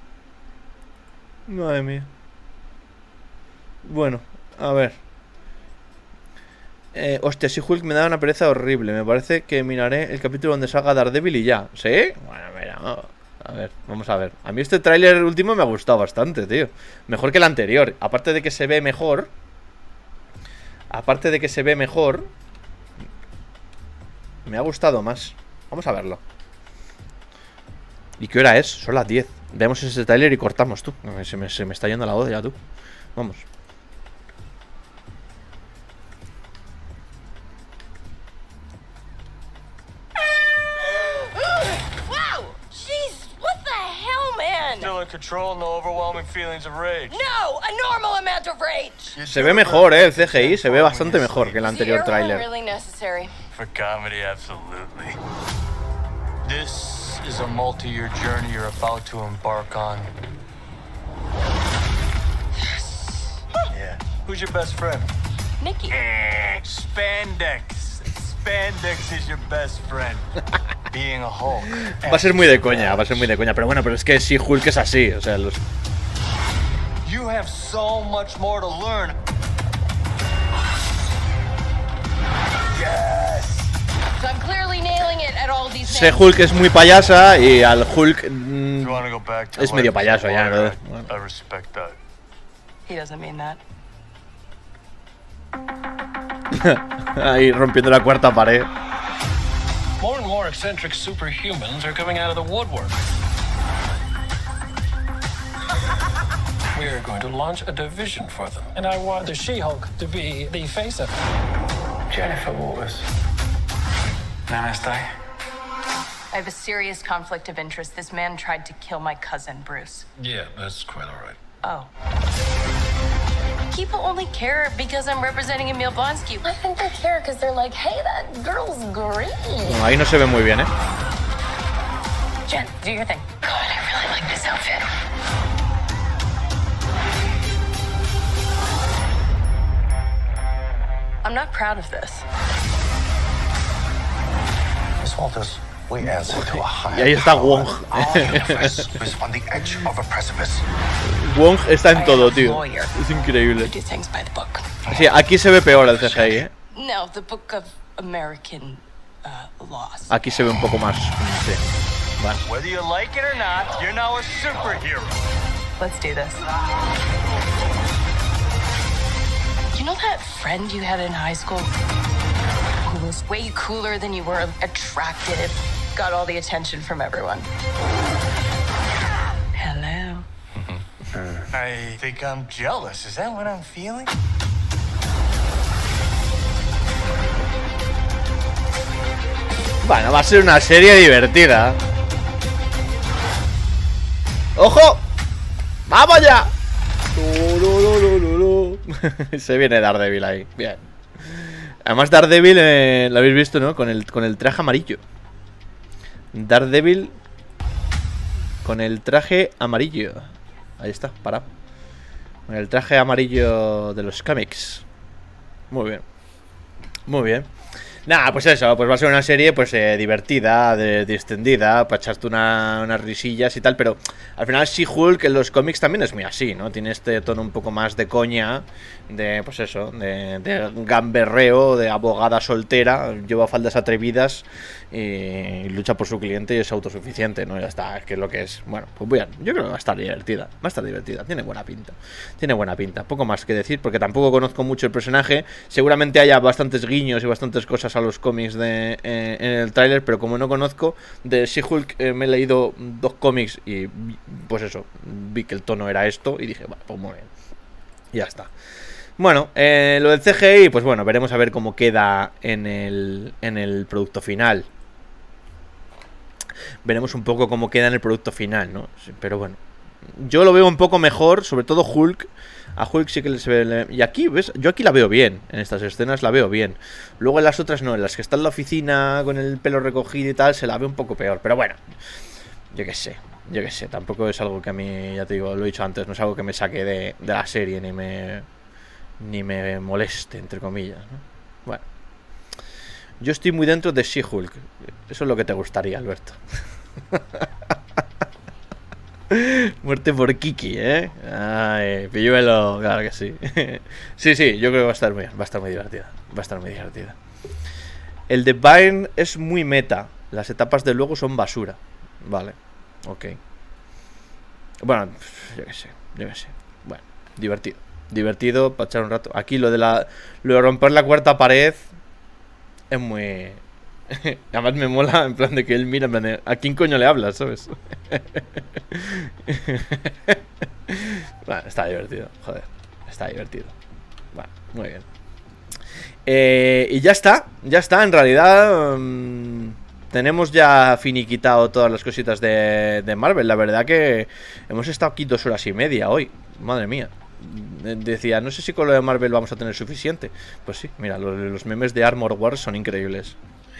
Madre mía. Bueno, a ver. Eh, hostia, si Hulk me da una pereza horrible. Me parece que miraré el capítulo donde salga Daredevil y ya. ¿Sí? Bueno, mira, no. A ver, vamos a ver. A mí este tráiler último me ha gustado bastante, tío. Mejor que el anterior. Aparte de que se ve mejor. Aparte de que se ve mejor, me ha gustado más. Vamos a verlo. ¿Y qué hora es? Son las diez. Vemos ese tráiler y cortamos, tú. Se me, se me está yendo la voz ya, tú. Vamos. Se ve mejor, eh, el C G I se ve bastante mejor que el anterior tráiler. This is a multi-year journey you're about to embark on. Yes. Yeah. Who's your best friend? Nikki. Spandex. Spandex is your best friend. Being a Hulk. Va a ser muy de coña, va a ser muy de coña, pero bueno, pero es que si Hulk es así, o sea, los... You have so much more to learn. Yes. So I'm clearly nailing it at all these Ese Hulk es muy payasa y al Hulk mm, es medio payaso ya, ¿no? Bueno. I respect that. He doesn't mean that. Ahí rompiendo la cuarta pared. More and more eccentric superhumans are coming out of the woodwork. We are going to launch a division for them, and I want the She-Hulk to be the face of it. Jennifer Waters. Namaste. I have a serious conflict of interest. This man tried to kill my cousin, Bruce. Yeah, that's quite all right. Oh. People only care because I'm representing Emil Blonsky. I think they care because they're like, hey, that girl's great. Bueno, ahí no se ve muy bien, ¿eh? Jen, do your thing. God, I really like this outfit. I'm not proud of this. Miss Walters, we answer to a higher Y ahí está Wong. Our universe is on the edge of a precipice. Wong está en I todo, am a tío. lawyer. Es increíble. To do things by the book. Sí, aquí se ve peor el C G I, ¿eh? No, the book of American uh, laws. Aquí se ve un poco más. Sí. Vale. Whether you like it or not, you're now a superhero. Let's do this. You know that friend you had in high school who was way cooler than you were attractive, got all the attention from everyone. Hello. I think I'm jealous. Is that what I'm feeling? Bueno, va a ser una serie divertida. ¡Ojo! ¡Vamos ya! Se viene Daredevil ahí. Bien. Además Daredevil, eh, lo habéis visto, ¿no? Con el, con el traje amarillo. Daredevil con el traje amarillo. Ahí está, parado. Con el traje amarillo de los cómics. Muy bien. Muy bien. Nada, pues eso, pues va a ser una serie pues eh, divertida, de, distendida, para echarte una, unas risillas y tal, pero al final She-Hulk en los cómics también es muy así, ¿no? Tiene este tono un poco más de coña, de pues eso, de, de gamberreo, de abogada soltera, lleva faldas atrevidas y lucha por su cliente y es autosuficiente, ¿no? Ya está, es que es lo que es. Bueno, pues bien, yo creo que va a estar divertida, va a estar divertida, tiene buena pinta, tiene buena pinta, poco más que decir, porque tampoco conozco mucho el personaje, seguramente haya bastantes guiños y bastantes cosas a los cómics de, eh, en el tráiler, pero como no conozco de She-Hulk, eh, me he leído dos cómics y pues eso, vi que el tono era esto y dije, bueno, pues muy bien, ya está. Bueno, eh, lo del C G I, pues bueno, veremos a ver cómo queda en el, en el producto final. Veremos un poco cómo queda en el producto final, ¿no? Pero bueno, yo lo veo un poco mejor, sobre todo Hulk. A Hulk sí que se ve... Y aquí, ¿ves? Yo aquí la veo bien. En estas escenas la veo bien. Luego en las otras no. En las que está en la oficina con el pelo recogido y tal, se la ve un poco peor. Pero bueno, yo qué sé. Yo qué sé. Tampoco es algo que a mí, ya te digo, lo he dicho antes, no es algo que me saque de, de la serie ni me... Ni me moleste, entre comillas, ¿no? Bueno. Yo estoy muy dentro de She-Hulk. Eso es lo que te gustaría, Alberto. Muerte por Kiki, ¿eh? Ay, pilluelo, claro que sí. Sí, sí, yo creo que va a estar muy bien. Va a estar muy divertida. Va a estar muy divertida. El de Byrne es muy meta. Las etapas de luego son basura. Vale, ok. Bueno, yo qué sé, yo qué sé. Bueno, divertido. Divertido para echar un rato. Aquí lo de la lo de romper la cuarta pared es muy... Además me mola en plan de que él mira en plan de, ¿a quién coño le hablas? ¿Sabes? Bueno, está divertido. Joder, está divertido. Bueno, muy bien. eh, Y ya está. Ya está, en realidad um, tenemos ya finiquitado todas las cositas de, de Marvel. La verdad que hemos estado aquí dos horas y media hoy. Madre mía. Decía, no sé si con lo de Marvel vamos a tener suficiente. Pues sí, mira, los, los memes de Armor Wars son increíbles.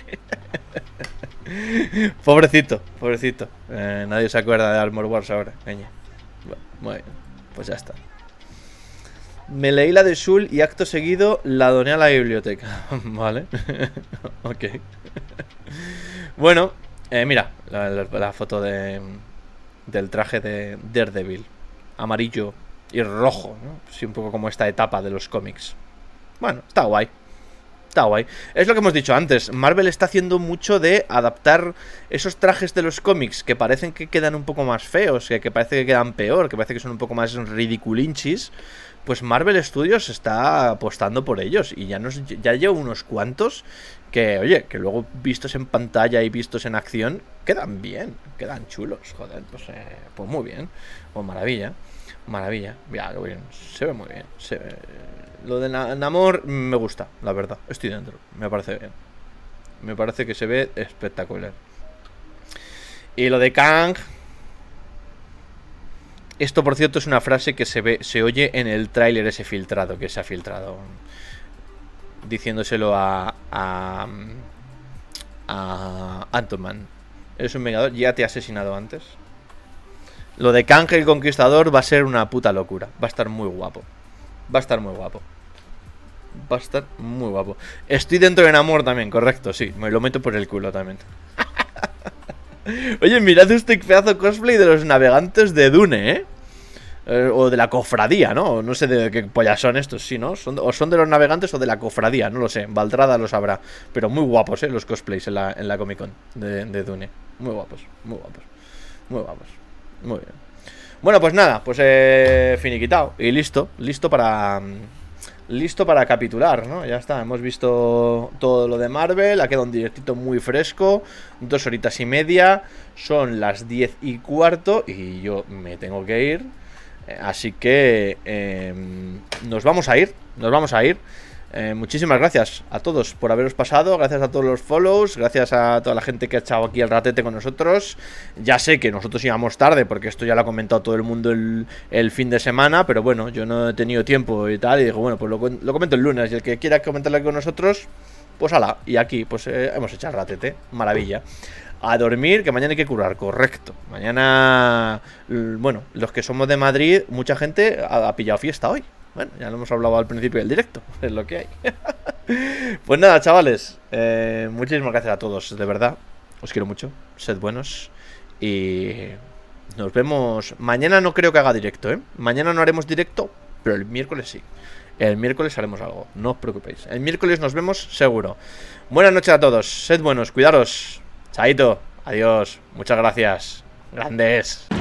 Pobrecito, pobrecito. eh, Nadie se acuerda de Armor Wars ahora. Bueno, muy bien, pues ya está. Me leí la de Shul y acto seguido la doné a la biblioteca. Vale. Ok. Bueno, eh, mira la, la, la foto de del traje de Daredevil. Amarillo y rojo, ¿no? Sí, un poco como esta etapa de los cómics. Bueno, está guay. Está guay. Es lo que hemos dicho antes. Marvel está haciendo mucho de adaptar esos trajes de los cómics que parecen que quedan un poco más feos, que, que parece que quedan peor, que parece que son un poco más ridiculinchis. Pues Marvel Studios está apostando por ellos. Y ya, nos, ya lleva unos cuantos que, oye, que luego vistos en pantalla y vistos en acción, quedan bien, quedan chulos. Joder, pues, eh, pues muy bien. Pues maravilla. Maravilla, ya, bien. Se ve muy bien, se ve... Lo de Na Namor me gusta, la verdad. Estoy dentro, me parece bien. Me parece que se ve espectacular. Y lo de Kang, esto por cierto es una frase que se ve, se oye en el tráiler ese filtrado, que se ha filtrado, diciéndoselo a A, a Ant-Man. Eres un vengador, ya te he asesinado antes. Lo de Kang el Conquistador va a ser una puta locura. Va a estar muy guapo. Va a estar muy guapo. Va a estar muy guapo. Estoy dentro de Namor también, correcto, sí. Me lo meto por el culo también. Oye, mirad este pedazo cosplay de los navegantes de Dune, ¿eh? eh o de la cofradía, ¿no? No sé de qué pollas son estos, sí, ¿no? Son, o son de los navegantes o de la cofradía, no lo sé. Valdrada lo sabrá. Pero muy guapos, ¿eh? Los cosplays en la, en la Comic Con de, de Dune. Muy guapos, muy guapos. Muy guapos. Muy bien. Bueno, pues nada, pues eh, finiquitado. Y listo, listo para listo para capitular, ¿no? Ya está, hemos visto todo lo de Marvel, ha quedado un directito muy fresco, dos horitas y media, son las diez y cuarto y yo me tengo que ir, así que eh, nos vamos a ir, nos vamos a ir. Eh, muchísimas gracias a todos por haberos pasado, gracias a todos los follows, gracias a toda la gente que ha echado aquí el ratete con nosotros. Ya sé que nosotros íbamos tarde porque esto ya lo ha comentado todo el mundo el, el fin de semana, pero bueno, yo no he tenido tiempo y tal, y digo, bueno, pues lo, lo comento el lunes, y el que quiera comentarlo con nosotros, pues ala, y aquí pues eh, hemos echado el ratete, maravilla. A dormir, que mañana hay que curar, correcto. Mañana, bueno, los que somos de Madrid, mucha gente ha, ha pillado fiesta hoy. Bueno, ya lo hemos hablado al principio del directo, es lo que hay. Pues nada, chavales, eh, muchísimas gracias a todos, de verdad. Os quiero mucho, sed buenos. Y nos vemos. Mañana no creo que haga directo, ¿eh? Mañana no haremos directo, pero el miércoles sí. El miércoles haremos algo, no os preocupéis. El miércoles nos vemos seguro. Buenas noches a todos, sed buenos, cuidaros. Chaito, adiós, muchas gracias. Grandes.